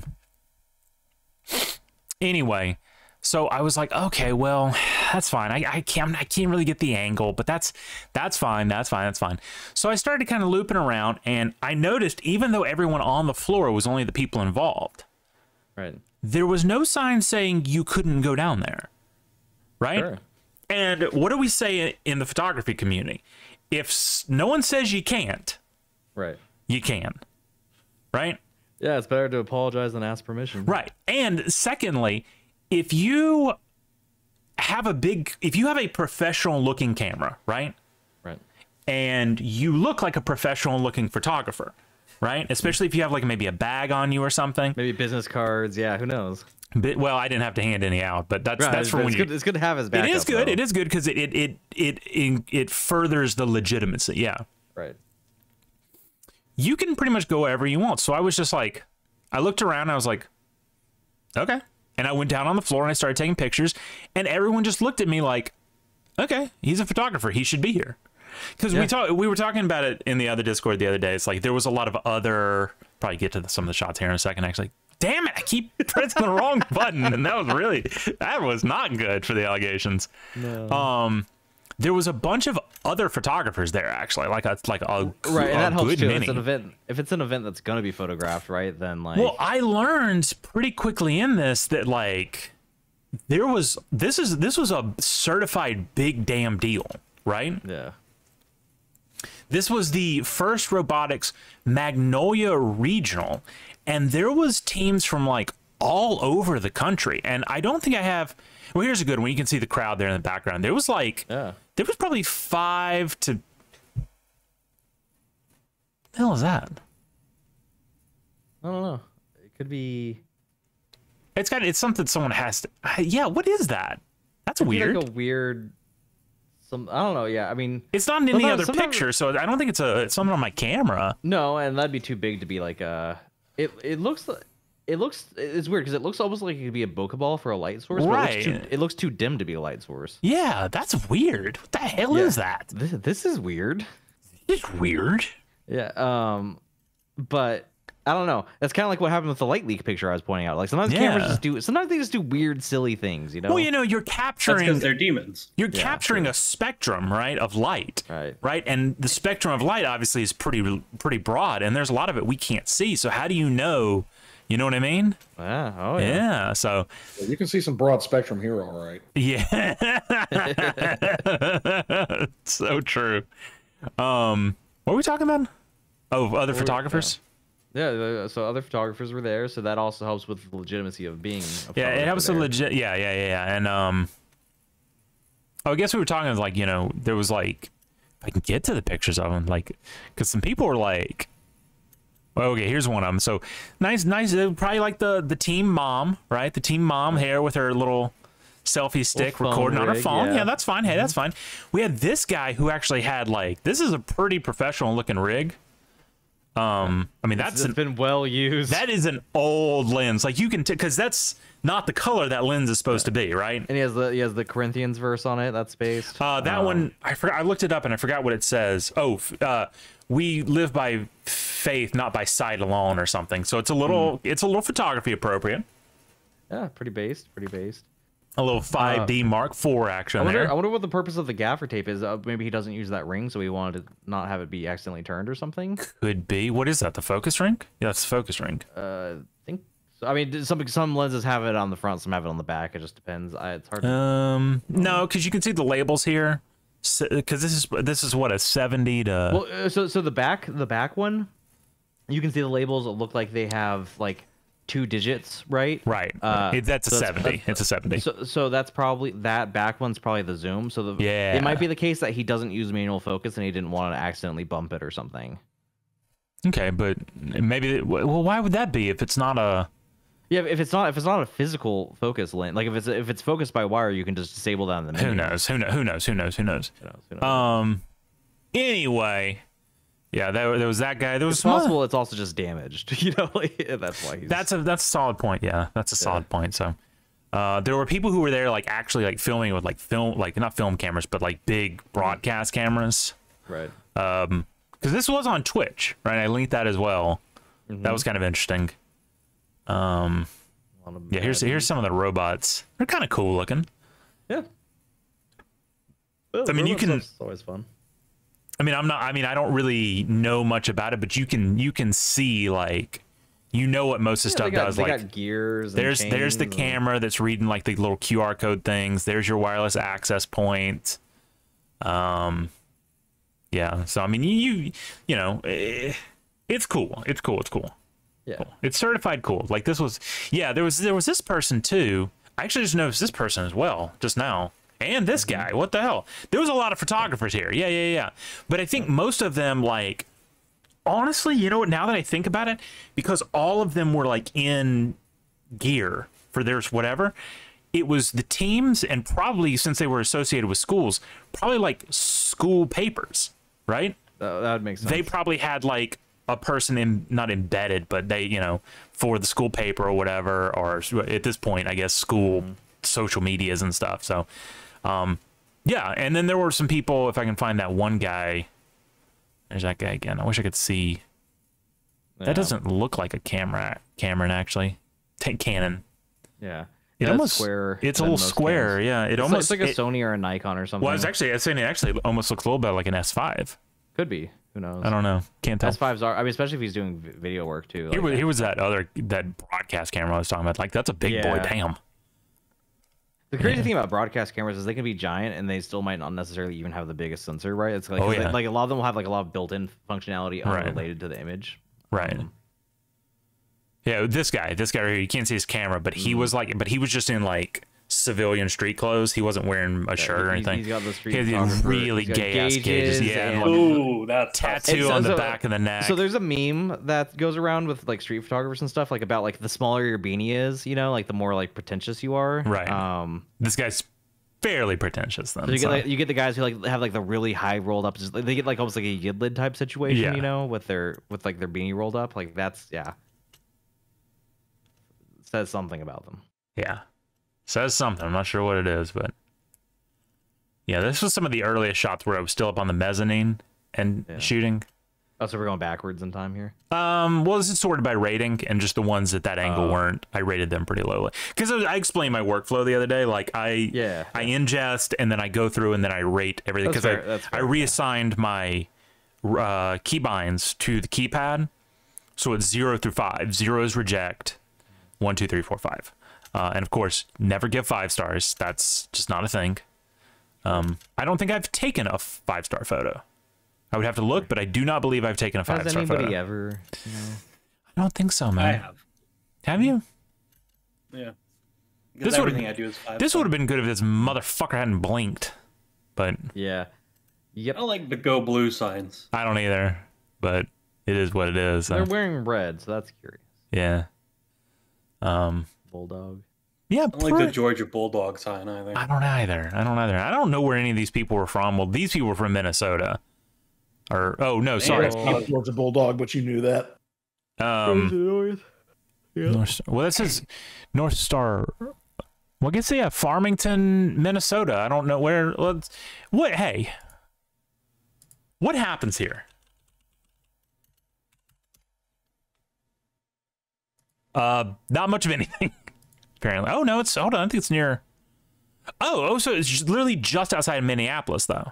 Speaker 1: Anyway, so I was like, okay, well, that's fine. I, I can't I can't really get the angle, but that's that's fine. That's fine. That's fine. So I started kind of looping around, and I noticed even though everyone on the floor was only the people involved,
Speaker 2: Right.
Speaker 1: there was no sign saying you couldn't go down there. Right.
Speaker 2: Sure.
Speaker 1: And what do we say in the photography community? If s- no one says you can't,
Speaker 2: Right.
Speaker 1: you can. Right?
Speaker 2: Yeah, it's better to apologize than ask permission.
Speaker 1: Right. And secondly, if you have a big, if you have a professional looking camera, right?
Speaker 2: Right.
Speaker 1: And you look like a professional looking photographer, right? Especially if you have like maybe a bag on you or something.
Speaker 2: Maybe business cards. Yeah, who knows?
Speaker 1: But, well, I didn't have to hand any out, but that's
Speaker 2: Right,
Speaker 1: that's for
Speaker 2: but
Speaker 1: when
Speaker 2: it's
Speaker 1: you.
Speaker 2: good, it's good to have as
Speaker 1: It
Speaker 2: backup.
Speaker 1: is good.
Speaker 2: though.
Speaker 1: It is good because it it, it it it it furthers the legitimacy. Yeah.
Speaker 2: Right.
Speaker 1: You can pretty much go wherever you want. So I was just like, I looked around and I was like, okay. And I went down on the floor and I started taking pictures, and everyone just looked at me like, okay, he's a photographer. He should be here. Because
Speaker 2: Yeah.
Speaker 1: we talk, we were talking about it in the other Discord the other day. It's like there was a lot of other, probably get to the, some of the shots here in a second, actually. Damn it, I keep pressing the wrong button. And that was really, that was not good for the allegations.
Speaker 2: No.
Speaker 1: Um, there was a bunch of other photographers there actually, like a like a,
Speaker 2: right, and
Speaker 1: a
Speaker 2: that helps
Speaker 1: good
Speaker 2: too.
Speaker 1: many.
Speaker 2: It's an event. If it's an event that's gonna be photographed, right? Then like,
Speaker 1: Well, I learned pretty quickly in this that like there was this is this was a certified big damn deal, right?
Speaker 2: yeah,
Speaker 1: This was the first robotics Magnolia Regional, and there was teams from like all over the country. And I don't think I have. Well, here's a good one. You can see the crowd there in the background. There was like,
Speaker 2: yeah.
Speaker 1: there was probably five to. The hell is that?
Speaker 2: I don't know. It could be.
Speaker 1: It's got. It's something someone has to. Yeah. What is that? That's
Speaker 2: Could be
Speaker 1: weird.
Speaker 2: Like a weird. Some. I don't know. Yeah. I mean.
Speaker 1: It's not in any
Speaker 2: Sometimes-
Speaker 1: other
Speaker 2: sometimes-
Speaker 1: picture, so I don't think it's a it's something on my camera.
Speaker 2: No, and that'd be too big to be like a. It it looks like. It looks it's weird because it looks almost like it could be a bokeh ball for a light source. But it looks, too,
Speaker 1: Right.
Speaker 2: it looks too dim to be a light source.
Speaker 1: Yeah, that's weird. What the hell
Speaker 2: Yeah.
Speaker 1: is that?
Speaker 2: This, this is weird.
Speaker 1: It's weird.
Speaker 2: Yeah. Um, but I don't know. That's kind of like what happened with the light leak picture I was pointing out. Like sometimes cameras
Speaker 1: Yeah.
Speaker 2: just do. Sometimes they just do weird, silly things. You know.
Speaker 1: Well, you know, you're
Speaker 4: That's
Speaker 1: capturing
Speaker 4: because they're demons.
Speaker 1: you're
Speaker 2: Yeah,
Speaker 1: capturing a spectrum, right, of light.
Speaker 2: Right.
Speaker 1: Right? And the spectrum of light obviously is pretty pretty broad, and there's a lot of it we can't see. So how do you know, you know what I mean?
Speaker 2: Yeah. Oh yeah.
Speaker 1: Yeah. So
Speaker 3: Yeah, you can see some broad spectrum here, all right.
Speaker 1: yeah. So true. Um what were we talking about? Oh, other photographers?
Speaker 2: Yeah. the- So other photographers were there, so that also helps with the legitimacy of being. A
Speaker 1: Yeah,
Speaker 2: photographer
Speaker 1: it helps to
Speaker 2: there.
Speaker 1: legit. Yeah, yeah, yeah, yeah. And um, oh, I guess we were talking like you know there was like if I can get to the pictures of them, like because some people were like, well, okay, here's one of them. So nice, nice. uh, Probably like the the team mom, right? The team mom here with her little selfie stick
Speaker 2: phone
Speaker 1: recording on her
Speaker 2: rig,
Speaker 1: phone. Yeah.
Speaker 2: yeah.
Speaker 1: that's fine. Hey, that's fine. We had this guy who actually had like this is a pretty professional looking rig. Um, I mean that's
Speaker 2: It's
Speaker 1: an
Speaker 2: been well used.
Speaker 1: that is an old lens. Like you can, because that's not the color that lens is supposed to be, right?
Speaker 2: and he has the he has the Corinthians verse on it. That's based.
Speaker 1: Uh, that
Speaker 2: Um,
Speaker 1: one, I forgot. I looked it up and I forgot what it says. Oh, f- uh, we live by faith, not by sight alone, or something. So it's a little, it's a little photography appropriate.
Speaker 2: Yeah, pretty based. Pretty based.
Speaker 1: A little five D Mark four action
Speaker 2: I wonder,
Speaker 1: there.
Speaker 2: I wonder what the purpose of the gaffer tape is. Uh, maybe he doesn't use that ring, so he wanted to not have it be accidentally turned or something.
Speaker 1: Could be. What is that? The focus ring? Yeah, that's the focus ring.
Speaker 2: Uh, I think. So. I mean, some some lenses have it on the front, some have it on the back. It just depends. I, it's hard. To,
Speaker 1: Um, no, because you can see the labels here. Because this is this is what a seventy to.
Speaker 2: well, uh, so so the back the back one, you can see the labels. It look like they have like two digits, right?
Speaker 1: right.
Speaker 2: Uh,
Speaker 1: It- that's a
Speaker 2: so
Speaker 1: seventy.
Speaker 2: that's-
Speaker 1: It's a seventy.
Speaker 2: So, so that's probably that back one's probably the zoom. So the
Speaker 1: Yeah.
Speaker 2: it might be the case that he doesn't use manual focus and he didn't want to accidentally bump it or something.
Speaker 1: Okay, but maybe. Well, why would that be if it's not a?
Speaker 2: Yeah, if it's not if it's not a physical focus lens, like if it's if it's focused by wire, you can just disable that in the menu.
Speaker 1: Who knows? Who knows? Who knows? Who knows? Who knows?
Speaker 2: Who knows? Who knows?
Speaker 1: Um. Anyway, yeah, there, there was that guy. There was
Speaker 2: it's
Speaker 1: some other-
Speaker 2: possible it's also just damaged. You know, like, that's why he's.
Speaker 1: That's a that's a solid point. Yeah, that's a solid point. So, uh, there were people who were there, like actually like filming with like film, like not film cameras, but like big broadcast cameras.
Speaker 2: right.
Speaker 1: Um, because this was on Twitch, right? I linked that as well. That was kind of interesting. Um,
Speaker 2: A lot of
Speaker 1: yeah. Here's
Speaker 2: bad-
Speaker 1: here's some of the robots. They're kind of cool looking.
Speaker 2: yeah. Well,
Speaker 1: I mean, you
Speaker 2: robot
Speaker 1: can-
Speaker 2: stuff's always fun.
Speaker 1: I mean, I'm not. I mean, I don't really know much about it, but you can you can see like, you know what most of the
Speaker 2: Yeah,
Speaker 1: stuff
Speaker 2: they got,
Speaker 1: does.
Speaker 2: they
Speaker 1: Like
Speaker 2: got gears. And
Speaker 1: there's there's the
Speaker 2: chains and-
Speaker 1: camera that's reading like the little Q R code things. There's your wireless access point. Um, yeah. So I mean, you you, you know, eh, it's cool. It's cool. It's cool.
Speaker 2: Yeah.
Speaker 1: Cool. It's certified cool. Like this was, yeah. There was there was this person too. I actually just noticed this person as well just now. And this
Speaker 2: Mm-hmm.
Speaker 1: guy, what the hell? There was a lot of photographers here. Yeah, yeah, yeah. But I think most of them, like, honestly, you know what? Now that I think about it, because all of them were like in gear for theirs, whatever, it was the teams, and probably since they were associated with schools, probably like school papers, right?
Speaker 2: That, that would make sense.
Speaker 1: They probably had like a person in, not embedded, but they, you know, for the school paper or whatever, or at this point, I guess school
Speaker 2: Mm-hmm. social
Speaker 1: medias and stuff. So, um, yeah. And then there were some people, if I can find that one guy, there's that guy again. I wish I could see.
Speaker 2: Yeah.
Speaker 1: That doesn't look like a camera, Cameron actually. Take Canon.
Speaker 2: Yeah.
Speaker 1: It
Speaker 2: Yeah,
Speaker 1: almost
Speaker 2: square.
Speaker 1: it's a
Speaker 2: than
Speaker 1: little
Speaker 2: most
Speaker 1: square.
Speaker 2: cams.
Speaker 1: Yeah, it
Speaker 2: It's, like,
Speaker 1: almost
Speaker 2: it's like a
Speaker 1: it-
Speaker 2: Sony or a Nikon or something.
Speaker 1: Well, I was actually I was saying it actually almost looks a little bit like an S five.
Speaker 2: Could be. Who knows?
Speaker 1: I don't know. Can't tell.
Speaker 2: S fives are. I mean, especially if he's doing v- video work too.
Speaker 1: Here,
Speaker 2: like
Speaker 1: was,
Speaker 2: that.
Speaker 1: here was that other that broadcast camera I was talking about. Like that's a big boy.
Speaker 2: Yeah.
Speaker 1: Damn.
Speaker 2: The crazy
Speaker 1: Yeah.
Speaker 2: thing about broadcast cameras is they can be giant and they still might not necessarily even have the biggest sensor, right? It's like,
Speaker 1: Oh,
Speaker 2: 'cause they-
Speaker 1: yeah.
Speaker 2: like a lot of them will have like a lot of built-in functionality
Speaker 1: Right.
Speaker 2: unrelated to the image.
Speaker 1: Right.
Speaker 2: Um,
Speaker 1: Yeah, this guy, this guy right here, you can't see his camera, but he
Speaker 2: Mm.
Speaker 1: was like, but he was just in like civilian street clothes. He wasn't wearing a shirt or
Speaker 2: he's-
Speaker 1: anything.
Speaker 2: He's got the street
Speaker 1: He had these
Speaker 2: photographer,
Speaker 1: really
Speaker 2: he's got
Speaker 1: gay ass gauges,
Speaker 2: gauges
Speaker 1: yeah, and
Speaker 2: and-
Speaker 1: like
Speaker 4: Ooh, that's
Speaker 1: tattoo
Speaker 2: It's-
Speaker 1: on the
Speaker 2: so-
Speaker 1: back of the neck.
Speaker 2: So there's a meme that goes around with like street photographers and stuff, like about like the smaller your beanie is, you know, like the more like pretentious you are.
Speaker 1: Right.
Speaker 2: Um.
Speaker 1: This guy's fairly pretentious then.
Speaker 2: So you
Speaker 1: so-
Speaker 2: get like, you get the guys who like have like the really high rolled up, just, like, they get like almost like a yidlid type situation,
Speaker 1: Yeah.
Speaker 2: you know, with their with like their beanie rolled up. Like that's yeah. Says something about them.
Speaker 1: Yeah. Says something. I'm not sure what it is, but yeah, this was some of the earliest shots where I was still up on the mezzanine and
Speaker 2: Yeah.
Speaker 1: shooting.
Speaker 2: Oh, so we're going backwards in time here.
Speaker 1: Um, well, this is sorted by rating, and just the ones at that angle
Speaker 2: Oh.
Speaker 1: weren't. I rated them pretty lowly because I, I explained my workflow the other day. Like I,
Speaker 2: Yeah.
Speaker 1: I ingest and then I go through and then I rate everything
Speaker 2: That's
Speaker 1: because I,
Speaker 2: fair, that's
Speaker 1: I
Speaker 2: fair, yeah.
Speaker 1: reassigned my uh, keybinds to the keypad, so it's zero through five. Zero is reject, one, two, three, four, five, uh, and of course, never give five stars. That's just not a thing. Um, I don't think I've taken a five star photo. I would have to look, but I do not believe I've taken a five
Speaker 2: Has
Speaker 1: star
Speaker 2: anybody
Speaker 1: photo.
Speaker 2: ever? You know?
Speaker 1: I don't think so, man.
Speaker 4: I have.
Speaker 1: Have you?
Speaker 4: Yeah.
Speaker 1: This
Speaker 4: Because
Speaker 1: would've-
Speaker 4: everything I do is five.
Speaker 1: This
Speaker 4: star.
Speaker 1: would have been good if this motherfucker hadn't blinked, but
Speaker 2: Yeah. Yep.
Speaker 4: I don't like the go blue signs.
Speaker 1: I don't either. But it is what it is. so,
Speaker 2: They're wearing red, so that's curious.
Speaker 1: yeah. Um.
Speaker 2: Bulldog.
Speaker 1: Yeah.
Speaker 4: I don't like the
Speaker 1: pretty-
Speaker 4: Georgia Bulldog sign either.
Speaker 1: I don't either. I don't either. I don't know where any of these people were from. Well, these people were from Minnesota. Or oh no, sorry.
Speaker 2: Oh.
Speaker 3: Not a Georgia Bulldog, but you knew that.
Speaker 1: Um.
Speaker 2: North.
Speaker 1: North Star. Well, this is North Star. Well, I guess yeah, Farmington, Minnesota. I don't know where. Let's. What? Hey. What happens here? Uh, not much of anything. Apparently. Oh no, it's hold on. I think it's near. Oh, oh, so it's just literally just outside of Minneapolis, though.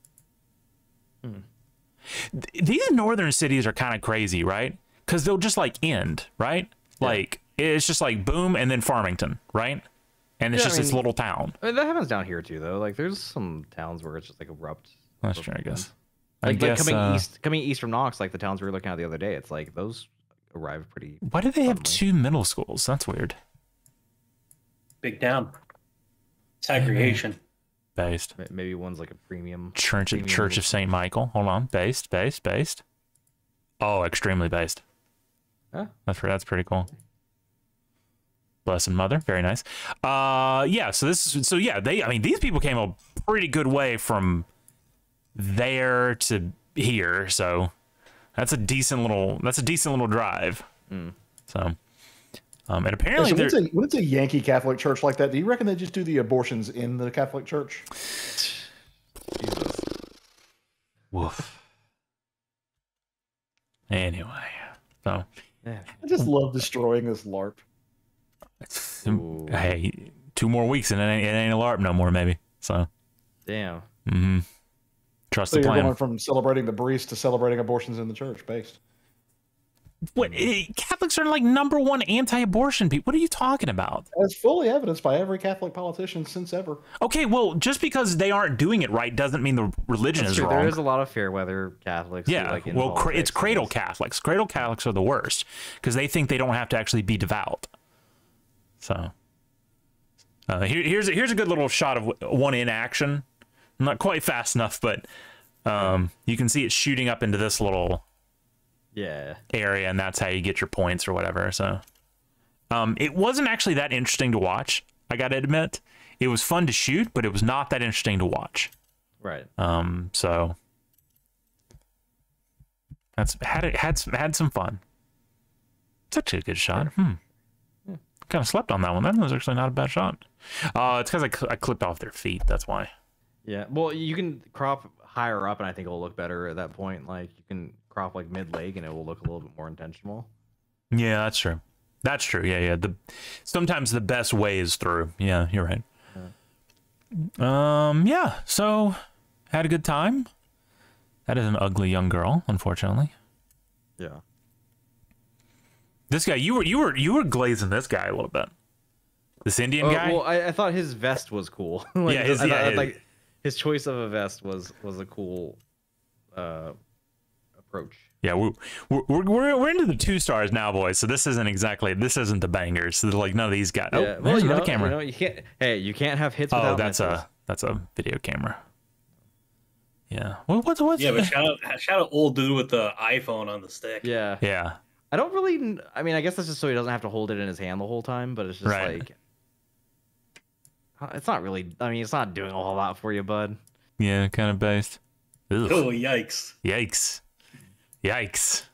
Speaker 1: Th- These northern cities are kind of crazy, right? Because they'll just like end, right? Like it's just like boom, and then Farmington, right? And it's
Speaker 2: Yeah, I
Speaker 1: just this
Speaker 2: mean-
Speaker 1: little town.
Speaker 2: I mean, that happens down here too, though. Like, there's some towns where it's just like abrupt.
Speaker 1: That's true, I guess. I
Speaker 2: Like, like
Speaker 1: guess.
Speaker 2: coming
Speaker 1: uh,
Speaker 2: east, coming east from Knox, like the towns we were looking at the other day. It's like those arrive pretty.
Speaker 1: Why do they have
Speaker 2: suddenly.
Speaker 1: two middle schools? That's weird.
Speaker 4: Big down. Segregation.
Speaker 1: Based.
Speaker 2: ma- Maybe one's like a premium.
Speaker 1: Church
Speaker 2: premium
Speaker 1: Church
Speaker 2: little-
Speaker 1: of Saint Michael. Hold on. Based, based, based. Oh, extremely based.
Speaker 2: Huh?
Speaker 1: That's pre- that's pretty cool. Blessed Mother, very nice. Uh, yeah. So this is so yeah. They, I mean, these people came a pretty good way from there to here. So that's a decent little. That's a decent little drive.
Speaker 2: Mm.
Speaker 1: So, um, and
Speaker 3: Yeah,
Speaker 1: apparently
Speaker 3: so when, it's
Speaker 1: they're-
Speaker 3: a, when it's a Yankee Catholic church like that, do you reckon they just do the abortions in the Catholic Church?
Speaker 2: Jesus.
Speaker 1: woof. Anyway, so
Speaker 2: Yeah.
Speaker 3: I just love destroying this LARP.
Speaker 2: Ooh.
Speaker 1: hey, two more weeks and it ain't, it ain't a LARP no more, maybe. So,
Speaker 2: Damn.
Speaker 1: mm-hmm. Trust
Speaker 3: So
Speaker 1: the
Speaker 3: you're
Speaker 1: plan.
Speaker 3: going from celebrating the Brees to celebrating abortions in the church, based.
Speaker 1: What eh, Catholics are like number one anti-abortion people. What are you talking about?
Speaker 3: As fully evidenced by every Catholic politician since ever.
Speaker 1: Okay, well, just because they aren't doing it right doesn't mean the religion
Speaker 2: That's
Speaker 1: is
Speaker 2: true.
Speaker 1: wrong.
Speaker 2: There is a lot of fair weather Catholics. who,
Speaker 1: yeah,
Speaker 2: like, in
Speaker 1: well, cra- it's
Speaker 2: politics and
Speaker 1: cradle
Speaker 2: this.
Speaker 1: Catholics. Cradle Catholics are the worst because they think they don't have to actually be devout. So, uh, here, here's a, here's a good little shot of one in action. Not quite fast enough, but um, you can see it shooting up into this little
Speaker 2: Yeah.
Speaker 1: area, and that's how you get your points or whatever. So, um, it wasn't actually that interesting to watch. I got to admit, it was fun to shoot, but it was not that interesting to watch.
Speaker 2: Right.
Speaker 1: Um, so that's had it had some, had some fun. It's actually a good shot. Hmm. Kind of slept on that one. That was actually not a bad shot. Uh, it's because I, cl- I clipped off their feet. That's why.
Speaker 2: Yeah. Well, you can crop higher up, and I think it'll look better at that point. Like you can crop like mid leg, and it will look a little bit more intentional.
Speaker 1: Yeah, that's true. That's true. Yeah, yeah. The sometimes the best way is through. Yeah, you're right. Yeah. Um. Yeah. So had a good time. That is an ugly young girl, unfortunately.
Speaker 2: Yeah.
Speaker 1: This guy, you were you were you were glazing this guy a little bit. This Indian
Speaker 2: Oh,
Speaker 1: guy.
Speaker 2: well, I, I thought his vest was cool. like,
Speaker 1: Yeah, his-
Speaker 2: I thought-
Speaker 1: yeah,
Speaker 2: I
Speaker 1: his-
Speaker 2: like his choice of a vest was was a cool uh, approach.
Speaker 1: Yeah, we're, we're we're we're into the two stars now, boys. So this isn't exactly this isn't the bangers. So like none of these guys. Oh,
Speaker 2: Yeah,
Speaker 1: there's
Speaker 2: well, you
Speaker 1: another
Speaker 2: know,
Speaker 1: camera.
Speaker 2: You know, you can't. Hey, you can't have hits
Speaker 1: Oh,
Speaker 2: without
Speaker 1: that's
Speaker 2: misses.
Speaker 1: a that's a video camera. Yeah. What, what's what's
Speaker 4: Yeah, but shout out, shout out old dude with the iPhone on the stick.
Speaker 2: Yeah.
Speaker 1: yeah.
Speaker 2: I don't really. kn- I mean, I guess that's just so he doesn't have to hold it in his hand the whole time. But it's just
Speaker 1: Right.
Speaker 2: like, uh, it's not really. I mean, it's not doing a whole lot for you, bud.
Speaker 1: Yeah, kind of based. Ugh.
Speaker 4: Oh, yikes.
Speaker 1: Yikes. Yikes.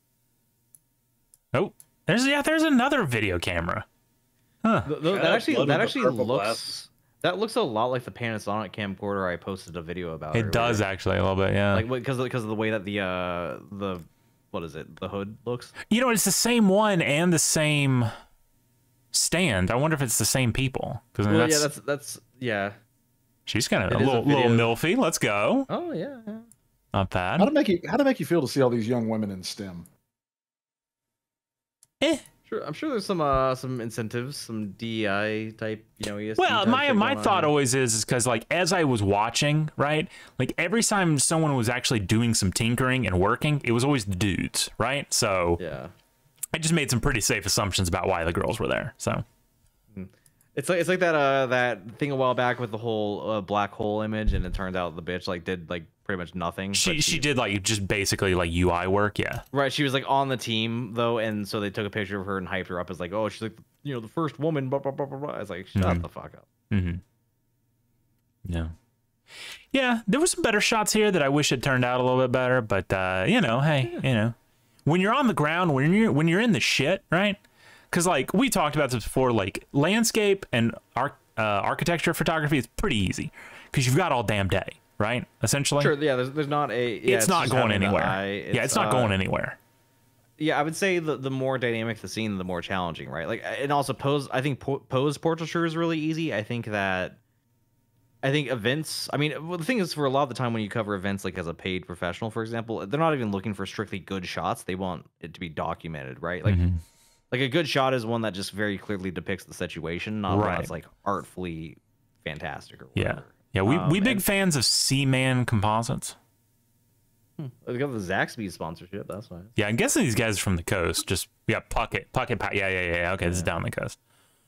Speaker 1: Oh, there's yeah, there's another video camera. Huh.
Speaker 2: Th- th-
Speaker 4: Shout
Speaker 2: that
Speaker 4: out
Speaker 2: actually,
Speaker 4: Blood
Speaker 2: that
Speaker 4: with the
Speaker 2: actually
Speaker 4: purple
Speaker 2: looks.
Speaker 4: glasses.
Speaker 2: That looks a lot like the Panasonic camcorder I posted a video about.
Speaker 1: It does
Speaker 2: earlier.
Speaker 1: actually a little bit, yeah.
Speaker 2: Like because because of the way that the uh the what is it the hood looks.
Speaker 1: You know, it's the same one and the same stand. I wonder if it's the same people. Because
Speaker 2: Well,
Speaker 1: that's,
Speaker 2: yeah, that's that's yeah.
Speaker 1: she's kind of
Speaker 2: it
Speaker 1: a
Speaker 2: is a
Speaker 1: little, little
Speaker 2: video.
Speaker 1: milfy. Let's go.
Speaker 2: Oh yeah. yeah.
Speaker 1: Not bad.
Speaker 3: How to make you how to make you feel to see all these young women in STEM?
Speaker 1: Eh.
Speaker 2: Sure, I'm sure there's some uh some incentives, some D E I type, you know. E S G
Speaker 1: Well,
Speaker 2: type
Speaker 1: my
Speaker 2: shit
Speaker 1: my
Speaker 2: going on
Speaker 1: thought
Speaker 2: here.
Speaker 1: always is is because like as I was watching, right, like every time someone was actually doing some tinkering and working, it was always the dudes, right? So
Speaker 2: Yeah.
Speaker 1: I just made some pretty safe assumptions about why the girls were there. So
Speaker 2: It's like it's like that uh that thing a while back with the whole uh, black hole image, and it turned out the bitch like did like pretty much nothing.
Speaker 1: she
Speaker 2: but
Speaker 1: she did like just basically like U I work, yeah.
Speaker 2: Right, she was like on the team though, and so they took a picture of her and hyped her up as like, oh, she's like, you know, the first woman. Blah blah blah blah blah. I was like, shut
Speaker 1: Mhm.
Speaker 2: the fuck up.
Speaker 1: Mm-hmm. Yeah. Yeah, there were some better shots here that I wish had turned out a little bit better, but uh, you know, hey, you know, when you're on the ground, when you're when you're in the shit, right? Because like we talked about this before, like landscape and arch, uh, architecture photography is pretty easy because you've got all damn day, right? Essentially,
Speaker 2: Sure, yeah. There's there's not a. Yeah,
Speaker 1: it's, not
Speaker 2: just
Speaker 1: going
Speaker 2: having the
Speaker 1: anywhere.
Speaker 2: eye.
Speaker 1: yeah, it's not
Speaker 2: uh,
Speaker 1: going anywhere.
Speaker 2: Yeah, I would say the the more dynamic the scene, the more challenging, right? Like, and also pose. I think po- pose portraiture is really easy. I think that. I think events. I mean, well, the thing is, for a lot of the time when you cover events, like as a paid professional, for example, they're not even looking for strictly good shots. They want it to be documented, right? Like,
Speaker 1: Mhm.
Speaker 2: like a good shot is one that just very clearly depicts the situation, not one
Speaker 1: Right.
Speaker 2: that's like artfully fantastic or
Speaker 1: Yeah,
Speaker 2: whatever.
Speaker 1: yeah. We
Speaker 2: Um,
Speaker 1: we big
Speaker 2: and-
Speaker 1: fans of Seaman Composites.
Speaker 2: They got the Zaxby sponsorship. That's fine.
Speaker 1: Yeah, I'm guessing these guys are from the coast. Just yeah, Puckett, Puckett, Pa- yeah, yeah, yeah. yeah. Okay, this is down the coast.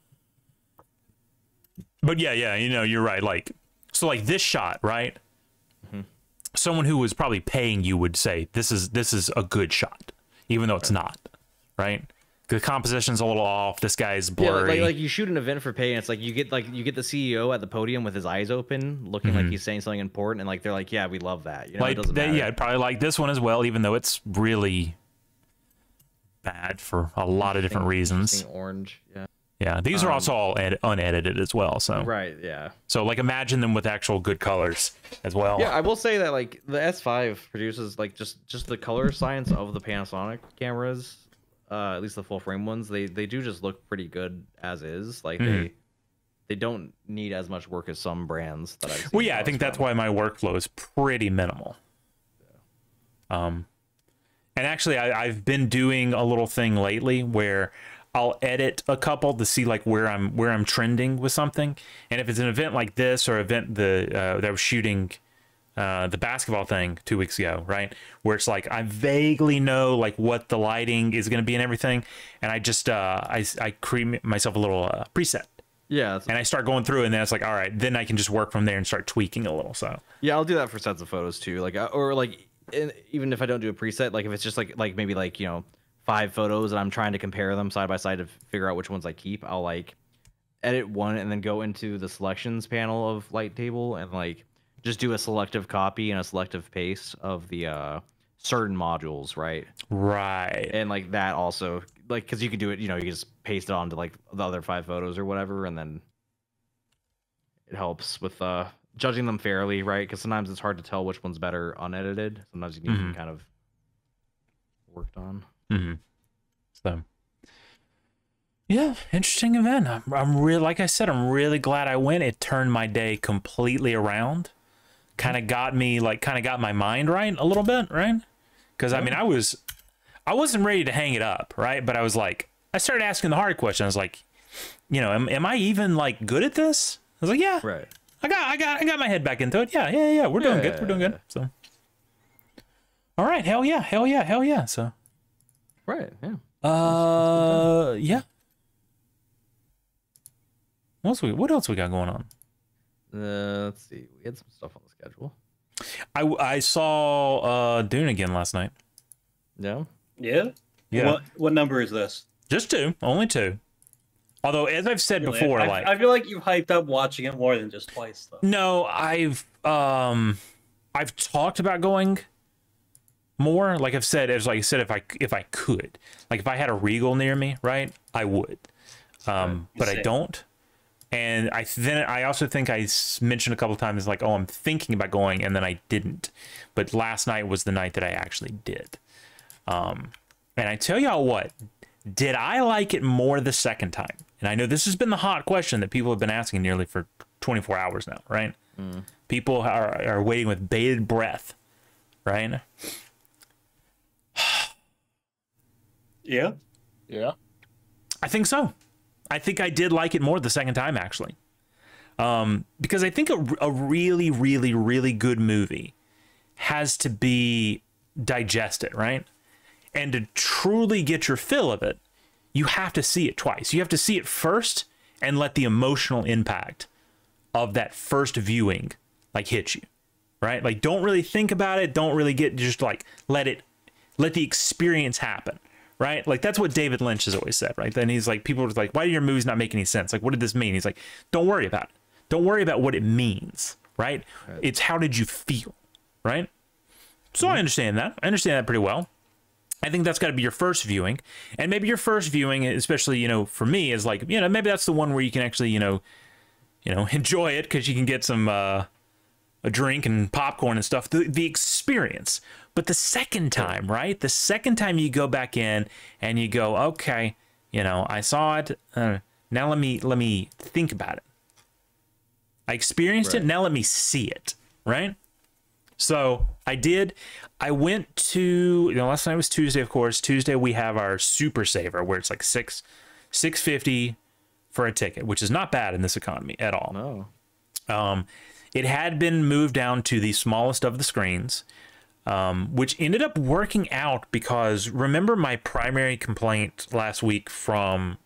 Speaker 1: But yeah, yeah, you know, you're right. Like, so like this shot, right?
Speaker 2: Mm-hmm.
Speaker 1: Someone who was probably paying you would say this is this is a good shot, even though it's not, right? The composition's a little off. This guy's
Speaker 2: Yeah,
Speaker 1: blurry.
Speaker 2: like, like you shoot an event for pay, and it's like you get like you get the C E O at the podium with his eyes open, looking like he's saying something important, and like they're like, "Yeah, we love that." You know, it
Speaker 1: Like,
Speaker 2: doesn't
Speaker 1: they,
Speaker 2: matter.
Speaker 1: yeah, I'd probably like this one as well, even though it's really bad for a lot of different
Speaker 2: Interesting-
Speaker 1: reasons.
Speaker 2: interesting Orange, yeah.
Speaker 1: Yeah, these are
Speaker 2: Um,
Speaker 1: also all ed- unedited as well. So
Speaker 2: Right, yeah.
Speaker 1: So like imagine them with actual good colors as well.
Speaker 2: Yeah, I will say that like the S five produces like just just the color science of the Panasonic cameras, uh, at least the full frame ones. They they do just look pretty good as is. Like
Speaker 1: Mhm.
Speaker 2: they they don't need as much work as some brands that I've seen.
Speaker 1: Well, yeah, I
Speaker 2: those
Speaker 1: think that's
Speaker 2: from.
Speaker 1: why my workflow is pretty minimal. Um, and actually, I, I've been doing a little thing lately where I'll edit a couple to see like where I'm where I'm trending with something, and if it's an event like this or event the uh, that I was shooting. Uh, the basketball thing two weeks ago, right? Where it's like I vaguely know like what the lighting is going to be and everything, and I just uh, I I create myself a little uh, preset,
Speaker 2: Yeah, that's,
Speaker 1: and I start going through, and then it's like, all right, then I can just work from there and start tweaking a little. So
Speaker 2: yeah, I'll do that for sets of photos too. Like uh, or like in, even if I don't do a preset, like if it's just like like maybe like you know five photos and I'm trying to compare them side by side to figure out which ones I keep, I'll like edit one and then go into the selections panel of Light Table and like just do a selective copy and a selective paste of the uh certain modules, right?
Speaker 1: right,
Speaker 2: And like that also like because you could do it, you know, you can just paste it onto like the other five photos or whatever, and then it helps with uh judging them fairly, right? Because sometimes it's hard to tell which one's better unedited. Sometimes you need
Speaker 1: Mhm.
Speaker 2: them kind of worked on.
Speaker 1: mm-hmm. So Yeah, interesting event. I'm, I'm really, like I said, I'm really glad I went. It turned my day completely around. Kind of got me, like, kind of got my mind right a little bit, right? Because I mean, I was, I wasn't ready to hang it up, right? But I was like, I started asking the hard question. I was like, you know, am, am I even like good at this? I was like, yeah,
Speaker 2: Right.
Speaker 1: I got, I got, I got my head back into it. Yeah, yeah, yeah. We're doing
Speaker 2: Yeah,
Speaker 1: good. We're doing
Speaker 2: yeah,
Speaker 1: good. So, all right, hell yeah, hell yeah, hell yeah. So,
Speaker 2: Right. Yeah.
Speaker 1: uh, yeah. What else we, what else we got going on?
Speaker 2: Uh, let's see. We had some stuff on the schedule.
Speaker 1: I, I saw uh Dune again last night.
Speaker 2: Yeah.
Speaker 4: Yeah.
Speaker 1: Yeah.
Speaker 4: What what number is this?
Speaker 1: Just two, only two. Although, as I've said
Speaker 4: Really?
Speaker 1: before,
Speaker 4: I,
Speaker 1: like
Speaker 4: I feel like you've hyped up watching it more than just twice, though.
Speaker 1: no, I've um, I've talked about going more. Like I've said, as like I said, if I if I could, like if I had a Regal near me, right, I would. Um, but I
Speaker 4: Same.
Speaker 1: don't. And I then I also think I s- mentioned a couple of times like, oh, I'm thinking about going, and then I didn't. But last night was the night that I actually did. Um, and I tell y'all what, did I like it more the second time? And I know this has been the hot question that people have been asking nearly for twenty-four hours now, right?
Speaker 2: Mm.
Speaker 1: People are are waiting with bated breath, right?
Speaker 4: Yeah.
Speaker 3: Yeah.
Speaker 1: I think so. I think I did like it more the second time, actually. Um, because I think a, a really, really, really good movie has to be digested, right? And to truly get your fill of it, you have to see it twice. You have to see it first and let the emotional impact of that first viewing like hit you, right? Like don't really think about it. Don't really get, just like let it, let the experience happen. Right? Like that's what David Lynch has always said, right? Then he's like, people are like, why do your movies not make any sense? Like, what did this mean? He's like, don't worry about it. Don't worry about what it means, right?
Speaker 2: Right.
Speaker 1: It's how did you feel, right? So I understand that. I understand that pretty well. I think that's got to be your first viewing. And maybe your first viewing, especially, you know, for me, is like, you know, maybe that's the one where you can actually, you know, you know, enjoy it because you can get some, uh, a drink and popcorn and stuff, the, the experience. But the second time, right? The second time you go back in and you go, okay, you know, I saw it. Uh, now let me let me think about it. I experienced
Speaker 2: Right.
Speaker 1: it. Now let me see it. Right. So I did. I went to, you know, last night was Tuesday, of course. Tuesday we have our super saver where it's like six six fifty for a ticket, which is not bad in this economy at all.
Speaker 2: No.
Speaker 1: Um, it had been moved down to the smallest of the screens, um, which ended up working out because remember my primary complaint last week from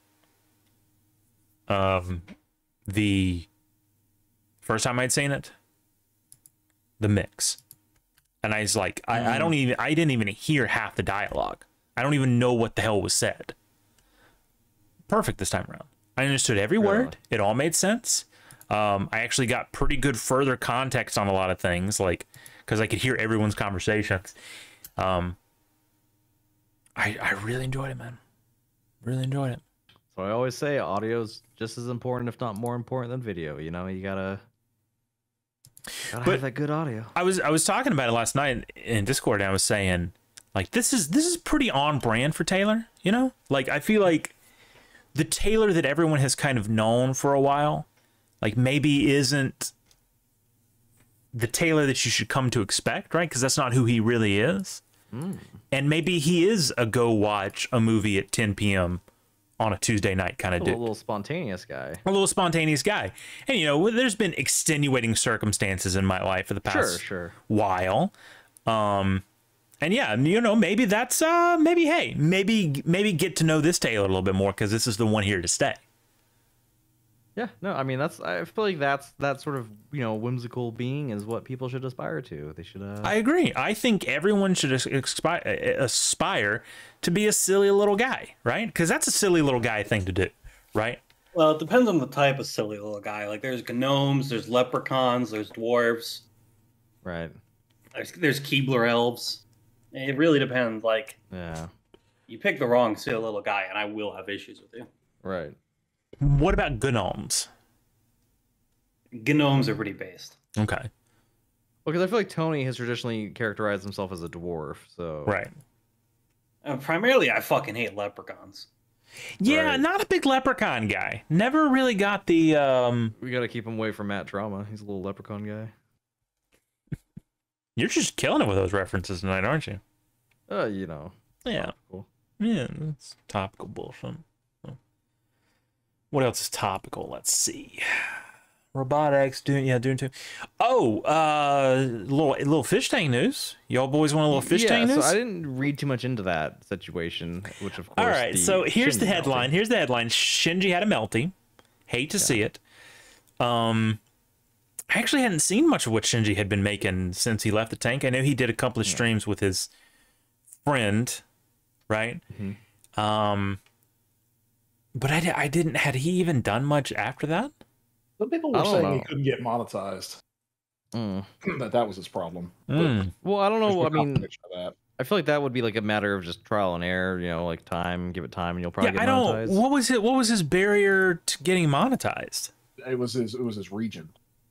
Speaker 1: um, the first time I'd seen it? The mix. And I was like, I, I don't even, I didn't even hear half the dialogue. I don't even know what the hell was said. Perfect this time around. I understood every
Speaker 2: Really?
Speaker 1: word. It all made sense. Um, I actually got pretty good further context on a lot of things, like because I could hear everyone's conversations. Um, I I really enjoyed it, man. Really enjoyed it.
Speaker 2: So I always say audio's just as important, if not more important, than video. You know, you gotta gotta
Speaker 1: But-
Speaker 2: have that good audio.
Speaker 1: I was I was talking about it last night in Discord, and I was saying like this is this is pretty on brand for Taylor. You know, like I feel like the Taylor that everyone has kind of known for a while, like maybe isn't the Taylor that you should come to expect, right? Because that's not who he really is.
Speaker 2: Mm.
Speaker 1: And maybe he is a go watch a movie at ten p.m. on a Tuesday night kind of
Speaker 2: A
Speaker 1: dude.
Speaker 2: little, little spontaneous guy.
Speaker 1: A little spontaneous guy. And, you know, there's been extenuating circumstances in my life for the
Speaker 2: Sure,
Speaker 1: past
Speaker 2: sure.
Speaker 1: while. Um, and yeah, you know, maybe that's, uh, maybe, hey, maybe, maybe get to know this Taylor a little bit more because this is the one here to stay.
Speaker 2: Yeah, no, I mean that's. I feel like that's that sort of you know whimsical being is what people should aspire to. They should. Uh,
Speaker 1: I agree. I think everyone should as- expi- uh, aspire to be a silly little guy, right? Because that's a silly little guy thing to do, right?
Speaker 4: Well, it depends on the type of silly little guy. Like there's gnomes, there's leprechauns, there's dwarves,
Speaker 2: right.
Speaker 4: there's, there's Keebler elves. It really depends. Like
Speaker 2: Yeah.
Speaker 4: you pick the wrong silly little guy, and I will have issues with you.
Speaker 2: Right.
Speaker 1: What about gnomes?
Speaker 4: Gnomes are pretty based.
Speaker 1: Okay,
Speaker 2: Because I feel like Tony has traditionally characterized himself as a dwarf. So.
Speaker 1: right.
Speaker 4: Uh, primarily, I fucking hate leprechauns.
Speaker 1: Yeah,
Speaker 2: Right.
Speaker 1: not a big Leprechaun guy. Never really got the um
Speaker 2: We gotta keep him away from Matt Trauma. He's a little leprechaun guy.
Speaker 1: You're just killing it with those references tonight, aren't you?
Speaker 2: Uh, you know.
Speaker 1: Yeah.
Speaker 2: Cool.
Speaker 1: Yeah, it's topical bullshit. What else is topical? Let's see. Robotics, doing yeah, doing two. Oh, uh, little little fish tank news. Y'all boys want a little fish
Speaker 2: yeah,
Speaker 1: tank news?
Speaker 2: so I didn't read too much into that situation, which of course.
Speaker 1: All right,
Speaker 2: the
Speaker 1: so here's the
Speaker 2: Shinji
Speaker 1: headline.
Speaker 2: melting.
Speaker 1: Here's the headline. Shinji had a melty. Hate to see it. Um, I actually hadn't seen much of what Shinji had been making since he left the tank. I know he did a couple of streams with his friend, right?
Speaker 2: Mm-hmm.
Speaker 1: Um, but I, di- I didn't. Had he even done much after that?
Speaker 3: Some people
Speaker 2: I
Speaker 3: were
Speaker 2: don't
Speaker 3: saying
Speaker 2: know.
Speaker 3: he couldn't get monetized.
Speaker 2: Mm.
Speaker 3: that that was his problem. But
Speaker 1: Mm.
Speaker 2: Well, I don't
Speaker 3: there's
Speaker 2: know.
Speaker 3: no
Speaker 2: I mean,
Speaker 3: confirmation of that.
Speaker 2: I feel like that would be like a matter of just trial and error. You know, like time, give it time, and you'll probably
Speaker 1: Yeah,
Speaker 2: get
Speaker 1: I don't.
Speaker 2: monetized.
Speaker 1: What was it? What was his barrier to getting monetized?
Speaker 3: It was his. It was his region.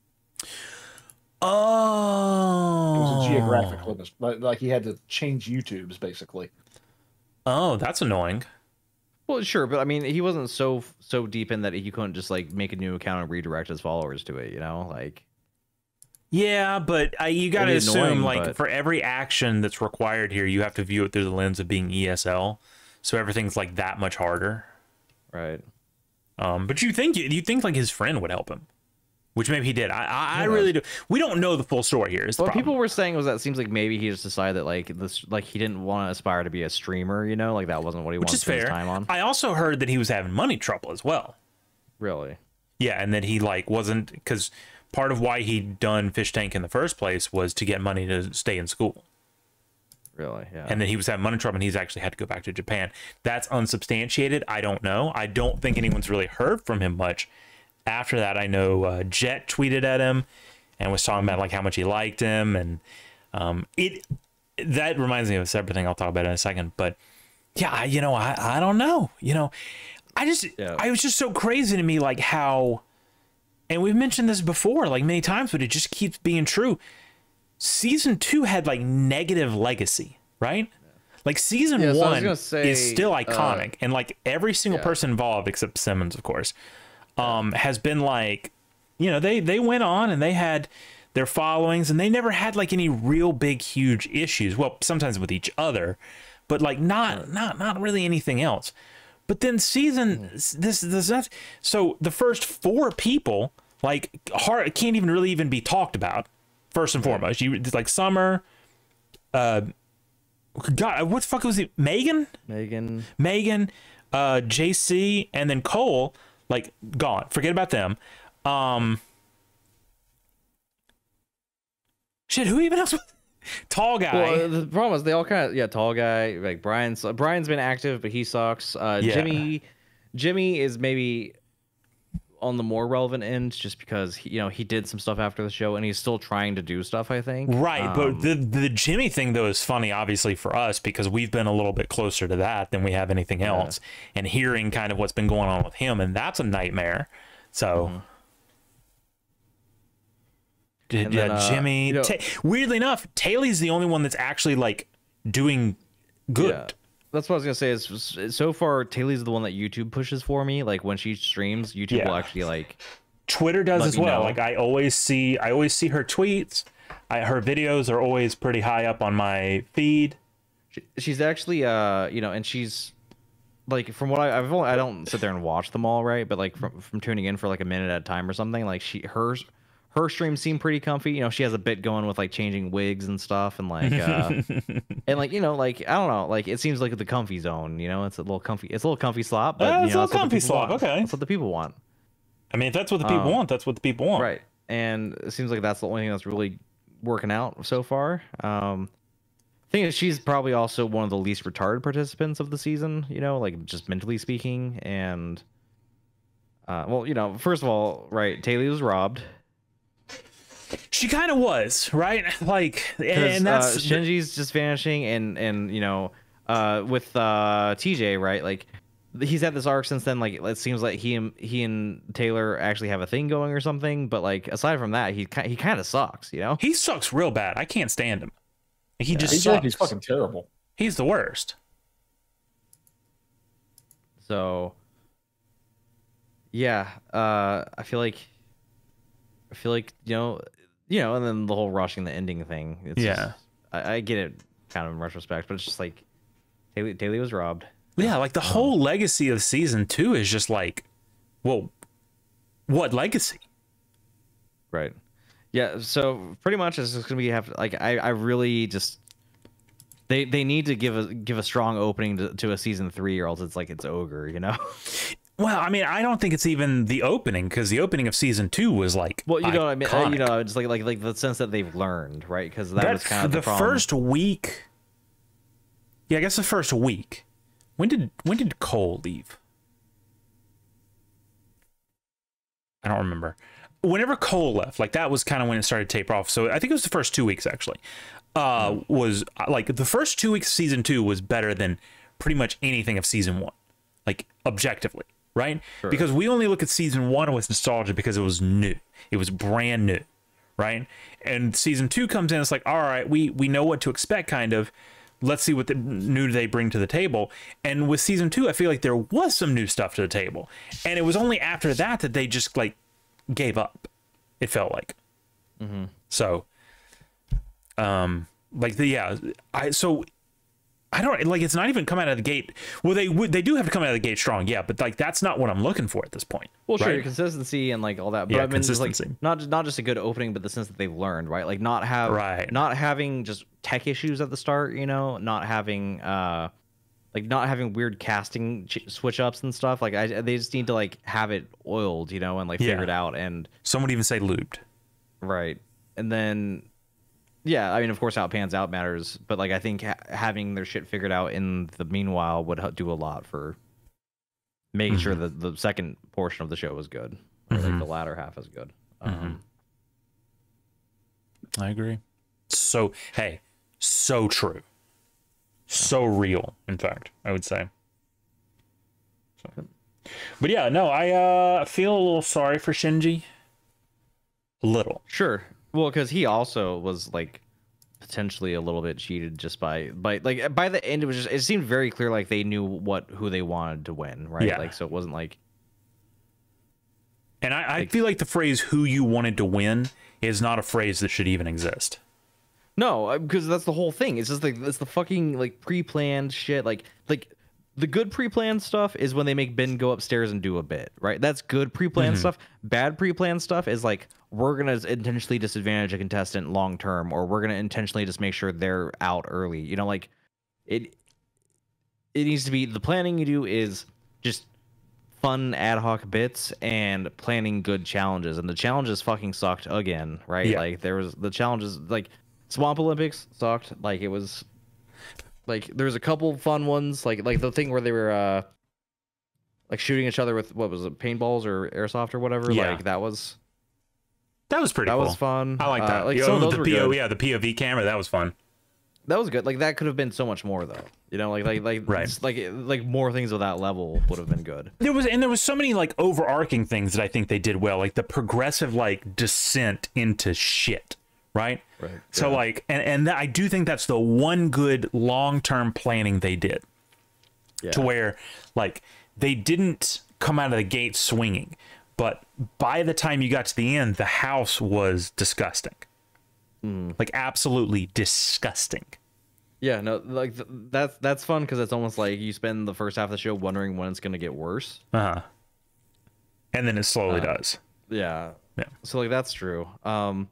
Speaker 1: Oh,
Speaker 3: It was a geographic limit. Like, like he had to change YouTube's basically.
Speaker 1: Oh, that's annoying.
Speaker 2: Well, sure, but I mean, he wasn't so so deep in that he couldn't just like make a new account and redirect his followers to it. You know, like.
Speaker 1: Yeah, but I, you got to
Speaker 2: It'd be
Speaker 1: assume,
Speaker 2: annoying,
Speaker 1: like,
Speaker 2: but-
Speaker 1: for every action that's required here, you have to view it through the lens of being E S L. So everything's like that much harder.
Speaker 2: Right.
Speaker 1: Um, but you think you think like his friend would help him, which maybe he did. I I, I
Speaker 2: Who
Speaker 1: really do. We don't know the full story here. Is the
Speaker 2: What
Speaker 1: problem.
Speaker 2: people were saying was that it seems like maybe he just decided that like this, like he didn't want to aspire to be a streamer. You know, like that wasn't what he
Speaker 1: which
Speaker 2: wanted
Speaker 1: is
Speaker 2: to spend his
Speaker 1: fair.
Speaker 2: time on.
Speaker 1: I also heard that he was having money trouble as well.
Speaker 2: Really.
Speaker 1: Yeah, and that he like wasn't because part of why he'd done Fish Tank in the first place was to get money to stay in school.
Speaker 2: Really. Yeah.
Speaker 1: And then he was having money trouble and he's actually had to go back to Japan. That's unsubstantiated. I don't know. I don't think anyone's really heard from him much. After that, I know uh, Jet tweeted at him and was talking about like how much he liked him. And um, it that reminds me of a separate thing I'll talk about in a second. But yeah, I- you know, I, I don't know. You know, I just,
Speaker 2: Yeah.
Speaker 1: I was just so crazy to me like how, and we've mentioned this before like many times, but it just keeps being true. Season two had like negative legacy, right? Like season
Speaker 2: Yeah, so I was
Speaker 1: one
Speaker 2: gonna say,
Speaker 1: is still
Speaker 2: uh,
Speaker 1: iconic, and like every single
Speaker 2: yeah.
Speaker 1: person involved, except Simmons, of course, um, has been like, you know, they they went on and they had their followings, and they never had like any real big, huge issues. Well, sometimes with each other, but like not not not really anything else. But then season this this that's so the first four people like hard can't even really even be talked about. First and foremost, you like Summer. Uh, God, what the fuck was it? Megan,
Speaker 2: Megan.
Speaker 1: Megan, uh, J C, and then Cole. Like gone. Forget about them. Um, shit. Who even else? Tall guy.
Speaker 2: Well, the problem is they all kind of yeah, tall guy like Brian's. Brian's been active, but he sucks. Uh,
Speaker 1: Yeah.
Speaker 2: Jimmy, Jimmy is maybe on the more relevant end, just because he, you know he did some stuff after the show, and he's still trying to do stuff. I think.
Speaker 1: Right,
Speaker 2: Um,
Speaker 1: but the the Jimmy thing though is funny, obviously for us because we've been a little bit closer to that than we have anything else, and hearing kind of what's been going on with him, and that's a nightmare. So,
Speaker 2: Mm-hmm.
Speaker 1: Did-
Speaker 2: And
Speaker 1: yeah,
Speaker 2: then, uh,
Speaker 1: Jimmy.
Speaker 2: you know-
Speaker 1: Ta- weirdly enough, Taylor's the only one that's actually like doing good.
Speaker 2: Yeah. That's what I was gonna say. Is so far Taylor's the one that YouTube pushes for me. Like when she streams, YouTube
Speaker 1: Yeah.
Speaker 2: will actually like.
Speaker 1: Twitter does
Speaker 2: Let
Speaker 1: as
Speaker 2: me
Speaker 1: well.
Speaker 2: know.
Speaker 1: Like I always see, I always see her tweets. I, her videos are always pretty high up on my feed.
Speaker 2: She, she's actually uh you know, and she's like from what I, I've only I don't sit there and watch them all, right? But like from from tuning in for like a minute at a time or something, like she hers her streams seem pretty comfy. You know, she has a bit going with like changing wigs and stuff, and like uh and like you know, like I don't know, like it seems like the comfy zone. You know, it's a little comfy, it's a little comfy slop, but
Speaker 1: Uh,
Speaker 2: you
Speaker 1: it's a
Speaker 2: know,
Speaker 1: little
Speaker 2: that's what the
Speaker 1: comfy
Speaker 2: people
Speaker 1: slop,
Speaker 2: want.
Speaker 1: okay.
Speaker 2: That's what the people want.
Speaker 1: I mean, if that's what the people
Speaker 2: Um,
Speaker 1: want, that's what the people want.
Speaker 2: Right. And it seems like that's the only thing that's really working out so far. Um, thing is, she's probably also one of the least retarded participants of the season, you know, like just mentally speaking. And, uh, well, you know, first of all, right, Taylor was robbed.
Speaker 1: She kind of was, right? Like, and
Speaker 2: uh,
Speaker 1: that's
Speaker 2: Shinji's just vanishing. And, and, you know, uh, with uh, T J, right, like, he's had this arc since then. Like it seems like he and he and Taylor actually have a thing going or something. But like aside from that, he ki- he kind of sucks, you know.
Speaker 1: he sucks real bad. I can't stand him. He just
Speaker 3: He's,
Speaker 1: sucks.
Speaker 3: he's fucking terrible.
Speaker 1: He's the worst.
Speaker 2: So yeah, uh, I feel like I feel like you know, you know, and then the whole rushing the ending thing. It's
Speaker 1: Yeah.
Speaker 2: just, I, I get it, kind of in retrospect, but it's just like Daly, Daly was robbed.
Speaker 1: Yeah, like the whole legacy of season two is just like, well, what legacy?
Speaker 2: Right. Yeah. So pretty much it's just gonna be have like I I really just they they need to give a give a strong opening to, to a season three or else it's like it's ogre, you know.
Speaker 1: Well, I mean, I don't think it's even the opening because the opening of season two was like,
Speaker 2: Well, you know what I mean. uh,
Speaker 1: iconic.
Speaker 2: You know, it's like like like the sense that they've learned, right? Because that,
Speaker 1: That
Speaker 2: was kind of
Speaker 1: the,
Speaker 2: the, problem.
Speaker 1: first week. Yeah, I guess the first week. When did when did Cole leave? I don't remember. Whenever Cole left, like that was kind of when it started to taper off. So I think it was the first two weeks actually. Uh, was like the first two weeks of season two was better than pretty much anything of season one, like objectively, right?
Speaker 2: Sure.
Speaker 1: Because we only look at season one with nostalgia because it was new, it was brand new, right? And season two comes in, it's like, all right, we we know what to expect, kind of. Let's see what the new they bring to the table. And with season two, I feel like there was some new stuff to the table, and it was only after that that they just like gave up. It felt like.
Speaker 2: Mm-hmm.
Speaker 1: So, um, like the yeah, I so I don't like it's not even come out of the gate. Well, they would they do have to come out of the gate strong, yeah, but like that's not what I'm looking for at this point.
Speaker 2: Well, sure,
Speaker 1: right?
Speaker 2: consistency and like all that. But
Speaker 1: Yeah,
Speaker 2: I mean, just, like
Speaker 1: consistency.
Speaker 2: not just not just a good opening, but the sense that they've learned, right? Like not have
Speaker 1: Right.
Speaker 2: not having just tech issues at the start, you know, not having uh, like not having weird casting ch- switch ups and stuff. Like I, they just need to like have it oiled, you know, and like
Speaker 1: Yeah.
Speaker 2: figured out and
Speaker 1: Some would even say lubed.
Speaker 2: right, and then. Yeah, I mean, of course, how it pans out matters, but like I think ha- having their shit figured out in the meanwhile would h- do a lot for making sure that the second portion of the show was good, or like the latter half is good. Um,
Speaker 1: I agree. So hey, so true, so real. In fact, I would say. So. But yeah, no, I uh, feel a little sorry for Shinji. A little.
Speaker 2: Sure. Well, because he also was like potentially a little bit cheated just by by like by the end it was just it seemed very clear like they knew what who they wanted to win, right?
Speaker 1: Yeah.
Speaker 2: Like so it wasn't like
Speaker 1: And I, I feel like the phrase "who you wanted to win" is not a phrase that should even exist.
Speaker 2: no, because that's the whole thing. It's just like it's the fucking like pre-planned shit. Like like the good pre-planned stuff is when they make Ben go upstairs and do a bit, right? That's good pre-planned stuff. Bad pre-planned stuff is like we're gonna intentionally disadvantage a contestant long term, or we're gonna intentionally just make sure they're out early. You know, like it. It needs to be the planning you do is just fun ad hoc bits and planning good challenges, and the challenges fucking sucked again, right?
Speaker 1: Yeah.
Speaker 2: Like there was the challenges like Swamp Olympics sucked. Like it was like there was a couple fun ones, like like the thing where they were uh like shooting each other with what was it, paintballs or airsoft or whatever.
Speaker 1: Yeah.
Speaker 2: Like that was
Speaker 1: That was pretty
Speaker 2: that
Speaker 1: cool.
Speaker 2: was fun.
Speaker 1: I like that.
Speaker 2: Uh, like
Speaker 1: Yeah,
Speaker 2: some of
Speaker 1: the
Speaker 2: those were
Speaker 1: P O,
Speaker 2: good.
Speaker 1: yeah, the P O V camera, that was fun.
Speaker 2: That was good. Like that could have been so much more though. You know, like like like
Speaker 1: Right.
Speaker 2: like like more things of that level would have been good.
Speaker 1: There was and there was so many like overarching things that I think they did well, like the progressive like descent into shit, right?
Speaker 2: Right.
Speaker 1: So
Speaker 2: Yeah.
Speaker 1: like and and that, I do think that's the one good long-term planning they did.
Speaker 2: Yeah.
Speaker 1: To where like they didn't come out of the gate swinging, but by the time you got to the end, the house was disgusting.
Speaker 2: Mm.
Speaker 1: Like absolutely disgusting.
Speaker 2: Yeah, no, like th- that's that's fun because it's almost like you spend the first half of the show wondering when it's gonna get worse.
Speaker 1: Uh-huh. And then it slowly
Speaker 2: Uh,
Speaker 1: does.
Speaker 2: Yeah.
Speaker 1: Yeah.
Speaker 2: So like that's true. Um.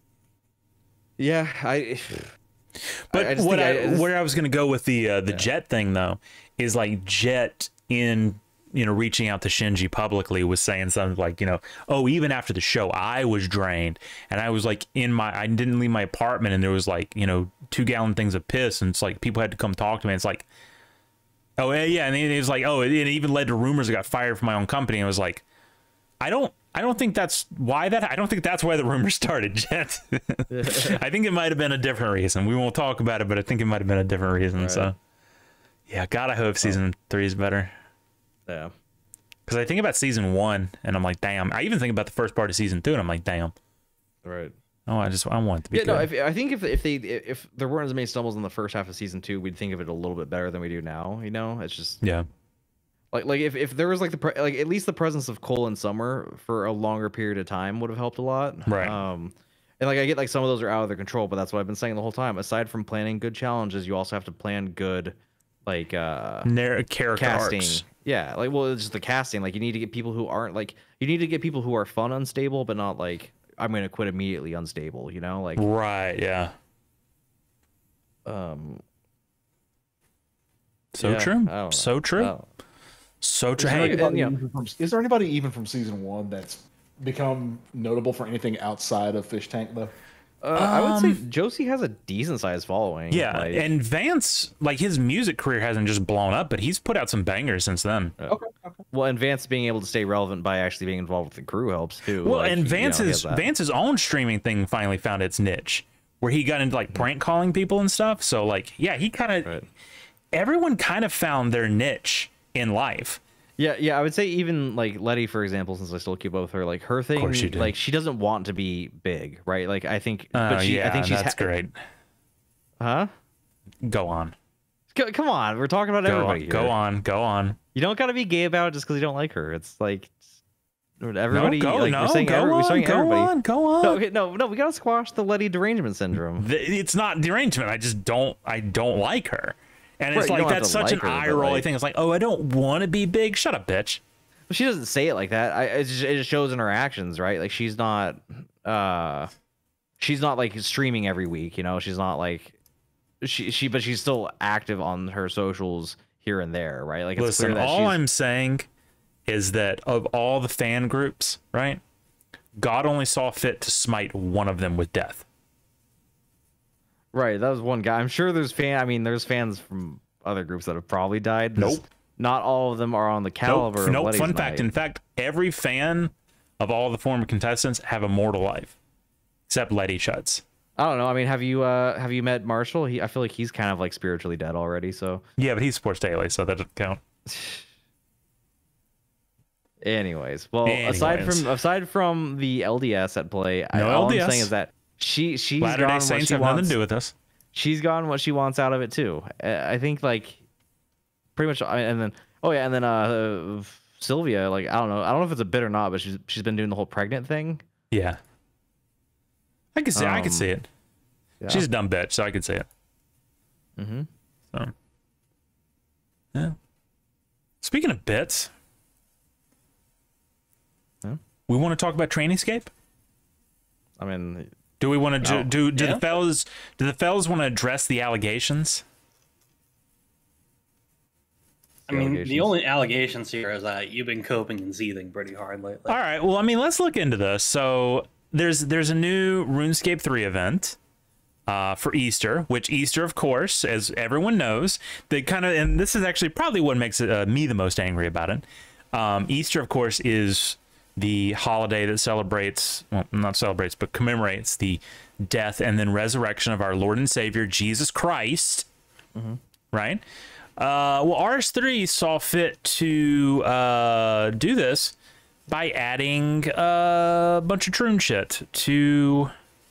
Speaker 2: Yeah, I.
Speaker 1: But
Speaker 2: I just
Speaker 1: what
Speaker 2: think
Speaker 1: I,
Speaker 2: I- I just-
Speaker 1: where I was going to go with the uh, the Jet thing though is like Jet in you know reaching out to Shinji publicly was saying something like you know oh even after the show I was drained and I was like in my I didn't leave my apartment and there was like you know two gallon things of piss and it's like people had to come talk to me. It's like oh yeah yeah and it was like oh it, it even led to rumors I got fired from my own company. And it was like I don't. I don't think that's why that. I don't think that's why the rumor started, Jet. I think it might have been a different reason. We won't talk about it, but I think it might have been a different reason.
Speaker 2: Right.
Speaker 1: So, yeah, God, I hope season three is better.
Speaker 2: Yeah.
Speaker 1: Because I think about season one, and I'm like, damn. I even think about the first part of season two, and I'm like, damn.
Speaker 2: Right.
Speaker 1: Oh, I just I want it to be
Speaker 2: Yeah.
Speaker 1: good.
Speaker 2: No. If, I think if if they if there weren't as many stumbles in the first half of season two, we'd think of it a little bit better than we do now. You know, it's just
Speaker 1: yeah.
Speaker 2: Like like if, if there was like the pre- like at least the presence of Cole in summer for a longer period of time would have helped a lot.
Speaker 1: Right.
Speaker 2: Um, and like I get like some of those are out of their control, but that's what I've been saying the whole time. Aside from planning good challenges, you also have to plan good like uh
Speaker 1: Narr- character
Speaker 2: casting.
Speaker 1: arcs.
Speaker 2: Yeah, like well, it's just the casting. Like you need to get people who aren't like you need to get people who are fun unstable, but not like I'm gonna quit immediately unstable. You know, like
Speaker 1: Right. Yeah.
Speaker 2: um.
Speaker 1: So
Speaker 2: yeah,
Speaker 1: true.
Speaker 2: I don't know.
Speaker 1: So
Speaker 2: I
Speaker 1: true.
Speaker 2: don't-
Speaker 1: So
Speaker 3: Is
Speaker 1: true.
Speaker 3: there,
Speaker 1: Hey,
Speaker 3: anybody
Speaker 2: yeah.
Speaker 3: even from, is there anybody even from season one that's become notable for anything outside of Fish Tank though?
Speaker 2: Uh, I would say
Speaker 1: Um,
Speaker 2: Josie has a decent sized following.
Speaker 1: yeah,
Speaker 2: like,
Speaker 1: and Vance, like his music career hasn't just blown up, but he's put out some bangers since then.
Speaker 3: Okay, okay.
Speaker 2: well, and Vance being able to stay relevant by actually being involved with the crew helps too.
Speaker 1: Well,
Speaker 2: like,
Speaker 1: and
Speaker 2: he- you know, he has
Speaker 1: Vance's
Speaker 2: that.
Speaker 1: Vance's own streaming thing finally found its niche, where he got into like prank calling people and stuff. So like, yeah, he kind of
Speaker 2: Right.
Speaker 1: everyone kind of found their niche in life.
Speaker 2: Yeah, yeah, I would say even like Letty, for example, since I still keep up with her, like her thing,
Speaker 1: course you do.
Speaker 2: like she doesn't want to be big, right? Like I think,
Speaker 1: Oh
Speaker 2: but she,
Speaker 1: yeah,
Speaker 2: I think she's
Speaker 1: that's
Speaker 2: ha-
Speaker 1: great.
Speaker 2: Huh?
Speaker 1: Go on,
Speaker 2: C- come on, we're talking about
Speaker 1: go
Speaker 2: everybody
Speaker 1: on,
Speaker 2: here.
Speaker 1: go on, go on.
Speaker 2: You don't gotta be gay about it just because you don't like her. It's like everybody.
Speaker 1: no, go,
Speaker 2: like,
Speaker 1: no,
Speaker 2: we're saying
Speaker 1: go
Speaker 2: every,
Speaker 1: on,
Speaker 2: we're saying
Speaker 1: go
Speaker 2: everybody.
Speaker 1: on, go on.
Speaker 2: No, okay, no, no, we gotta squash the Letty derangement syndrome.
Speaker 1: Th- It's not derangement. I just don't. I don't like her, and it's
Speaker 2: Right, you
Speaker 1: like
Speaker 2: don't have
Speaker 1: that's
Speaker 2: to
Speaker 1: such
Speaker 2: like
Speaker 1: an
Speaker 2: her, but,
Speaker 1: eye rolly
Speaker 2: like-
Speaker 1: thing. It's like, oh, I don't want to be big. Shut up, bitch.
Speaker 2: She doesn't say it like that. I it just, it just shows in her actions, right? Like she's not, uh, she's not like streaming every week. You know, she's not like she she, but she's still active on her socials here and there, right? Like it's
Speaker 1: Listen,
Speaker 2: clear that
Speaker 1: all
Speaker 2: she's
Speaker 1: I'm saying is that of all the fan groups, right? God only saw fit to smite one of them with death.
Speaker 2: right. That was one guy. I'm sure there's fan. I mean, there's fans from other groups that have probably died.
Speaker 1: Nope.
Speaker 2: Just Not all of them are on the caliber.
Speaker 1: Nope.
Speaker 2: of
Speaker 1: Nope.
Speaker 2: Letty's
Speaker 1: Fun fact.
Speaker 2: Night.
Speaker 1: In fact, every fan of all the former contestants have a mortal life, except Letty Shuts.
Speaker 2: I don't know. I mean, have you uh have you met Marshall? He I feel like he's kind of like spiritually dead already. So,
Speaker 1: Yeah, but he supports Daily, so that doesn't count.
Speaker 2: anyways, well, aside
Speaker 1: Anyways.
Speaker 2: from aside from the L D S at play, I,
Speaker 1: No
Speaker 2: all
Speaker 1: L D S.
Speaker 2: I'm saying is that she she's
Speaker 1: Latter
Speaker 2: gotten
Speaker 1: Day
Speaker 2: what
Speaker 1: Saints
Speaker 2: she
Speaker 1: have
Speaker 2: wants.
Speaker 1: nothing to do with this.
Speaker 2: She's gotten what she wants out of it too. Uh, I think like pretty much. I- And then oh yeah, and then uh Sylvia, like I don't know, I don't know if it's a bit or not, but she's she's been doing the whole pregnant thing.
Speaker 1: Yeah, I could see. I could
Speaker 2: Um,
Speaker 1: see it.
Speaker 2: Yeah.
Speaker 1: She's a dumb bitch, so I could see it.
Speaker 2: Mm-hmm.
Speaker 1: So, yeah. Speaking of bits,
Speaker 2: Yeah.
Speaker 1: we want to talk about Trainingscape.
Speaker 2: I mean,
Speaker 1: Do we want to
Speaker 4: No.
Speaker 1: do? Do, do
Speaker 4: Yeah.
Speaker 1: the fellas? Do the fellas want to address the allegations?
Speaker 4: I mean, the
Speaker 2: allegations.
Speaker 4: only allegations here is that you've been coping and seething pretty hard lately.
Speaker 1: All right. Well, I mean, let's look into this. So there's there's a new RuneScape three event uh, for Easter, which Easter, of course, as everyone knows, they kind of, and this is actually probably what makes it, uh, me the most angry about it. Um, Easter, of course, is the holiday that celebrates, well, not celebrates, but commemorates the death and then resurrection of our Lord and Savior Jesus Christ. Right? Uh, well, R S three saw fit to uh, do this by adding a bunch of Troon shit to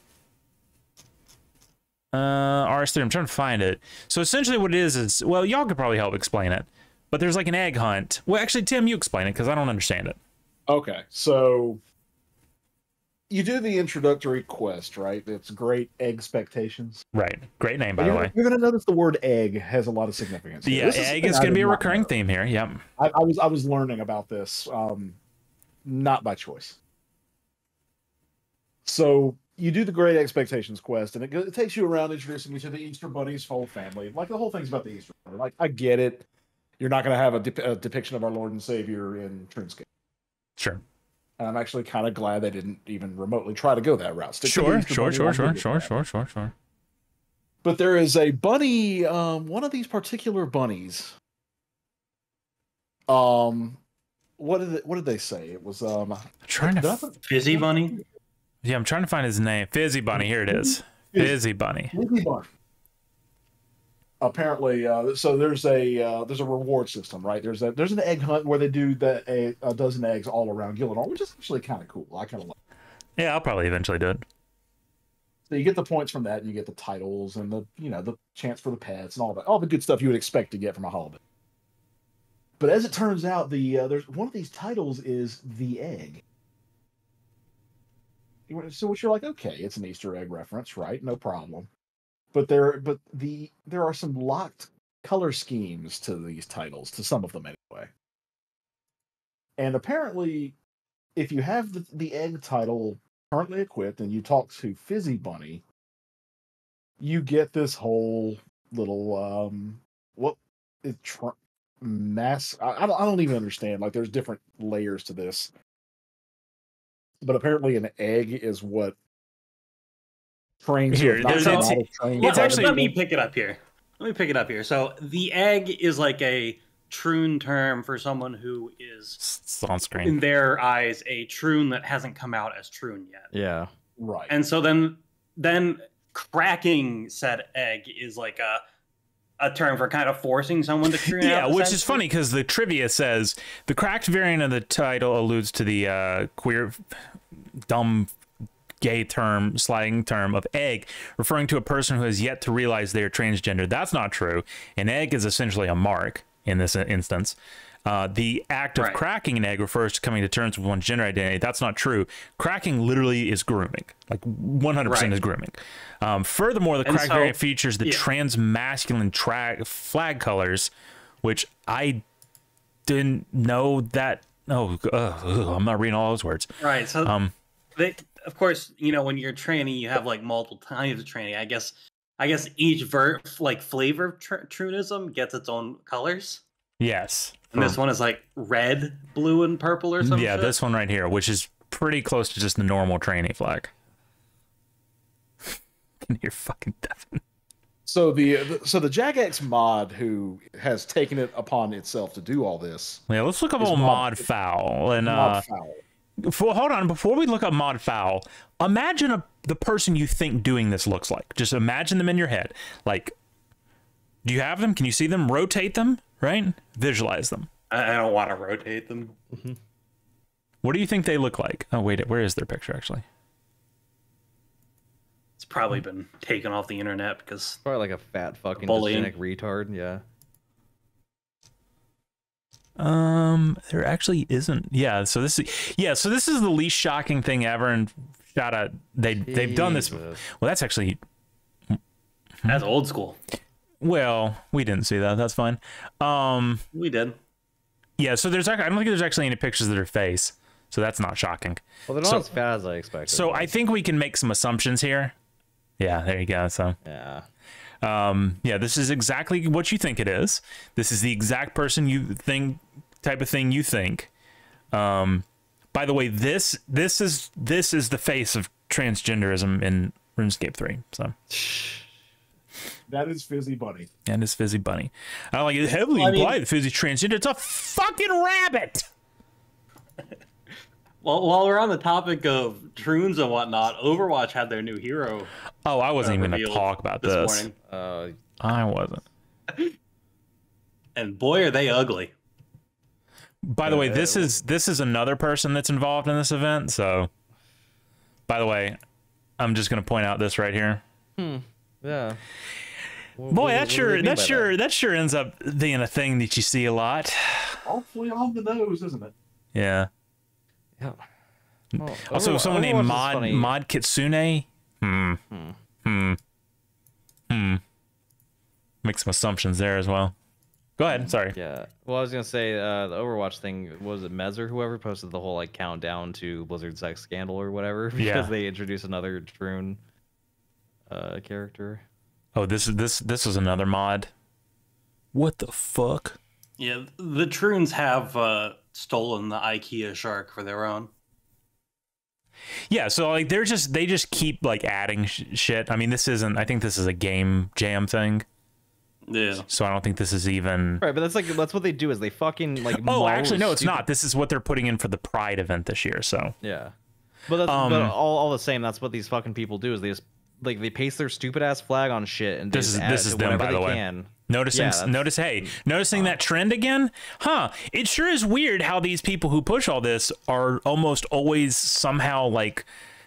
Speaker 1: uh, R S three. I'm trying to find it. So essentially what it is is, well, y'all could probably help explain it, but there's like an egg hunt. Well, actually, Tim, you explain it because I don't understand it.
Speaker 3: Okay, so you do the introductory quest, right? It's Great Expectations.
Speaker 1: Right. Great name, by the
Speaker 3: you're,
Speaker 1: way.
Speaker 3: you're going to notice the word egg has a lot of significance. here.
Speaker 1: Yeah,
Speaker 3: This
Speaker 1: egg
Speaker 3: something
Speaker 1: is
Speaker 3: I
Speaker 1: going to
Speaker 3: did
Speaker 1: be a
Speaker 3: not
Speaker 1: recurring
Speaker 3: know.
Speaker 1: theme here. Yep.
Speaker 3: I, I was I was learning about this, um, not by choice. So you do the Great Expectations quest, and it, go- it takes you around introducing you to the Easter Bunny's whole family. Like the whole thing's about the Easter Bunny. Like I get it. You're not going to have a, dep- a depiction of our Lord and Savior in Trunescape.
Speaker 1: Sure.
Speaker 3: And I'm actually kind of glad they didn't even remotely try to go that route. Stick to the
Speaker 1: Sure,
Speaker 3: Easter
Speaker 1: sure,
Speaker 3: Bunny,
Speaker 1: sure,
Speaker 3: I'm
Speaker 1: sure,
Speaker 3: good with
Speaker 1: sure,
Speaker 3: that.
Speaker 1: sure, sure, sure.
Speaker 3: But there is a bunny, um, one of these particular bunnies. Um, what did it, what did they say? It was um.
Speaker 1: I'm trying to.
Speaker 3: did I
Speaker 1: F-
Speaker 3: put-
Speaker 4: Fizzy Bunny?
Speaker 1: yeah, I'm trying to find his name. Fizzy Bunny. Here it is. Fizzy Bunny.
Speaker 3: Fizzy Bunny. Apparently, uh, so there's a uh, there's a reward system, right? There's a there's an egg hunt where they do the a, a dozen eggs all around Gillidan, which is actually kind of cool. I kind of like.
Speaker 1: Yeah, I'll probably eventually do it.
Speaker 3: So you get the points from that, and you get the titles and the you know the chance for the pets and all that, all the good stuff you would expect to get from a holiday. But as it turns out, the uh, there's one of these titles is the egg. So which you're like, okay, it's an Easter egg reference, right? No problem. But there, but the there are some locked color schemes to these titles, to some of them anyway. And apparently, if you have the, the egg title currently equipped and you talk to Fizzy Bunny, you get this whole little um what it tr- mass. I, I don't I don't even understand. Like, there's different layers to this. But apparently, an egg is what trains
Speaker 1: Here,
Speaker 3: you. Not
Speaker 1: there's-
Speaker 3: not
Speaker 1: it's-
Speaker 3: a train
Speaker 1: it's
Speaker 3: part of
Speaker 1: actually-
Speaker 3: it.
Speaker 4: let me pick it up here. Let me pick it up here. So the egg is like a troon term for someone who is,
Speaker 1: It's on screen.
Speaker 4: in their eyes, a troon that hasn't come out as troon yet.
Speaker 2: Yeah.
Speaker 3: Right.
Speaker 4: And so then, then cracking said egg is like a a term for kind of forcing someone to troon
Speaker 1: Yeah,
Speaker 4: out.
Speaker 1: which is
Speaker 4: essentially.
Speaker 1: funny because the trivia says the cracked variant of the title alludes to the uh, queer, dumb, gay term, slang term of egg, referring to a person who has yet to realize they are transgender. That's not true. An egg is essentially a mark in this instance. Uh, the act of
Speaker 4: Right.
Speaker 1: cracking an egg refers to coming to terms with one's gender identity. That's not true. Cracking literally is grooming. Like one hundred percent
Speaker 4: Right.
Speaker 1: is grooming. Um, furthermore, the
Speaker 4: And
Speaker 1: cracked
Speaker 4: so-
Speaker 1: variant features the
Speaker 4: yeah.
Speaker 1: trans masculine tra- flag colors, which I didn't know that. Oh, ugh, ugh, I'm not reading all those words.
Speaker 4: Right. So
Speaker 1: Um,
Speaker 4: they, of course, you know, when you're training, you have like multiple kinds of training. I guess, I guess each ver like flavor of tr- trunism gets its own colors.
Speaker 1: yes.
Speaker 4: And this one is like red, blue, and purple or something.
Speaker 1: Yeah, this one right here, which is pretty close to just the normal trainee flag. Can hear fucking Devin.
Speaker 3: So the, the so the Jagex mod, who has taken it upon itself to do all this,
Speaker 1: Yeah, let's look up
Speaker 3: It's
Speaker 1: old
Speaker 3: mod-
Speaker 1: Mod Foul and uh,
Speaker 3: mod foul.
Speaker 1: For, hold on, before we look up Mod Foul, imagine a, the person you think doing this looks like. Just imagine them in your head. Like, do you have them? Can you see them? Rotate them, right? Visualize them.
Speaker 4: I, I don't want to rotate them.
Speaker 1: What do you think they look like? Oh, wait, where is their picture, actually?
Speaker 4: It's probably been taken off the internet because
Speaker 2: Probably like a fat fucking
Speaker 4: Bullying.
Speaker 2: dysgenic retard. Yeah.
Speaker 1: Um, there actually isn't. Yeah, so this is yeah, so this is the least shocking thing ever, and shout out they they've done this.
Speaker 2: Jesus.
Speaker 1: Well, that's actually
Speaker 4: that's old school.
Speaker 1: well, we didn't see that. That's fine. Um,
Speaker 4: We did.
Speaker 1: yeah, so there's actually I don't think there's actually any pictures of their face, so that's not shocking.
Speaker 2: Well, they're not
Speaker 1: So-
Speaker 2: as fat as I expected.
Speaker 1: So I think we can make some assumptions here. Yeah, there you go. So
Speaker 2: Yeah.
Speaker 1: um, yeah, this is exactly what you think it is. This is the exact person you think type of thing you think. Um, by the way, this this is this is the face of transgenderism in RuneScape three. So
Speaker 3: That is Fizzy Bunny.
Speaker 1: and his Fizzy Bunny. I don't like it heavily
Speaker 4: Well, I mean-
Speaker 1: implied that Fizzy's transgender. It's a fucking rabbit.
Speaker 4: Well, while we're on the topic of troons and whatnot, Overwatch had their new hero
Speaker 1: Oh, I wasn't
Speaker 4: uh,
Speaker 1: even going to
Speaker 4: revealed
Speaker 1: talk about
Speaker 4: this
Speaker 1: this.
Speaker 4: morning,
Speaker 2: Uh,
Speaker 1: I wasn't.
Speaker 4: and boy, are they ugly.
Speaker 1: By the way,
Speaker 2: Uh,
Speaker 1: this is this is another person that's involved in this event. So, by the way, I'm just going to point out this right here.
Speaker 2: yeah. What-
Speaker 1: Boy,
Speaker 2: what-
Speaker 1: that
Speaker 2: what do
Speaker 1: sure
Speaker 2: they mean
Speaker 1: that
Speaker 2: by
Speaker 1: sure that sure ends up being a thing that you see a lot.
Speaker 3: Awfully on the nose, isn't it?
Speaker 1: Yeah.
Speaker 2: Yeah. Oh,
Speaker 1: Also,
Speaker 2: Overwatch-
Speaker 1: someone
Speaker 2: Overwatch
Speaker 1: named
Speaker 2: is
Speaker 1: Mod
Speaker 2: funny.
Speaker 1: Mod Kitsune. Hmm.
Speaker 2: Hmm.
Speaker 1: Hmm. Hmm. Make some assumptions there as well. Go ahead. Sorry.
Speaker 2: Yeah. Well, I was gonna say uh, the Overwatch thing was it Mez or whoever posted the whole like countdown to Blizzard sex scandal or whatever because
Speaker 1: Yeah.
Speaker 2: they introduced another Troon uh, character.
Speaker 1: Oh, this is this this is another mod. What the fuck?
Speaker 4: Yeah, the troons have uh, stolen the IKEA shark for their own.
Speaker 1: Yeah, so like they're just they just keep like adding sh- shit. I mean, this isn't. I think this is a game jam thing.
Speaker 4: Yeah.
Speaker 1: So I don't think this is even.
Speaker 2: Right, but that's like that's what they do is they fucking like.
Speaker 1: Oh,
Speaker 2: maul
Speaker 1: actually, no, it's
Speaker 2: stupid-
Speaker 1: not. This is what they're putting in for the Pride event this year. So
Speaker 2: Yeah, but that's
Speaker 1: Um,
Speaker 2: but all, all the same. That's what these fucking people do is they just like they paste their stupid ass flag on shit and they
Speaker 1: This
Speaker 2: just
Speaker 1: is-
Speaker 2: add
Speaker 1: this
Speaker 2: it
Speaker 1: is
Speaker 2: to
Speaker 1: them,
Speaker 2: whenever
Speaker 1: by the
Speaker 2: they
Speaker 1: way.
Speaker 2: can.
Speaker 1: noticing,
Speaker 2: Yeah, that's-
Speaker 1: notice, hey, noticing that trend again? Huh? It sure is weird how these people who push all this are almost always somehow like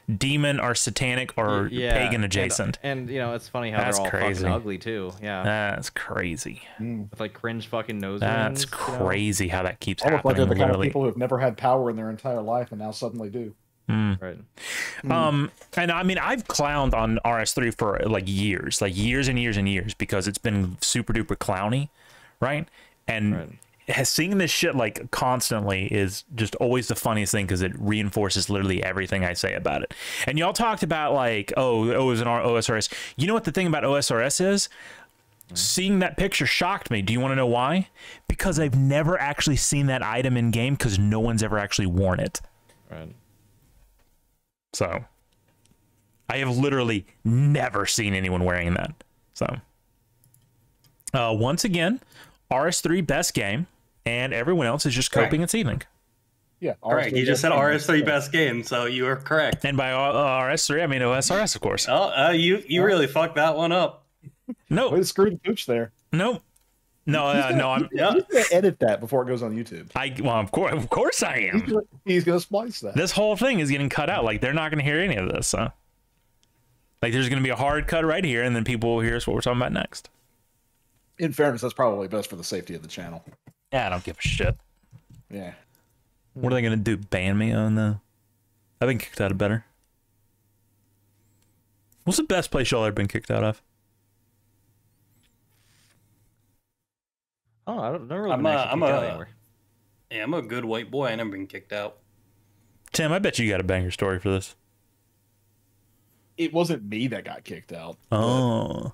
Speaker 1: demon or satanic or
Speaker 2: yeah,
Speaker 1: pagan adjacent.
Speaker 2: And, and you know, it's funny how
Speaker 1: That's
Speaker 2: they're all
Speaker 1: crazy.
Speaker 2: fucking ugly too. Yeah,
Speaker 1: That's crazy.
Speaker 3: Mm.
Speaker 2: with like cringe fucking nose
Speaker 1: That's
Speaker 2: rings. you know?
Speaker 1: crazy how that keeps
Speaker 3: Almost like
Speaker 1: happening.
Speaker 3: they're the kind of
Speaker 1: Literally.
Speaker 3: people who have never had power in their entire life and now suddenly do.
Speaker 1: Mm.
Speaker 2: Right.
Speaker 1: Um, and I mean, I've clowned on R S three for like years, like years and years and years, because it's been super duper clowny, right? And
Speaker 2: Right.
Speaker 1: has- seeing this shit like constantly is just always the funniest thing because it reinforces literally everything I say about it. And y'all talked about like, oh, oh, it was an O S R S. You know what the thing about O S R S is? Seeing that picture shocked me. Do you want to know why? Because I've never actually seen that item in game because no one's ever actually worn it.
Speaker 2: Right.
Speaker 1: So I have literally never seen anyone wearing that. So uh, once again, R S three best game, and everyone else is just coping its evening.
Speaker 3: Yeah.
Speaker 4: Correct. You just said R S three best game, so you are correct.
Speaker 1: And by uh, R S three, I mean O S R S, of course.
Speaker 4: Oh, uh, you you really fucked that one up.
Speaker 1: No,
Speaker 3: Way to screw the pooch there.
Speaker 1: no, no, uh, no. I'm.
Speaker 4: Yeah.
Speaker 3: He's gonna edit that before it goes on YouTube.
Speaker 1: I well, of course, of course, I
Speaker 3: He's
Speaker 1: am.
Speaker 3: gonna, he's gonna splice that.
Speaker 1: This whole thing is getting cut out. Like they're not going to hear any of this. Huh? Like there's going to be a hard cut right here, and then people will hear us what we're talking about next.
Speaker 3: In fairness, that's probably best for the safety of the channel.
Speaker 1: Yeah, I don't give a shit.
Speaker 3: Yeah.
Speaker 1: What are they going to do? Ban me on the? I've been kicked out of better. What's the best place y'all ever been kicked out of?
Speaker 2: Oh, I don't never really
Speaker 4: I'm
Speaker 2: been
Speaker 4: a-
Speaker 2: actually
Speaker 4: I'm
Speaker 2: kicked out
Speaker 4: a-
Speaker 2: anywhere.
Speaker 4: Yeah, I'm a good white boy. I never been kicked out.
Speaker 1: Tim, I bet you got a banger story for this.
Speaker 3: It wasn't me that got kicked out. but
Speaker 1: Oh,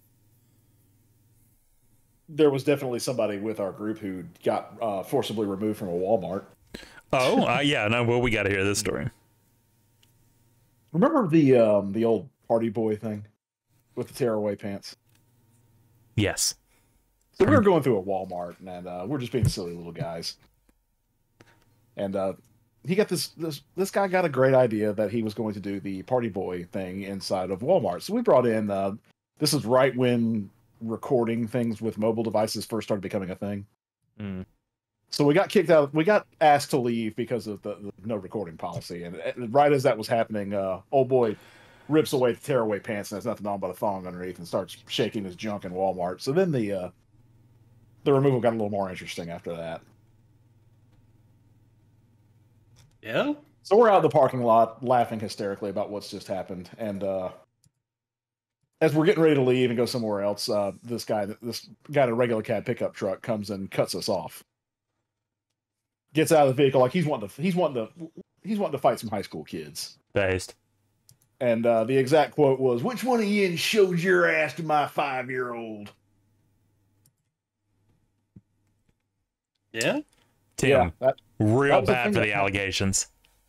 Speaker 3: There was definitely somebody with our group who got uh, forcibly removed from a Walmart.
Speaker 1: oh, uh, yeah. No, well, we got to hear this story.
Speaker 3: Remember the um, the old party boy thing with the tearaway pants?
Speaker 1: Yes.
Speaker 3: So we were going through a Walmart, and uh, we're just being silly little guys. And uh, he got this, this. This guy got a great idea that he was going to do the party boy thing inside of Walmart. So we brought in. Uh, this is right when recording things with mobile devices first started becoming a thing.
Speaker 2: Mm.
Speaker 3: So we got kicked out. We got asked to leave because of the, the no recording policy. And uh, right as that was happening, uh, old boy rips away the tearaway pants and has nothing on but a thong underneath and starts shaking his junk in Walmart. So then the uh, the removal got a little more interesting after that.
Speaker 4: Yeah.
Speaker 3: So we're out in the parking lot laughing hysterically about what's just happened. And uh, as we're getting ready to leave and go somewhere else, uh, this guy, this guy in a regular cab pickup truck comes and cuts us off. Gets out of the vehicle like he's wanting to, he's wanting to, he's wanting to fight some high school kids.
Speaker 1: Based.
Speaker 3: And uh, the exact quote was, "Which one of you showed your ass to my five-year-old?"
Speaker 4: Yeah.
Speaker 1: Tim,
Speaker 3: Yeah, that,
Speaker 1: real
Speaker 3: that was the
Speaker 1: bad
Speaker 3: thing
Speaker 1: for
Speaker 3: that
Speaker 1: the
Speaker 3: happened.
Speaker 1: allegations.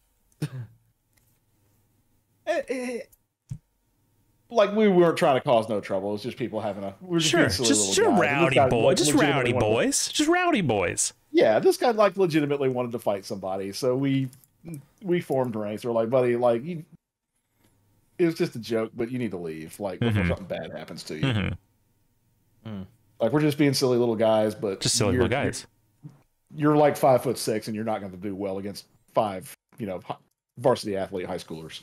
Speaker 3: eh, eh, like we weren't trying to cause no trouble. It was just people having a, we were just
Speaker 1: Sure,
Speaker 3: being silly
Speaker 1: just,
Speaker 3: little
Speaker 1: just
Speaker 3: guys. And this
Speaker 1: rowdy
Speaker 3: guy,
Speaker 1: boys,
Speaker 3: like,
Speaker 1: just
Speaker 3: legitimately
Speaker 1: rowdy
Speaker 3: wanted to-
Speaker 1: boys, just rowdy boys.
Speaker 3: Yeah, this guy like legitimately wanted to fight somebody, so we we formed ranks. We're like, buddy, like you, it was just a joke, but you need to leave. Like before
Speaker 1: Mhm.
Speaker 3: something bad happens to you.
Speaker 1: hmm
Speaker 3: Like we're just being silly little guys, but
Speaker 1: Just silly
Speaker 3: you're-
Speaker 1: little guys.
Speaker 3: You're, you're like five foot six, and you're not going to do well against five, you know, hi- varsity athlete high schoolers.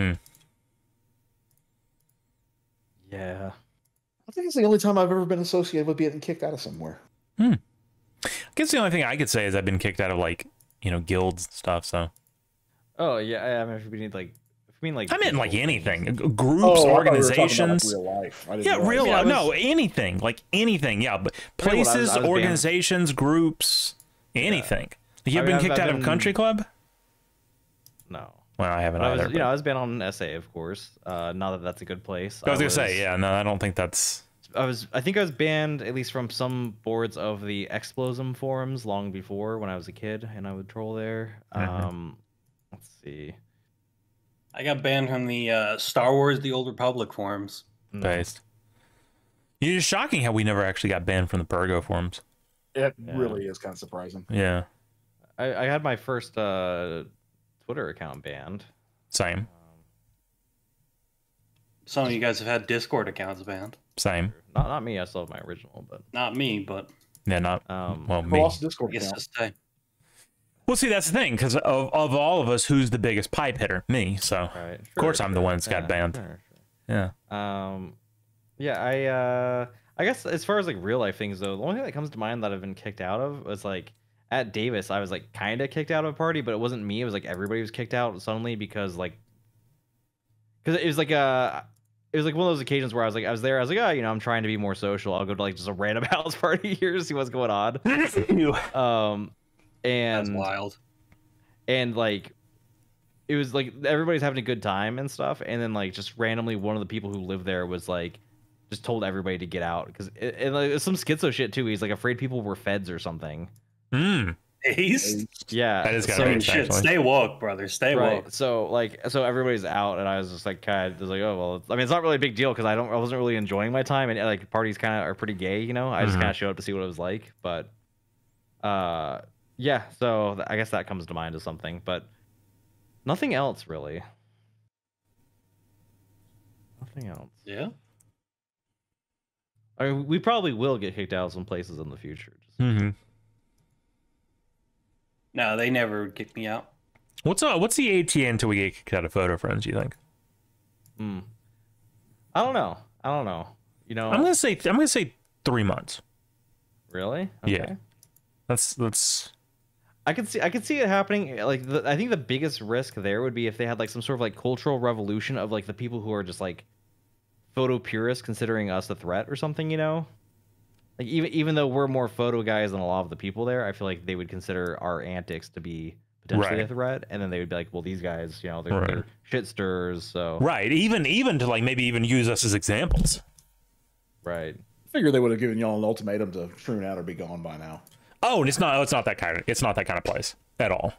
Speaker 2: Yeah.
Speaker 3: I think it's the only time I've ever been associated with being kicked out of somewhere.
Speaker 1: I guess the only thing I could say is I've been kicked out of like, you know, guilds and stuff. So
Speaker 2: Oh yeah. I mean, if we need like, if we mean like,
Speaker 1: I meant like
Speaker 2: visual
Speaker 1: anything,
Speaker 2: things.
Speaker 1: G- groups,
Speaker 3: Oh, I thought we were talking about, like,
Speaker 1: organizations.
Speaker 3: real life. I didn't
Speaker 1: Yeah,
Speaker 3: realize
Speaker 1: real
Speaker 3: that.
Speaker 2: Yeah, I
Speaker 1: life.
Speaker 2: was-
Speaker 1: No, anything, like anything. Yeah, but
Speaker 2: Tell you what, I was-
Speaker 1: places,
Speaker 2: I was banned.
Speaker 1: organizations, groups, anything. You've
Speaker 2: I mean,
Speaker 1: been
Speaker 2: I've-
Speaker 1: kicked
Speaker 2: I've
Speaker 1: out of
Speaker 2: been-
Speaker 1: country club?
Speaker 2: No.
Speaker 1: Well, I haven't
Speaker 2: But I
Speaker 1: either.
Speaker 2: was, you know,
Speaker 1: but-
Speaker 2: I was been on S A, of course. Uh, not that that's a good place.
Speaker 1: I was gonna say, yeah, no, I don't think that's.
Speaker 2: I was. I think I was banned at least from some boards of the Explosm forums long before when I was a kid, and I would troll there.
Speaker 1: Mhm.
Speaker 2: Um, let's see.
Speaker 4: I got banned from the uh, Star Wars: The Old Republic forums.
Speaker 2: No.
Speaker 1: Based. It's shocking how we never actually got banned from the Pergo forums.
Speaker 3: It
Speaker 2: Yeah.
Speaker 3: really is kind of surprising.
Speaker 1: Yeah,
Speaker 2: I, I had my first uh, Twitter account banned.
Speaker 1: same,
Speaker 2: Um,
Speaker 4: Some of you guys have had Discord accounts banned.
Speaker 1: same.
Speaker 2: not not me. I still have my original, but
Speaker 4: Not me, but
Speaker 1: Yeah, not
Speaker 2: um,
Speaker 1: well
Speaker 3: I
Speaker 1: me.
Speaker 3: lost a
Speaker 4: I
Speaker 3: Discord
Speaker 4: guess
Speaker 3: account.
Speaker 4: to stay.
Speaker 1: Well, see, that's the thing, because of, of all of us, who's the biggest pipe hitter? Me. So,
Speaker 2: Right.
Speaker 1: of course, I'm the
Speaker 2: sure,
Speaker 1: one that's got
Speaker 2: yeah,
Speaker 1: banned.
Speaker 2: sure,
Speaker 1: Yeah.
Speaker 2: sure. Um, yeah, I uh, I guess as far as like real life things though, the only thing that comes to mind that I've been kicked out of was like at Davis, I was like kind of kicked out of a party, but it wasn't me. It was like everybody was kicked out suddenly because like, because it was like a. It was like one of those occasions where I was like, I was there, I was like, oh, you know, I'm trying to be more social. I'll go to like just a random house party here to see what's going on. Um, and
Speaker 4: That's wild.
Speaker 2: and like it was like everybody's having a good time and stuff, and then like just randomly one of the people who lived there was like just told everybody to get out because it, it, like, some schizo shit too. He's like afraid people were feds or something.
Speaker 1: Mm.
Speaker 4: He's
Speaker 2: Yeah,
Speaker 1: That is kinda
Speaker 2: so,
Speaker 1: weird.
Speaker 4: shit.
Speaker 1: actually.
Speaker 4: Stay woke, brother. Stay
Speaker 2: right.
Speaker 4: woke.
Speaker 2: So like so everybody's out, and I was just like kind of was like, oh well. It's, I mean, it's not really a big deal because I don't I wasn't really enjoying my time, and like parties kind of are pretty gay, you know. I just
Speaker 1: Mhm.
Speaker 2: kind of showed up to see what it was like, but uh yeah. So th- I guess that comes to mind as something, but nothing else really. Nothing else.
Speaker 4: Yeah.
Speaker 2: I mean, we probably will get kicked out of some places in the future. Just-
Speaker 1: Mm-hmm.
Speaker 4: No, they never kicked me out.
Speaker 1: What's uh, what's the A T until we get kicked out of Photo Friends? You think?
Speaker 2: Hmm. I don't know. I don't know. You know.
Speaker 1: I'm gonna say I'm gonna say three months.
Speaker 2: Really?
Speaker 1: Yeah. That's that's.
Speaker 2: I could see I could see it happening. Like the, I think the biggest risk there would be if they had like some sort of like cultural revolution of like the people who are just like photo purists considering us a threat or something, you know? Like even even though we're more photo guys than a lot of the people there, I feel like they would consider our antics to be potentially
Speaker 1: Right.
Speaker 2: a threat, and then they would be like, well, these guys, you know, they're,
Speaker 1: Right.
Speaker 2: they're shit stirrers, so
Speaker 1: Right. Even even to like maybe even use us as examples.
Speaker 2: right.
Speaker 3: Figure they would have given y'all an ultimatum to prune out or be gone by now.
Speaker 1: Oh, and it's not it's not that kind of it's not that kind of place at all.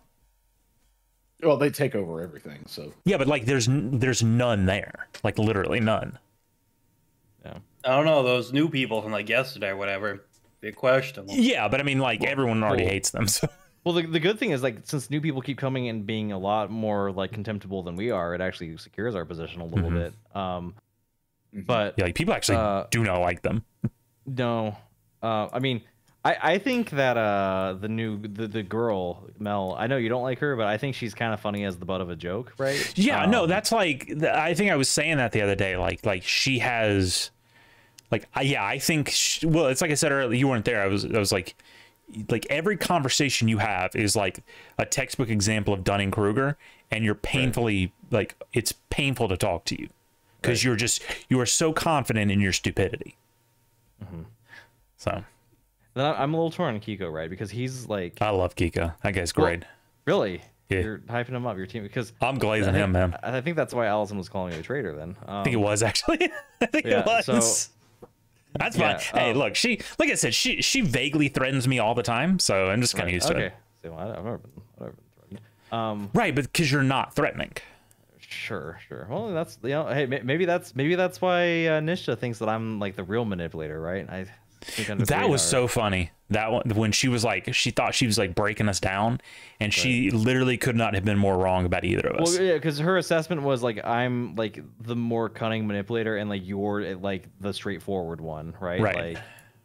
Speaker 3: Well, they take over everything, so
Speaker 1: Yeah, but like there's n- there's none there. Like literally none.
Speaker 2: Yeah.
Speaker 4: I don't know those new people from like yesterday or whatever. Big question.
Speaker 1: Yeah, but I mean like everyone already
Speaker 2: well-
Speaker 1: hates them. So
Speaker 2: Well, the, the good thing is, like, since new people keep coming and being a lot more, like, contemptible than we are, it actually secures our position a little
Speaker 1: Mhm.
Speaker 2: bit. Um,
Speaker 3: Mhm.
Speaker 2: but,
Speaker 1: yeah, like people actually
Speaker 2: Uh,
Speaker 1: do not like them.
Speaker 2: no. Uh, I mean, I, I think that uh, the new, the, the girl, Mel, I know you don't like her, but I think she's kind of funny as the butt of a joke, right?
Speaker 1: Yeah, no,
Speaker 2: Um,
Speaker 1: that's like th- I think I was saying that the other day. Like, like she has, like, I, yeah, I think. She, well, it's like I said earlier. You weren't there. I was. I was like, like every conversation you have is like a textbook example of Dunning Kruger, and you're painfully like it's painful to talk to you because
Speaker 2: Right.
Speaker 1: you're just you are so confident in your stupidity.
Speaker 2: Mhm.
Speaker 1: So
Speaker 2: Then I- I'm a little torn on Kiko, right? Because he's like,
Speaker 1: I love Kika. That guy's
Speaker 2: Well,
Speaker 1: great.
Speaker 2: really?
Speaker 1: Yeah.
Speaker 2: You're hyping him up, your team, because
Speaker 1: I'm glazing
Speaker 2: I think,
Speaker 1: him, man.
Speaker 2: I think that's why Allison was calling you a traitor. Then um,
Speaker 1: I think it was actually. I think
Speaker 2: yeah,
Speaker 1: it was.
Speaker 2: so-
Speaker 1: That's
Speaker 2: yeah,
Speaker 1: fine. Hey,
Speaker 2: um,
Speaker 1: look, she like I said, she she vaguely threatens me all the time, so I'm just kind of
Speaker 2: right,
Speaker 1: used to
Speaker 2: okay.
Speaker 1: it.
Speaker 2: So, well, I've never been, I've never been threatened. Um,
Speaker 1: Right, but because you're not threatening.
Speaker 2: Sure, sure. Well, that's you know, hey, may- maybe that's maybe that's why uh, Nisha thinks that I'm like the real manipulator, right? I think under the
Speaker 1: That was
Speaker 2: radar.
Speaker 1: so funny. That one when she was like, she thought she was like breaking us down, and she literally could not have been more wrong about either of us.
Speaker 2: Well, yeah, because her assessment was like I'm like the more cunning manipulator, and like you're like the straightforward one, right?
Speaker 1: Right.
Speaker 2: Like,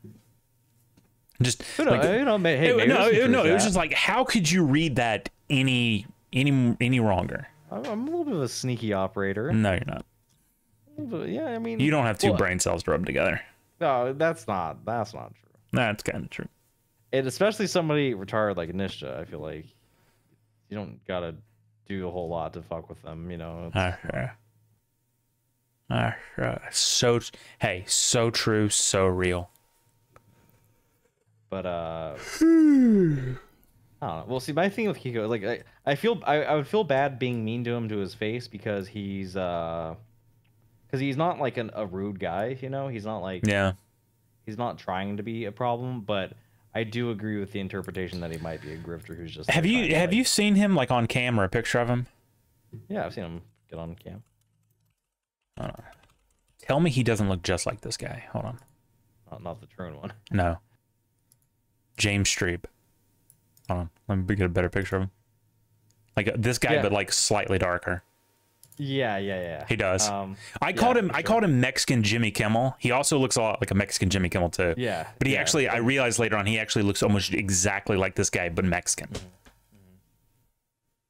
Speaker 1: Just
Speaker 2: you know,
Speaker 1: like,
Speaker 2: you know, may- hey,
Speaker 1: it-
Speaker 2: maybe
Speaker 1: no,
Speaker 2: there's some
Speaker 1: it,
Speaker 2: truth
Speaker 1: no,
Speaker 2: to
Speaker 1: it was
Speaker 2: that.
Speaker 1: just like, how could you read that any any any wronger?
Speaker 2: I'm, I'm a little bit of a sneaky operator.
Speaker 1: No, you're not.
Speaker 2: But yeah, I mean,
Speaker 1: You don't have two
Speaker 2: well,
Speaker 1: brain cells to rub together.
Speaker 2: No, that's not that's not true.
Speaker 1: That's kind of true.
Speaker 2: And especially somebody retired like Nisha, I feel like you don't gotta do a whole lot to fuck with them, you know. It's-
Speaker 1: Uh, uh, uh, so hey, so true, so real.
Speaker 2: But uh, I don't know. Well, see, my thing with Kiko is like I, I feel I, I would feel bad being mean to him to his face because he's uh, because he's not like an, a rude guy, you know. He's not like
Speaker 1: Yeah.
Speaker 2: he's not trying to be a problem, but I do agree with the interpretation that he might be a grifter who's just.
Speaker 1: Have
Speaker 2: there
Speaker 1: you
Speaker 2: trying to,
Speaker 1: have
Speaker 2: like-
Speaker 1: you seen him like on camera? A picture of him?
Speaker 2: Yeah, I've seen him get on cam.
Speaker 1: Hold on. Tell me he doesn't look just like this guy. Hold on.
Speaker 2: Not, not the Troon one.
Speaker 1: No. James Streep. Hold on. Let me get a better picture of him. Like uh, this guy,
Speaker 2: Yeah.
Speaker 1: but like slightly darker.
Speaker 2: Yeah, yeah, yeah.
Speaker 1: He does.
Speaker 2: Um,
Speaker 1: I
Speaker 2: yeah,
Speaker 1: called him.
Speaker 2: for
Speaker 1: I
Speaker 2: sure.
Speaker 1: called him Mexican Jimmy Kimmel. He also looks a lot like a Mexican Jimmy Kimmel too.
Speaker 2: yeah,
Speaker 1: But he
Speaker 2: yeah.
Speaker 1: actually, I realized later on, he actually looks almost exactly like this guy, but Mexican.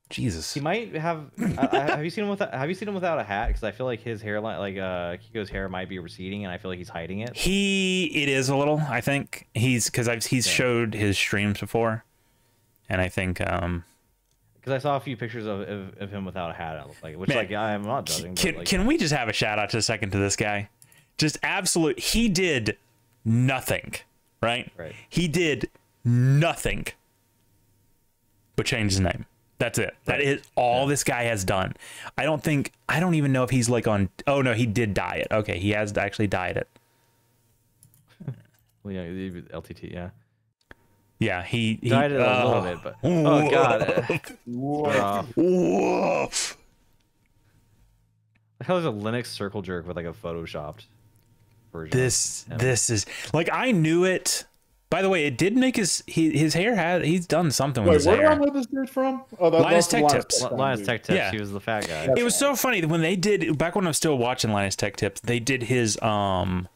Speaker 1: Jesus.
Speaker 2: He might have. I, I, have you seen him without? Have you seen him without a hat? Because I feel like his hairline, like uh, Kiko's hair, might be receding, and I feel like he's hiding it.
Speaker 1: He it is a little. I think he's because I've he's
Speaker 2: Yeah.
Speaker 1: showed his streams before, and I think um.
Speaker 2: Because I saw a few pictures of, of, of him without a hat. It looked like, which
Speaker 1: Man,
Speaker 2: like I'm not judging.
Speaker 1: Can
Speaker 2: but, like,
Speaker 1: can we just have a shout out to a second to this guy? Just absolute. He did nothing, right?
Speaker 2: Right.
Speaker 1: He did nothing but change his name. That's it. That
Speaker 2: Right.
Speaker 1: is all
Speaker 2: Yeah.
Speaker 1: this guy has done. I don't think. I don't even know if he's like on. Oh no, he did dye it. Okay, he has actually dyed it.
Speaker 2: Well, yeah, L T T, yeah.
Speaker 1: Yeah, he, he
Speaker 2: Dyed it a
Speaker 1: uh,
Speaker 2: little bit, but oh god.
Speaker 3: Whoa.
Speaker 2: Uh,
Speaker 1: Woof.
Speaker 2: the hell is a Linux circle jerk with like a photoshopped version?
Speaker 1: This
Speaker 2: Yeah.
Speaker 1: this is like I knew it. By the way, it did make his he, his hair had he's done something with
Speaker 3: Wait,
Speaker 1: his
Speaker 3: where do I
Speaker 1: hair.
Speaker 3: know this dude from? Oh, that,
Speaker 1: Linus
Speaker 3: that's the
Speaker 1: Tech
Speaker 3: Linus
Speaker 1: Tips.
Speaker 3: Tech
Speaker 2: Li- Linus
Speaker 3: dude.
Speaker 2: Tech Tips.
Speaker 1: Yeah.
Speaker 2: He was the fat guy.
Speaker 3: That's
Speaker 1: It was
Speaker 3: right.
Speaker 1: so funny that when they did back when I was still watching Linus Tech Tips, they did his um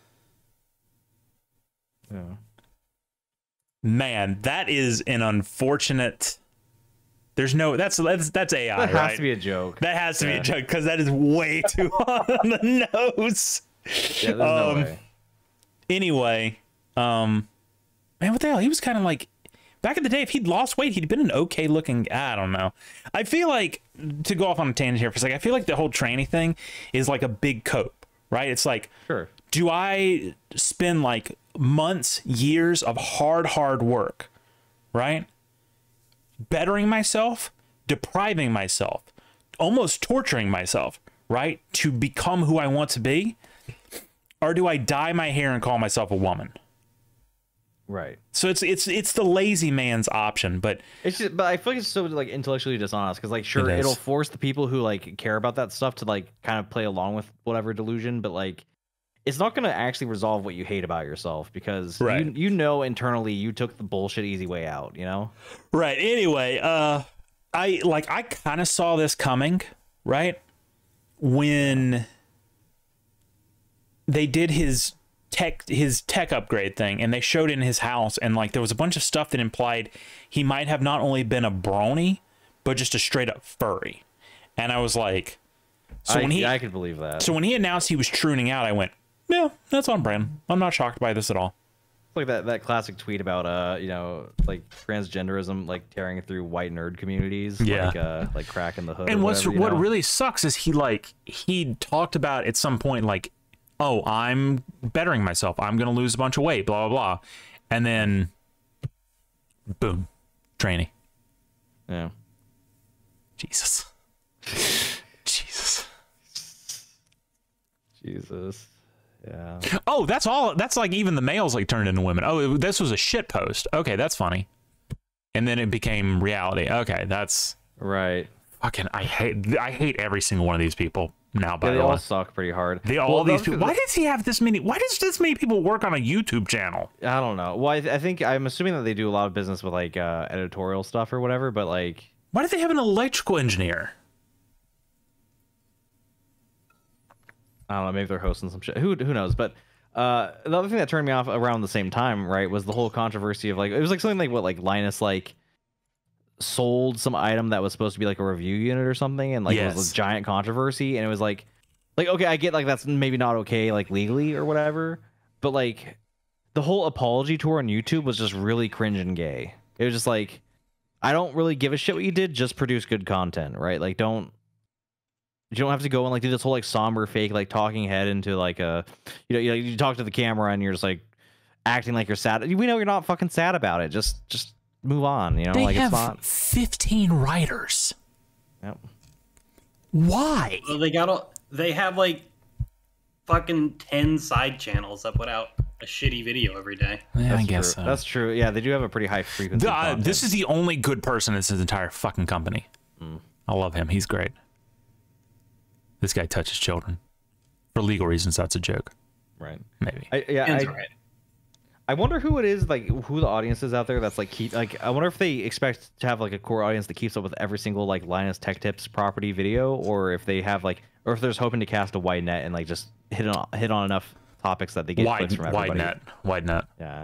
Speaker 2: Yeah.
Speaker 1: man, that is an unfortunate. There's no that's that's that's A I,
Speaker 2: That has
Speaker 1: right?
Speaker 2: to be a joke.
Speaker 1: that has to be
Speaker 2: Yeah.
Speaker 1: a joke because that is way too on the nose.
Speaker 2: Yeah, there's no
Speaker 1: um,
Speaker 2: way.
Speaker 1: Anyway, um, man, what the hell? He was kind of like back in the day. If he'd lost weight, he'd been an okay looking. I don't know. I feel like to go off on a tangent here for a second. I feel like the whole tranny thing is like a big cope, right? It's like,
Speaker 2: Sure.
Speaker 1: do I spend like months, years of hard, hard work, right? Bettering myself, depriving myself, almost torturing myself, right? To become who I want to be. Or do I dye my hair and call myself a woman?
Speaker 2: Right.
Speaker 1: So it's it's it's the lazy man's option, but
Speaker 2: It's just, but I feel like it's so like intellectually dishonest because like sure
Speaker 1: It is.
Speaker 2: it'll force the people who like care about that stuff to like kind of play along with whatever delusion, but like it's not gonna actually resolve what you hate about yourself because
Speaker 1: Right.
Speaker 2: you you know internally you took the bullshit easy way out, you know?
Speaker 1: right. Anyway, uh, I like I kind of saw this coming, right? When they did his tech his tech upgrade thing and they showed it in his house and like there was a bunch of stuff that implied he might have not only been a brony but just a straight up furry. And I was like so
Speaker 2: I,
Speaker 1: when he
Speaker 2: I could believe that.
Speaker 1: so when he announced he was truning out, I went, yeah, that's on brand. I'm not shocked by this at all.
Speaker 2: It's like that, that classic tweet about uh you know like transgenderism like tearing through white nerd communities,
Speaker 1: Yeah.
Speaker 2: like uh like cracking the hood.
Speaker 1: And
Speaker 2: or
Speaker 1: what's
Speaker 2: whatever, you
Speaker 1: what
Speaker 2: know?
Speaker 1: really sucks is he like he talked about at some point like, oh, I'm bettering myself. I'm gonna lose a bunch of weight, blah blah blah, and then boom, tranny.
Speaker 2: Yeah.
Speaker 1: Jesus, Jesus.
Speaker 2: Jesus. Yeah.
Speaker 1: Oh, that's all. That's like even the males like turned into women. Oh, it- this was a shit post. Okay, that's funny. And then it became reality. Okay, that's
Speaker 2: Right.
Speaker 1: fucking. I hate. I hate every single one of these people now. By
Speaker 2: Yeah, they
Speaker 1: the way.
Speaker 2: all suck pretty hard.
Speaker 1: They all
Speaker 2: Well,
Speaker 1: these
Speaker 2: those-
Speaker 1: people. Why does he have this many? Why does this many people work on a YouTube channel?
Speaker 2: I don't know. Well, I, th- I think I'm assuming that they do a lot of business with like uh, editorial stuff or whatever. But like,
Speaker 1: Why do they have an electrical engineer?
Speaker 2: I don't know. Maybe they're hosting some shit. Who who knows? But uh, the other thing that turned me off around the same time, right, was the whole controversy of like it was like something like what like Linus like sold some item that was supposed to be like a review unit or something, and like it was
Speaker 1: Yes.
Speaker 2: a giant controversy, and it was like like okay, I get like that's maybe not okay like legally or whatever, but like the whole apology tour on YouTube was just really cringe and gay. It was just like I don't really give a shit what you did, just produce good content, right? Like don't you don't have to go and like do this whole like somber fake like talking head into like a you know you, know, you talk to the camera and you're just like acting like you're sad. We know you're not fucking sad about it. Just just move on, you know?
Speaker 1: They
Speaker 2: like
Speaker 1: have
Speaker 2: it's not
Speaker 1: fifteen writers.
Speaker 2: Yep.
Speaker 1: Why?
Speaker 4: Well, they got all, they have like fucking ten side channels that put out a shitty video every day.
Speaker 1: Yeah, I
Speaker 2: That's
Speaker 1: guess
Speaker 2: true.
Speaker 1: so.
Speaker 2: That's true. Yeah, they do have a pretty high frequency.
Speaker 1: The- uh,
Speaker 2: content.
Speaker 1: this is the only good person in this entire fucking company.
Speaker 2: Mm.
Speaker 1: I love him. He's great. This guy touches children. For legal reasons, that's a joke.
Speaker 2: right.
Speaker 1: Maybe.
Speaker 2: I, yeah,
Speaker 4: That's
Speaker 2: I,
Speaker 4: right.
Speaker 2: I wonder who it is, like who the audience is out there that's like keep like I wonder if they expect to have like a core audience that keeps up with every single like Linus Tech Tips property video, or if they have like or if they're just hoping to cast a wide net and like just hit on hit on enough topics that they get clicks
Speaker 1: Wide,
Speaker 2: from
Speaker 1: wide
Speaker 2: everybody.
Speaker 1: net. Wide net.
Speaker 2: Yeah.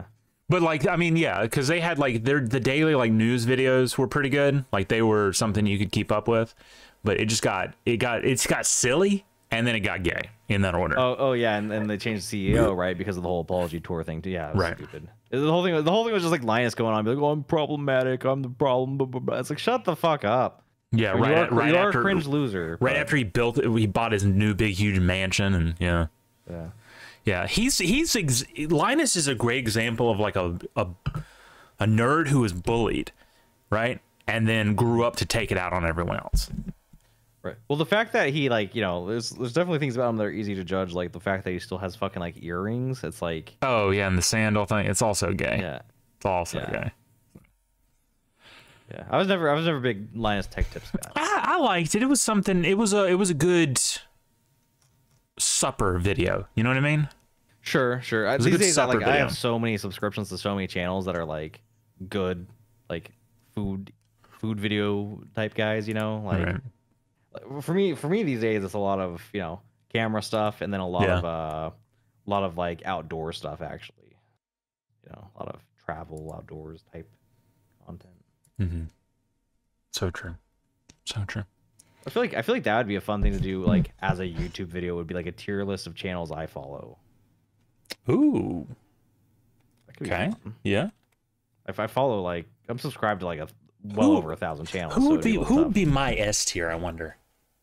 Speaker 1: But like, I mean, yeah, because they had like their the daily like news videos were pretty good. Like they were something you could keep up with. But it just got it got it's got silly and then it got gay in that order.
Speaker 2: Oh, oh yeah, and, and they changed the C E O right because of the whole apology tour thing. Too. Yeah, it was
Speaker 1: Right.
Speaker 2: stupid. The whole thing, the whole thing was just like Linus going on, be like, "Oh, I'm problematic. I'm the problem." Blah, blah, blah. It's like, shut the fuck up.
Speaker 1: Yeah,
Speaker 2: You
Speaker 1: right.
Speaker 2: are,
Speaker 1: at- right
Speaker 2: you are
Speaker 1: after
Speaker 2: a cringe loser.
Speaker 1: right
Speaker 2: but-
Speaker 1: after he built it, he bought his new big huge mansion, and yeah,
Speaker 2: Yeah.
Speaker 1: yeah. He's he's ex- Linus is a great example of like a a a nerd who was bullied, right, and then grew up to take it out on everyone else.
Speaker 2: Right. Well, the fact that he like, you know, there's there's definitely things about him that are easy to judge. Like the fact that he still has fucking like earrings. It's like,
Speaker 1: Oh yeah, and the sandal thing. It's also gay.
Speaker 2: yeah,
Speaker 1: It's also
Speaker 2: Yeah.
Speaker 1: gay.
Speaker 2: yeah. I was never, I was never a big Linus Tech Tips guy.
Speaker 1: I, I liked it. It was something. It was a it was a good supper video. You know what I mean?
Speaker 2: Sure, sure. I,
Speaker 1: was a
Speaker 2: these
Speaker 1: good
Speaker 2: days, I, like,
Speaker 1: supper
Speaker 2: I
Speaker 1: video.
Speaker 2: have so many subscriptions to so many channels that are like good, like food, food video type guys. You know, like.
Speaker 1: Right.
Speaker 2: Like, for me for me these days it's a lot of, you know, camera stuff and then a lot
Speaker 1: Yeah.
Speaker 2: of uh a lot of like outdoor stuff actually, you know, a lot of travel outdoors type content.
Speaker 1: Mm-hmm. So true. So true.
Speaker 2: I feel like I feel like that would be a fun thing to do, like as a YouTube video, would be like a tier list of channels I follow.
Speaker 1: Ooh.
Speaker 2: That could be
Speaker 1: Okay.
Speaker 2: fun.
Speaker 1: Yeah.
Speaker 2: If I follow, like, I'm subscribed to like a well
Speaker 1: Who-
Speaker 2: over a thousand channels.
Speaker 1: Who
Speaker 2: so
Speaker 1: would
Speaker 2: it'd
Speaker 1: be
Speaker 2: a
Speaker 1: who
Speaker 2: little
Speaker 1: would
Speaker 2: tough.
Speaker 1: be my S tier? I wonder.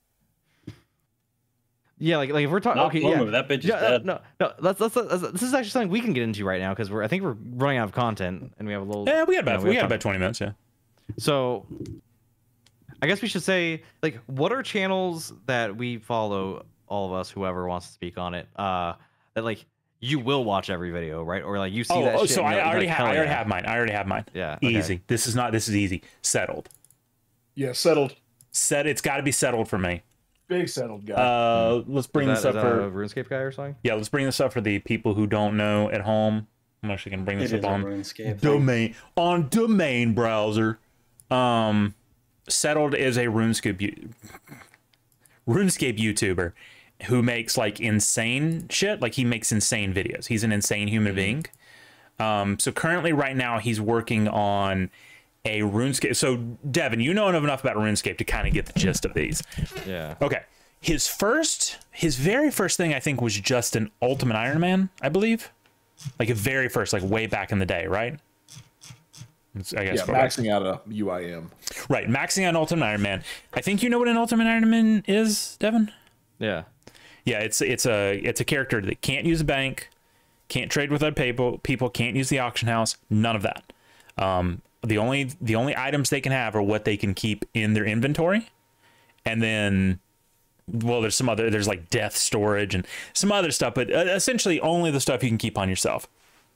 Speaker 2: Yeah, like like if we're talking,
Speaker 4: Not
Speaker 2: okay,
Speaker 4: Bloom,
Speaker 2: yeah,
Speaker 4: that bitch is
Speaker 2: yeah,
Speaker 4: dead.
Speaker 2: no, no, that's, that's, that's this is actually something we can get into right now because we're I think we're running out of content and we have a little.
Speaker 1: Yeah, we got
Speaker 2: you know,
Speaker 1: about we,
Speaker 2: have
Speaker 1: got
Speaker 2: time.
Speaker 1: about twenty minutes. Yeah.
Speaker 2: So, I guess we should say, like, what are channels that we follow, all of us, whoever wants to speak on it, uh, that like you will watch every video, right? Or like you see
Speaker 1: Oh,
Speaker 2: that
Speaker 1: oh
Speaker 2: shit.
Speaker 1: so
Speaker 2: and
Speaker 1: I
Speaker 2: you're
Speaker 1: already
Speaker 2: like,
Speaker 1: have.
Speaker 2: "Hell
Speaker 1: I already
Speaker 2: yeah."
Speaker 1: have mine. I already have mine.
Speaker 2: Yeah. okay.
Speaker 1: Easy. This is not. This is easy. Settled.
Speaker 3: Yeah, settled.
Speaker 1: Set. It's got to be settled for me.
Speaker 3: Big settled guy.
Speaker 1: Uh, let's bring
Speaker 2: Is
Speaker 1: this
Speaker 2: that,
Speaker 1: up
Speaker 2: is that
Speaker 1: for.
Speaker 2: a RuneScape guy or something?
Speaker 1: Yeah, let's bring this up for the people who don't know at home. I'm actually gonna bring
Speaker 4: It
Speaker 1: this
Speaker 4: is
Speaker 1: up
Speaker 4: a
Speaker 1: on
Speaker 4: RuneScape thing.
Speaker 1: domain on domain browser. Um, Settled is a RuneScape you- RuneScape YouTuber who makes like insane shit. Like he makes insane videos. He's an insane human being. Um, so currently, right now, he's working on a RuneScape. So Devin, you know enough about RuneScape to kind of get the gist of these.
Speaker 2: Yeah.
Speaker 1: Okay. His first, his very first thing, I think, was just an Ultimate Iron Man, I believe. Like a very first, like way back in the day, right? It's- I guess.
Speaker 3: yeah,
Speaker 1: go back.
Speaker 3: maxing out a U I M.
Speaker 1: Right, maxing out an Ultimate Iron Man. I think you know what an Ultimate Iron Man is, Devin?
Speaker 2: Yeah.
Speaker 1: Yeah, it's it's a it's a character that can't use a bank, can't trade with other people, people can't use the auction house, none of that. Um, the only the only items they can have are what they can keep in their inventory, and then, well, there's some other there's like death storage and some other stuff, but uh, essentially only the stuff you can keep on yourself.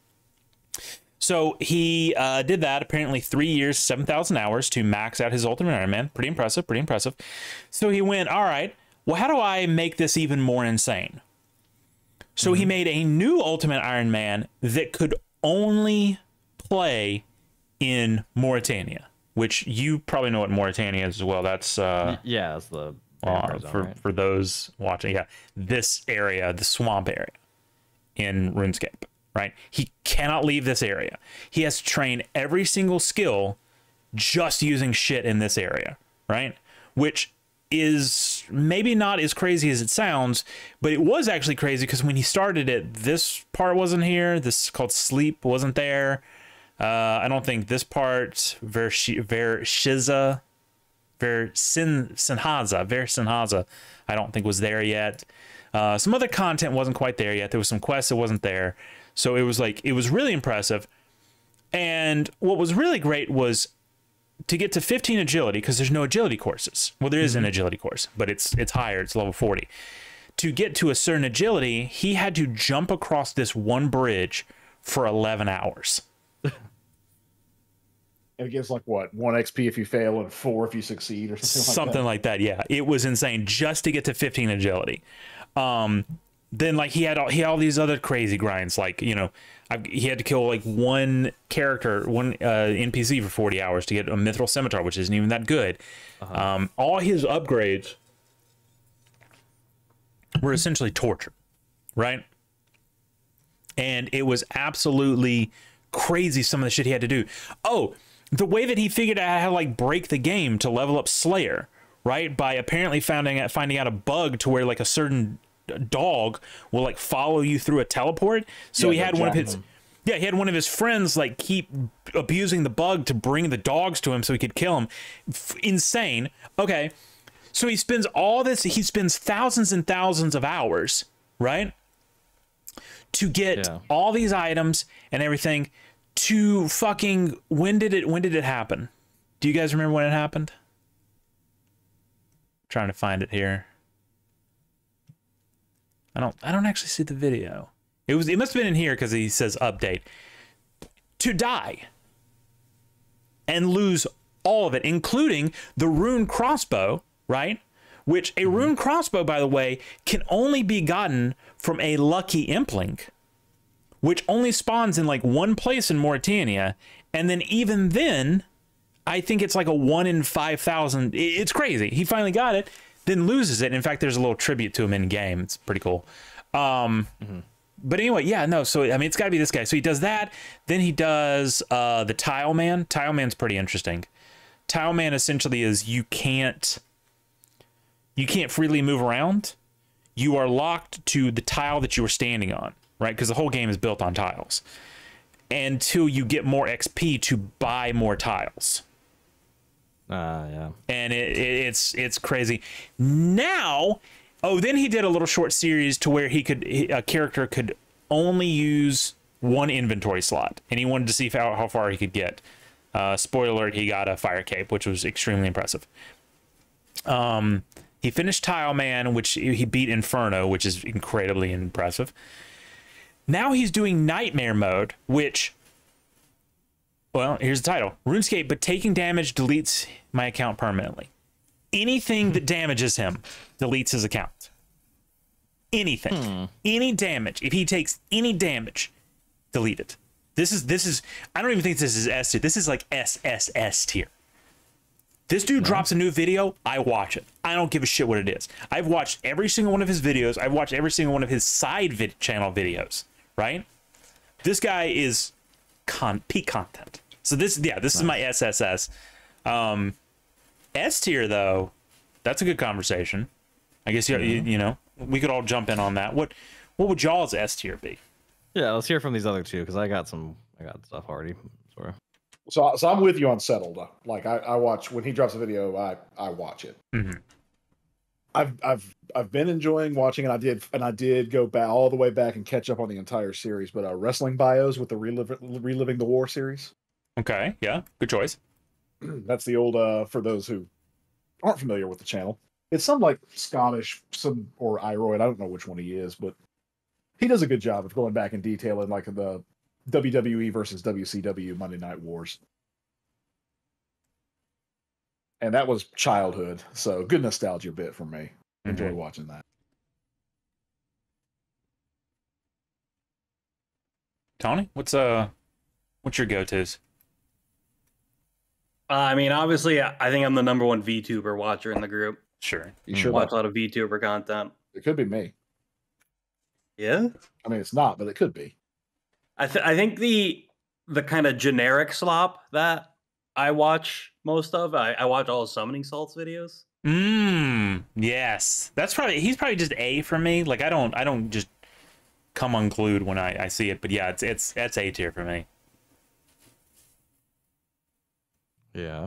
Speaker 1: So he uh, did that apparently three years, seven thousand hours to max out his Ultimate Iron Man. Pretty impressive, pretty impressive. So he went, all right, well, how do I make this even more insane? So he made a new Ultimate Iron Man that could only play in Mauritania, which you probably know what Mauritania is as well. That's uh,
Speaker 2: Yeah, that's the
Speaker 1: uh,
Speaker 2: vampire zone,
Speaker 1: for
Speaker 2: right?
Speaker 1: for those watching. Yeah, this area, the swamp area in RuneScape, right? He cannot leave this area. He has to train every single skill just using shit in this area, right? Which is maybe not as crazy as it sounds, but it was actually crazy because when he started it, this part wasn't here. This is called Sleep wasn't there. Uh, I don't think this part, Vershi- Vershiza, Versin Sinhaza, Versinhaza, I don't think was there yet. Uh, some other content wasn't quite there yet. There was some quests that wasn't there. So it was like, it was really impressive. And what was really great was to get to fifteen agility, because there's no agility courses. Well, there is an agility course, but it's it's higher. It's level forty. To get to a certain agility, he had to jump across this one bridge for eleven hours.
Speaker 3: And it gives like what one X P if you fail and four if you succeed or something,
Speaker 1: Something
Speaker 3: like
Speaker 1: like that. Yeah, it was insane just to get to fifteen agility. Um, then like he had all, he had all these other crazy grinds. Like, you know, I, he had to kill like one character, one uh, N P C for forty hours to get a mithril scimitar, which isn't even that good.
Speaker 2: Uh-huh.
Speaker 1: Um, all his upgrades were essentially torture, right? And it was absolutely crazy some of the shit he had to do. Oh, the way that he figured out how to like break the game to level up Slayer, right? By apparently finding out, finding out a bug to where like a certain dog will like follow you through a teleport. So
Speaker 3: Yeah,
Speaker 1: he
Speaker 3: the
Speaker 1: had one of his
Speaker 3: Jackman.
Speaker 1: yeah, he had one of his friends like keep abusing the bug to bring the dogs to him so he could kill him. F- insane. Okay. So he spends all this he spends thousands and thousands of hours, right? To get
Speaker 2: Yeah.
Speaker 1: all these items and everything to fucking when did it when did it happen? Do you guys remember when it happened? Trying to find it here. I don't I don't actually see the video. It was it must have been in here because he says update. To die and lose all of it, including the rune crossbow, right? Which a rune crossbow, by the way, can only be gotten from a lucky impling, which only spawns in like one place in Mauritania, and then even then, I think it's like a one in five thousand. It's crazy. He finally got it, then loses it. In fact, there's a little tribute to him in game. It's pretty cool. Um,
Speaker 2: Mm-hmm.
Speaker 1: But anyway, yeah, no. So I mean, it's got to be this guy. So he does that. Then he does uh, the Tile Man. Tile Man's pretty interesting. Tile Man essentially is you can't you can't freely move around. You are locked to the tile that you are standing on, right? Because the whole game is built on tiles. Until you get more X P to buy more tiles.
Speaker 2: Ah, yeah.
Speaker 1: And it, it, it's it's crazy. Now, oh, then he did a little short series to where he could a character could only use one inventory slot, and he wanted to see how, how far he could get. Uh, spoiler alert: he got a fire cape, which was extremely impressive. Um, he finished Tile Man, which he beat Inferno, which is incredibly impressive. Now he's doing Nightmare Mode, which, well, here's the title: RuneScape, but taking damage deletes my account permanently. Anything that damages him deletes his account. Anything,
Speaker 2: Hmm.
Speaker 1: any damage. If he takes any damage, delete it. This is this is. I don't even think this is S tier. This is like S S S tier. This dude drops a new video, I watch it. I don't give a shit what it is. I've watched every single one of his videos. I've watched every single one of his side vid- channel videos. Right? This guy is con peak content. So this, yeah, this is my S S S. Um, S tier though, that's a good conversation. I guess you, you you know we could all jump in on that. What what would y'all's S tier be?
Speaker 2: Yeah, let's hear from these other two because I got some, I got stuff already. Sort of.
Speaker 3: So, so I'm with you on Settled. Like I, I watch when he drops a video, I, I watch it.
Speaker 1: Mhm.
Speaker 3: I've I've I've been enjoying watching it. I did and I did go back all the way back and catch up on the entire series. But uh, Wrestling Bios with the Reliv- reliving the war series.
Speaker 1: Okay, yeah, good choice.
Speaker 3: That's the old uh for those who aren't familiar with the channel. It's some like Scottish some or Iroid. I don't know which one he is, but he does a good job of going back and detailing like the W W E versus W C W Monday Night Wars. And that was childhood, so good nostalgia bit for me. Enjoy
Speaker 1: Mhm.
Speaker 3: watching that.
Speaker 1: Tony, what's uh, what's your go-tos?
Speaker 4: Uh, I mean, obviously, I I think I'm the number one VTuber watcher in the group.
Speaker 1: Sure.
Speaker 3: You
Speaker 2: Mm.
Speaker 3: sure
Speaker 4: Watch
Speaker 3: that
Speaker 4: a lot of VTuber content.
Speaker 3: it could be me.
Speaker 4: Yeah,
Speaker 3: I mean, it's not, but it could be.
Speaker 4: I th- I think the the kind of generic slop that I watch most of. I, I watch all of Summoning Salt's videos.
Speaker 1: Mmm. Yes, that's probably he's probably just A for me. Like I don't I don't just come unglued when I I see it, but yeah, it's it's it's A tier for me.
Speaker 2: Yeah.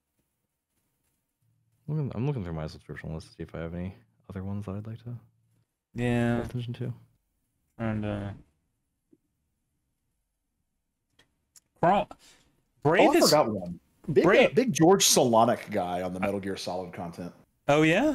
Speaker 2: Looking, I'm looking through my subscription list to see if I have any other ones that I'd like to pay
Speaker 1: Yeah.
Speaker 2: attention to.
Speaker 1: And uh, Crawl.
Speaker 3: Oh,
Speaker 1: Brave
Speaker 3: I
Speaker 1: is.
Speaker 3: forgot one. Big, uh,
Speaker 1: Brave-
Speaker 3: big George Solonic guy on the Metal Gear Solid content.
Speaker 1: Oh yeah.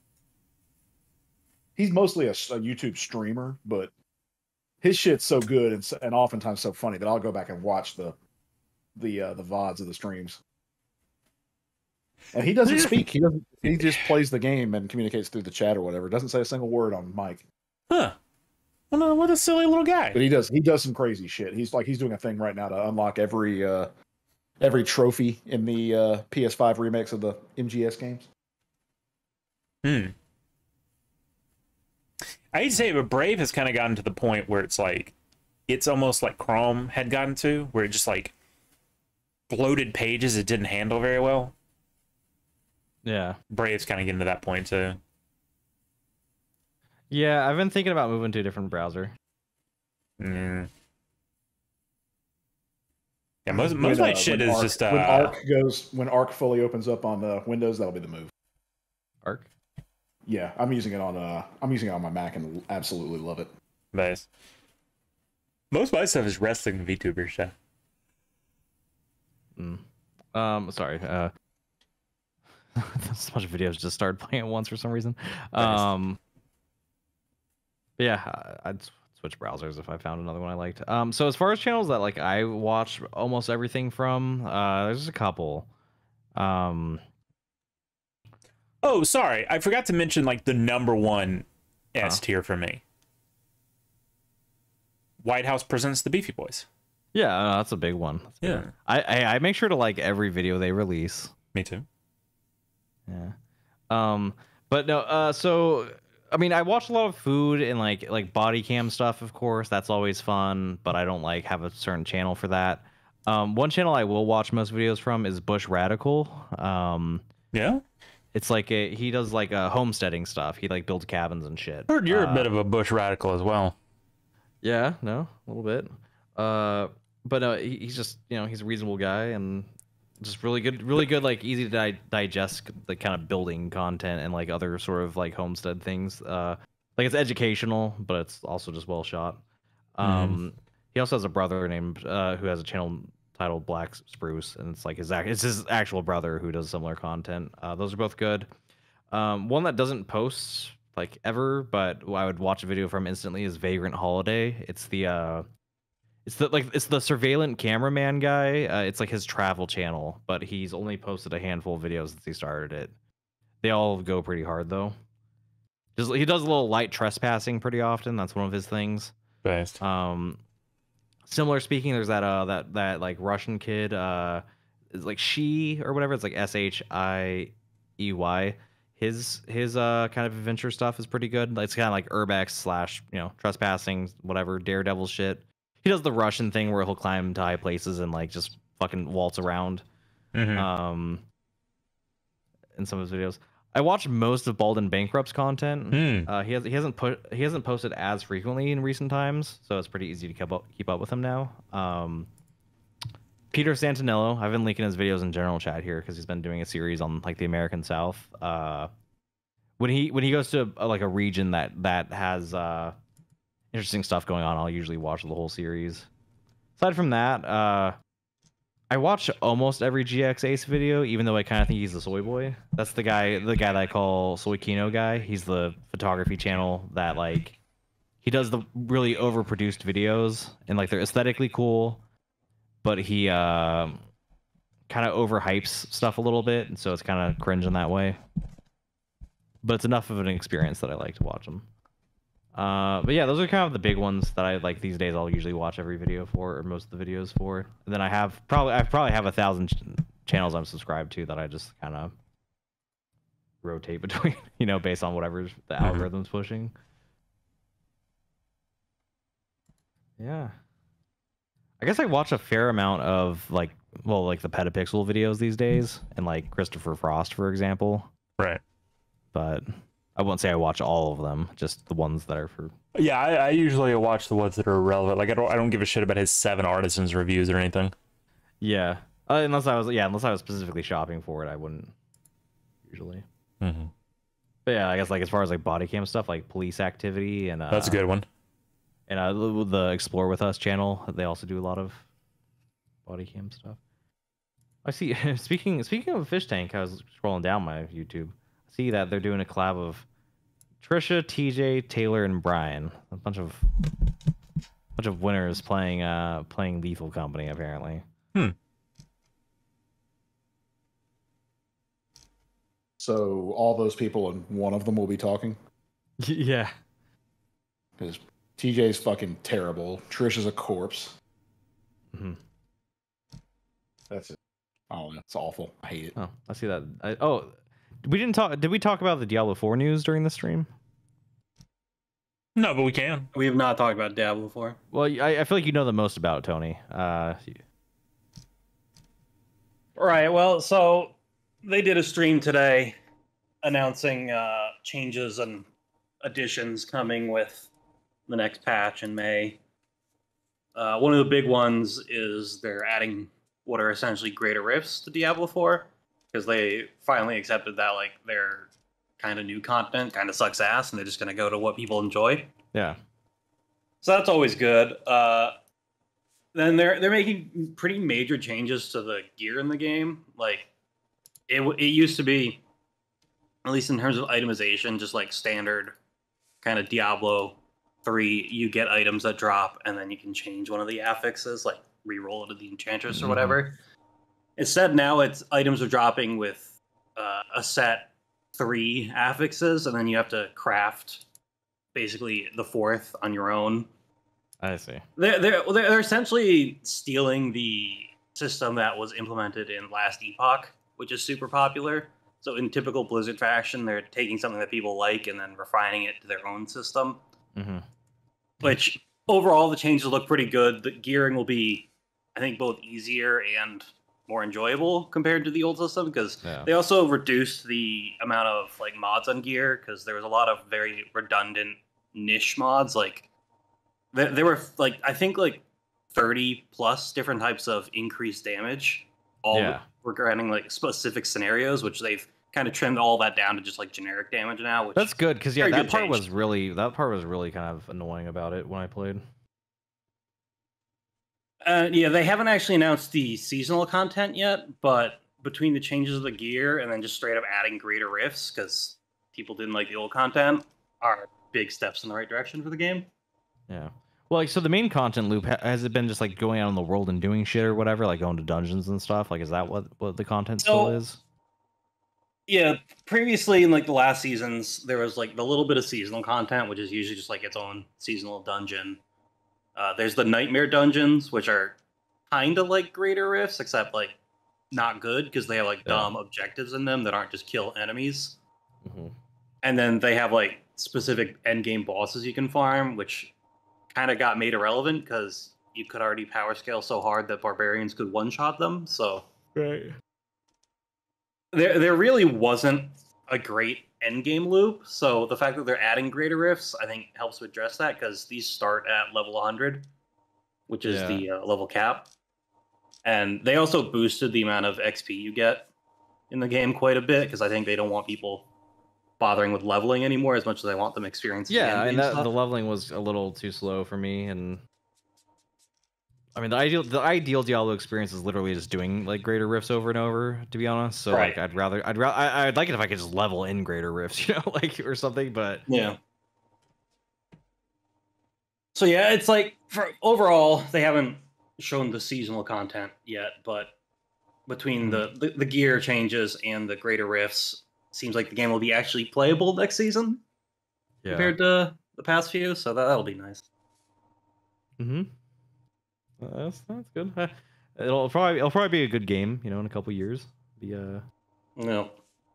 Speaker 3: He's mostly a, s- a YouTube streamer, but his shit's so good and, so, and oftentimes so funny that I'll go back and watch the the uh, the V O Ds of the streams. And he doesn't speak. He doesn't. He just plays the game and communicates through the chat or whatever. Doesn't say a single word on mic.
Speaker 1: Huh. What a, what a silly little guy.
Speaker 3: But he does. He does some crazy shit. He's like he's doing a thing right now to unlock every uh, every trophy in the uh, P S five remakes of the M G S games.
Speaker 1: Hmm. I hate to say it, but Brave has kind of gotten to the point where it's like it's almost like Chrome had gotten to, where it just like bloated pages it didn't handle very well.
Speaker 2: Yeah.
Speaker 1: Brave's kind of getting to that point too.
Speaker 2: Yeah, I've been thinking about moving to a different browser.
Speaker 1: Mm. Yeah, most most
Speaker 3: When,
Speaker 1: of my
Speaker 3: uh,
Speaker 1: shit
Speaker 3: when
Speaker 1: is
Speaker 3: Arc-
Speaker 1: just uh,
Speaker 3: when Arc goes when Arc fully opens up on the Windows, that'll be the move.
Speaker 2: Arc?
Speaker 3: Yeah, I'm using it on uh I'm using it on my Mac and absolutely love it.
Speaker 1: Nice. Most of my stuff is wrestling VTuber stuff.
Speaker 2: Mm. Um, sorry. Uh, so much videos just started playing at once for some reason.
Speaker 1: Nice.
Speaker 2: Um, yeah, I- I'd s- switch browsers if I found another one I liked. Um, so as far as channels that like I watch almost everything from, uh, there's a couple. Um,
Speaker 1: Oh, sorry, I forgot to mention like the number one S
Speaker 2: Huh?
Speaker 1: tier for me. White House presents the Beefy Boys.
Speaker 2: yeah, uh, that's a big one. That's a big
Speaker 1: Yeah.
Speaker 2: one. I, I I make sure to like every video they release.
Speaker 1: Me too.
Speaker 2: Yeah. Um, but no, uh, so I mean, I watch a lot of food and like like body cam stuff, of course. That's always fun, but I don't like have a certain channel for that. Um, one channel I will watch most videos from is Bush Radical. Um,
Speaker 1: Yeah,
Speaker 2: it's like a, he does like a homesteading stuff. He like builds cabins and shit.
Speaker 1: heard you're
Speaker 2: Uh,
Speaker 1: a bit of a bush radical as well.
Speaker 2: Yeah, no, a little bit. Uh, but no, he, he's just you know he's a reasonable guy and just really good, really good, like easy to di- digest, the kind of building content and like other sort of like homestead things. Uh, like it's educational, but it's also just well shot. Um, he also has a brother named uh who has a channel titled Black Spruce, and it's like his ac- it's his actual brother who does similar content. Uh, those are both good. Um, one that doesn't post like ever, but I would watch a video from instantly is Vagrant Holiday. It's the uh, it's the like it's the surveillant cameraman guy. Uh, it's like his travel channel, but he's only posted a handful of videos since he started it. They all go pretty hard though. Just he does a little light trespassing pretty often. That's one of his things.
Speaker 1: Based.
Speaker 2: Um, similar speaking, there's that uh that that like Russian kid uh, is like She or whatever. It's like S H I E Y. His his uh kind of adventure stuff is pretty good. It's kind of like urbex slash you know trespassing whatever daredevil shit. He does the Russian thing where he'll climb to high places and like just fucking waltz around.
Speaker 1: Mhm.
Speaker 2: Um, in some of his videos, I watched most of Bald and Bankrupt's content.
Speaker 1: Hmm.
Speaker 2: Uh, he has he hasn't put he hasn't posted as frequently in recent times, so it's pretty easy to keep up keep up with him now. Um, Peter Santinello, I've been linking his videos in general chat here because he's been doing a series on like the American South. Uh, when he when he goes to uh, like a region that that has uh, interesting stuff going on, I'll usually watch the whole series. Aside from that, uh, I watch almost every G X Ace video, even though I kind of think he's the soy boy. That's the guy, the guy that I call Soy Kino guy. He's the photography channel that like he does the really overproduced videos and like they're aesthetically cool, but he uh, kind of overhypes stuff a little bit, and so it's kind of cringe in that way. But it's enough of an experience that I like to watch them. Uh, but yeah, those are kind of the big ones that I like these days. I'll usually watch every video for, or most of the videos for. And then I have probably I probably have a thousand ch- channels I'm subscribed to that I just kind of rotate between, you know, based on whatever the
Speaker 1: Mhm.
Speaker 2: algorithm's pushing. Yeah, I guess I watch a fair amount of like, well, like the Petapixel videos these days, and like Christopher Frost, for example.
Speaker 1: Right.
Speaker 2: But I won't say I watch all of them, just the ones that are for.
Speaker 1: Yeah, I, I usually watch the ones that are relevant. Like I don't I don't give a shit about his seven artisans reviews or anything.
Speaker 2: Yeah, uh, unless I was yeah, unless I was specifically shopping for it, I wouldn't usually.
Speaker 1: Mm-hmm.
Speaker 2: But yeah, I guess like as far as like body cam stuff, like police activity and uh,
Speaker 1: That's a good one.
Speaker 2: And uh, the, the Explore With Us channel, they also do a lot of body cam stuff. I see. speaking speaking of Fish Tank, I was scrolling down my YouTube. I see that they're doing a collab of Trisha, T J, Taylor, and Brian. A bunch of bunch of winners playing uh playing Lethal Company apparently.
Speaker 1: Hmm.
Speaker 3: So all those people and one of them will be talking
Speaker 2: Yeah.
Speaker 3: because T J's fucking terrible. Trish is a corpse.
Speaker 2: Mm-hmm.
Speaker 3: That's it. Oh, that's awful. I hate it.
Speaker 2: Oh, I see that. I, oh, we didn't talk. Did we talk about the Diablo four news during the stream?
Speaker 1: No, but we can.
Speaker 4: We have not talked about Diablo before.
Speaker 2: Well, I, I feel like you know the most about it, Tony. Uh,
Speaker 4: Right. Well, so they did a stream today announcing uh, changes and additions coming with the next patch in May. Uh, one of the big ones is they're adding what are essentially greater rifts to Diablo four because they finally accepted that like their kind of new content kind of sucks ass and they're just going to go to what people enjoy.
Speaker 2: yeah.
Speaker 4: So that's always good. Uh, then they're they're making pretty major changes to the gear in the game. Like it w- it used to be, at least in terms of itemization, just like standard kind of Diablo three. You get items that drop, and then you can change one of the affixes, like re-roll it to the Enchantress or
Speaker 2: Mhm.
Speaker 4: whatever. Instead, now it's items are dropping with uh, a set three affixes, and then you have to craft basically the fourth on your own.
Speaker 2: I see.
Speaker 4: They're, they're, they're essentially stealing the system that was implemented in Last Epoch, which is super popular. So in typical Blizzard fashion, they're taking something that people like and then refining it to their own system,
Speaker 2: Mm-hmm.
Speaker 4: which overall the changes look pretty good. The gearing will be, I think, both easier and more enjoyable compared to the old system because
Speaker 2: Yeah.
Speaker 4: they also reduced the amount of like mods on gear because there was a lot of very redundant niche mods. Like there, there were like I think like thirty plus different types of increased damage, all
Speaker 2: Yeah.
Speaker 4: regarding like specific scenarios, which they've kind of trimmed all that down to just like generic damage now. Which
Speaker 2: That's good because yeah,
Speaker 4: very
Speaker 2: that
Speaker 4: good
Speaker 2: part
Speaker 4: change.
Speaker 2: was really that part was really kind of annoying about it when I played.
Speaker 4: Uh, yeah, they haven't actually announced the seasonal content yet, but between the changes of the gear and then just straight up adding greater rifts because people didn't like the old content are big steps in the right direction for the game.
Speaker 2: Yeah. Well, like so the main content loop ha- has it been just like going out in the world and doing shit or whatever, like going to dungeons and stuff? Like, is that what what the content still
Speaker 4: So-
Speaker 2: is?
Speaker 4: Yeah, previously in like the last seasons, there was like the little bit of seasonal content, which is usually just like its own seasonal dungeon. Uh, there's the nightmare dungeons, which are kind of like greater rifts, except like not good because they have like
Speaker 2: Yeah.
Speaker 4: dumb objectives in them that aren't just kill enemies.
Speaker 2: Mm-hmm.
Speaker 4: And then they have like specific end game bosses you can farm, which kind of got made irrelevant because you could already power scale so hard that barbarians could one shot them. So
Speaker 2: Right.
Speaker 4: there there really wasn't a great end game loop. So the fact that they're adding greater rifts, I think, helps to address that because these start at level one hundred, which is
Speaker 2: Yeah.
Speaker 4: the uh, level cap, and they also boosted the amount of X P you get in the game quite a bit because I think they don't want people bothering with leveling anymore as much as they want them experiencing.
Speaker 2: Yeah,
Speaker 4: the
Speaker 2: and
Speaker 4: end-game
Speaker 2: that,
Speaker 4: stuff.
Speaker 2: the leveling was a little too slow for me, and I mean the ideal the ideal Diablo experience is literally just doing like greater rifts over and over. To be honest, so like
Speaker 4: Right.
Speaker 2: I'd rather I'd rather I'd like it if I could just level in greater rifts, you know, like or something. But
Speaker 4: Yeah. So yeah, it's like for overall they haven't shown the seasonal content yet, but between the, the the gear changes and the greater rifts, seems like the game will be actually playable next season
Speaker 2: yeah,
Speaker 4: compared to the past few. So that, that'll be nice.
Speaker 2: mm-hmm. that's that's good. Uh, It'll probably it'll probably be a good game, you know, in a couple years. Be uh
Speaker 4: No,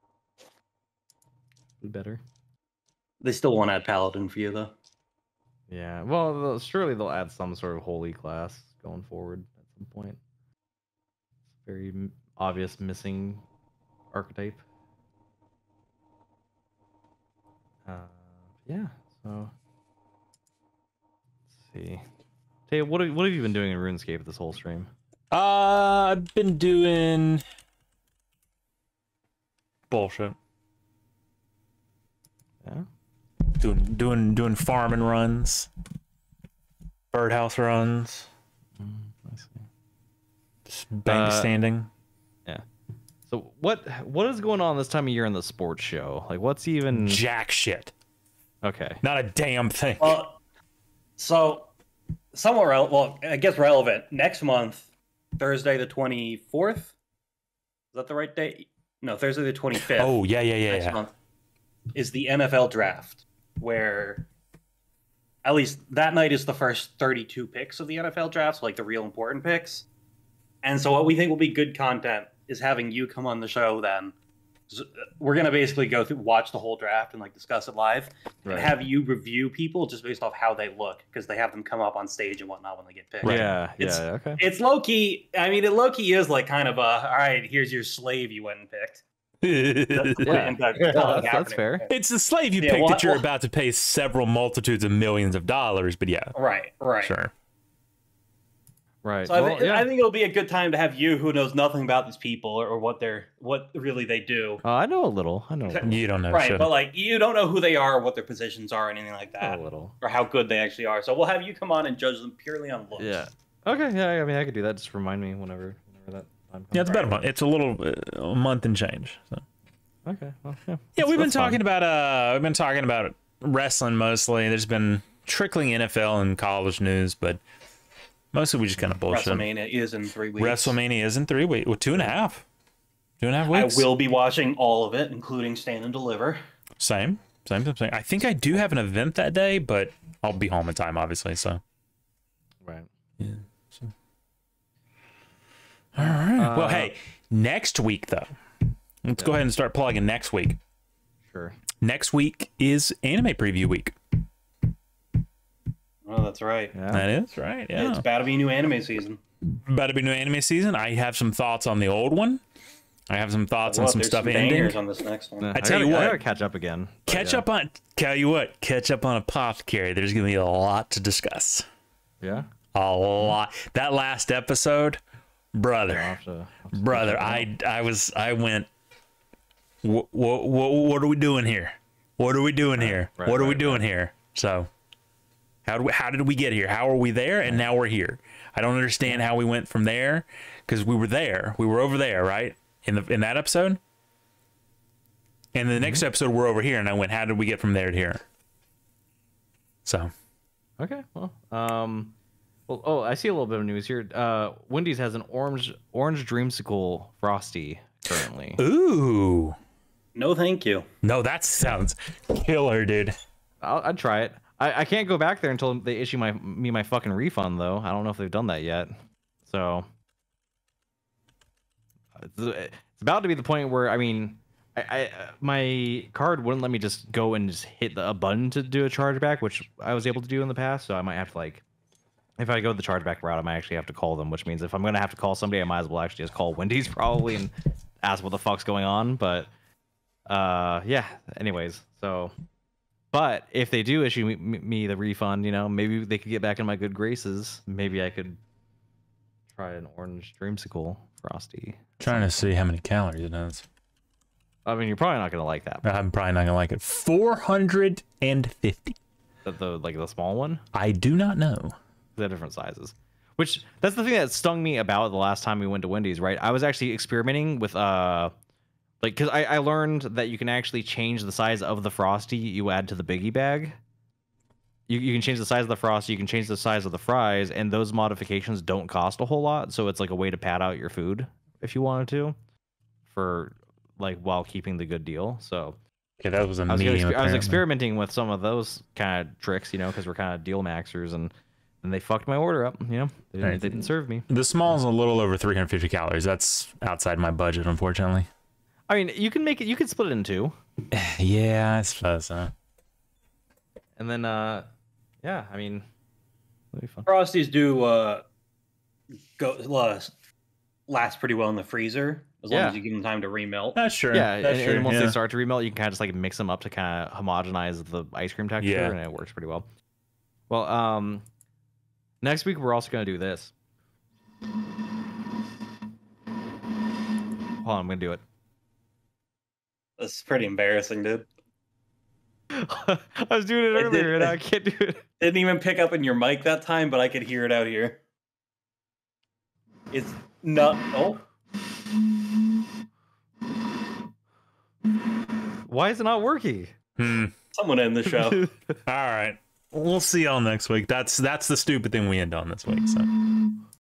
Speaker 2: be better.
Speaker 4: they still want to add paladin for you though.
Speaker 2: Yeah, well, they'll- surely they'll add some sort of holy class going forward at some point. Very m- obvious missing archetype. Uh, yeah. So let's see. Tay, what have, what have you been doing in RuneScape this whole stream?
Speaker 1: Uh, I've been doing bullshit.
Speaker 2: Yeah.
Speaker 1: Doing doing doing farming runs, birdhouse runs,
Speaker 2: Mm, I see.
Speaker 1: just bank
Speaker 2: Uh,
Speaker 1: standing.
Speaker 2: So what what is going on this time of year in the sports show? Like, what's even
Speaker 1: Jack shit.
Speaker 2: okay?
Speaker 1: Not a damn thing.
Speaker 4: Well, so somewhat rel- well, I guess relevant. Next month, Thursday the twenty fourth. Is that the right date? No, Thursday the twenty fifth.
Speaker 1: Oh yeah, yeah, yeah,
Speaker 4: next
Speaker 1: yeah.
Speaker 4: month is the N F L draft, where at least that night is the first thirty-two picks of the N F L draft, so like the real important picks. And so what we think will be good content is having you come on the show then we're gonna basically go through, watch the whole draft, and like discuss it live,
Speaker 2: Right.
Speaker 4: and have you review people just based off how they look, because they have them come up on stage and whatnot when they get picked.
Speaker 2: Yeah,
Speaker 4: It's-
Speaker 2: yeah, okay.
Speaker 4: It's low key. I mean, it low key is like kind of a, all right, here's your slave you went and picked. That's,
Speaker 2: Yeah.
Speaker 4: and that-
Speaker 2: Yeah,
Speaker 4: that's
Speaker 2: that's-
Speaker 4: happening.
Speaker 2: that's fair.
Speaker 1: It's the slave you
Speaker 4: Yeah,
Speaker 1: picked
Speaker 4: well,
Speaker 1: that you're
Speaker 4: well-
Speaker 1: about to pay several multitudes of millions of dollars, but yeah,
Speaker 4: Right, right.
Speaker 1: sure.
Speaker 2: Right.
Speaker 4: So I,
Speaker 2: well,
Speaker 4: thi-
Speaker 2: yeah.
Speaker 4: I think it'll be a good time to have you, who knows nothing about these people or, or what they're, what really they do.
Speaker 2: Oh, I know a little. I know a little.
Speaker 1: You don't know
Speaker 4: Right,
Speaker 1: shit.
Speaker 4: but like you don't know who they are, or what their positions are, or anything like
Speaker 2: I know
Speaker 4: that,
Speaker 2: a little.
Speaker 4: or how good they actually are. So we'll have you come on and judge them purely on looks.
Speaker 2: Yeah. Okay. Yeah. I mean, I could do that. Just remind me whenever, whenever that time comes.
Speaker 1: Yeah, it's about a month. It's a little uh, a month and change. So.
Speaker 2: Okay. Well, yeah.
Speaker 1: Yeah, we've been
Speaker 2: That's fine.
Speaker 1: talking about uh, we've been talking about wrestling mostly. There's been trickling N F L and college news, but mostly we just kind of bullshit.
Speaker 4: WrestleMania is in three weeks.
Speaker 1: WrestleMania is in three weeks. Well, two and a half. Two and a half
Speaker 4: I
Speaker 1: weeks.
Speaker 4: will be watching all of it, including Stand and Deliver.
Speaker 1: Same, same, same, same. I think I do have an event that day, but I'll be home in time, obviously. So.
Speaker 2: Right.
Speaker 1: All right. well,
Speaker 2: Uh,
Speaker 1: hey, next week though, let's go ahead and start plugging next week.
Speaker 2: Sure.
Speaker 1: Next week is anime preview week.
Speaker 4: Oh, that's right.
Speaker 2: Yeah.
Speaker 1: That is right. Yeah.
Speaker 4: It's about to be new anime season.
Speaker 1: About to be new anime season. I have some thoughts on the old one. I have some thoughts on
Speaker 4: Well,
Speaker 1: some
Speaker 4: there's
Speaker 1: stuff
Speaker 4: some
Speaker 1: ending.
Speaker 4: bangers on this next one.
Speaker 2: Yeah,
Speaker 1: I tell
Speaker 2: gotta,
Speaker 1: you what.
Speaker 2: I gotta catch up again. but
Speaker 1: Catch
Speaker 2: yeah.
Speaker 1: up on. Tell you what. Catch up on Apothecary. There's gonna be a lot to discuss.
Speaker 2: Yeah.
Speaker 1: A lot. That last episode, brother,
Speaker 2: I'll have to- I'll have to
Speaker 1: brother.
Speaker 2: check it out.
Speaker 1: I I was I went. What what what are we doing here? What are we doing here?
Speaker 2: right,
Speaker 1: what are we
Speaker 2: right,
Speaker 1: doing here? So. How do we, how did we get here? How are we there? And now we're here. I don't understand how we went from there, because we were there. We were over there, right? In the in that episode. And the next episode we're over here, and I went, how did we get from there to here? So
Speaker 2: Okay. Well. Um. Well. Oh, I see a little bit of news here. Uh, Wendy's has an orange orange dreamsicle frosty currently.
Speaker 1: ooh.
Speaker 4: No, thank you.
Speaker 1: No, that sounds killer, dude.
Speaker 2: I'll, I'd try it. I, I can't go back there until they issue my me my fucking refund though. I don't know if they've done that yet. So it's, it's about to be the point where I mean, I, I my card wouldn't let me just go and just hit the, a button to do a chargeback, which I was able to do in the past. So I might have to like, if I go the chargeback route, I might actually have to call them. Which means if I'm gonna have to call somebody, I might as well actually just call Wendy's probably and ask what the fuck's going on. But uh, yeah. Anyways, so. But if they do issue me, me the refund, you know, maybe they could get back in my good graces. Maybe I could try an orange dreamsicle frosty.
Speaker 1: Trying to see how many calories it has.
Speaker 2: I mean, you're probably not gonna like that.
Speaker 1: I'm probably not gonna like it. four hundred fifty.
Speaker 2: The, the like the small one.
Speaker 1: I do not know.
Speaker 2: They're different sizes. Which that's the thing that stung me about the last time we went to Wendy's. Right, I was actually experimenting with uh. Like, because I, I learned that you can actually change the size of the Frosty you add to the Biggie bag. You, you can change the size of the Frosty, you can change the size of the fries, and those modifications don't cost a whole lot. So it's like a way to pad out your food if you wanted to, for like while keeping the good deal. So
Speaker 1: Okay, that was a
Speaker 2: I was,
Speaker 1: medium.
Speaker 2: gonna exper- I was
Speaker 1: apparently.
Speaker 2: experimenting with some of those kind of tricks, you know, because we're kind of deal maxers, and and they fucked my order up. You know, they didn't,
Speaker 1: Right.
Speaker 2: they didn't serve me.
Speaker 1: The small's a little over three hundred fifty calories. That's outside my budget, unfortunately.
Speaker 2: I mean, you can make it. You can split it in two.
Speaker 1: Yeah, I suppose so.
Speaker 2: And then, uh, yeah, I mean, that'd be fun.
Speaker 4: Frosties do uh, go uh, last pretty well in the freezer as long
Speaker 2: Yeah.
Speaker 4: as you give them time to remelt.
Speaker 1: That's true.
Speaker 2: Yeah, and,
Speaker 1: that's
Speaker 2: and
Speaker 1: true.
Speaker 2: once
Speaker 1: yeah.
Speaker 2: they start to remelt, you can kind of just like mix them up to kind of homogenize the ice cream texture,
Speaker 1: Yeah.
Speaker 2: and it works pretty well. Well, um, next week we're also gonna do this. Hold on, I'm gonna do it.
Speaker 4: That's pretty embarrassing, dude.
Speaker 2: I was doing it
Speaker 4: I
Speaker 2: earlier,
Speaker 4: did-
Speaker 2: and I can't do it.
Speaker 4: Didn't even pick up in your mic that time, but I could hear it out here. It's not. Oh,
Speaker 2: Why is it not working?
Speaker 1: Hmm.
Speaker 4: someone end the show.
Speaker 1: All right. We'll see y'all next week. That's that's the stupid thing we end on this week. So.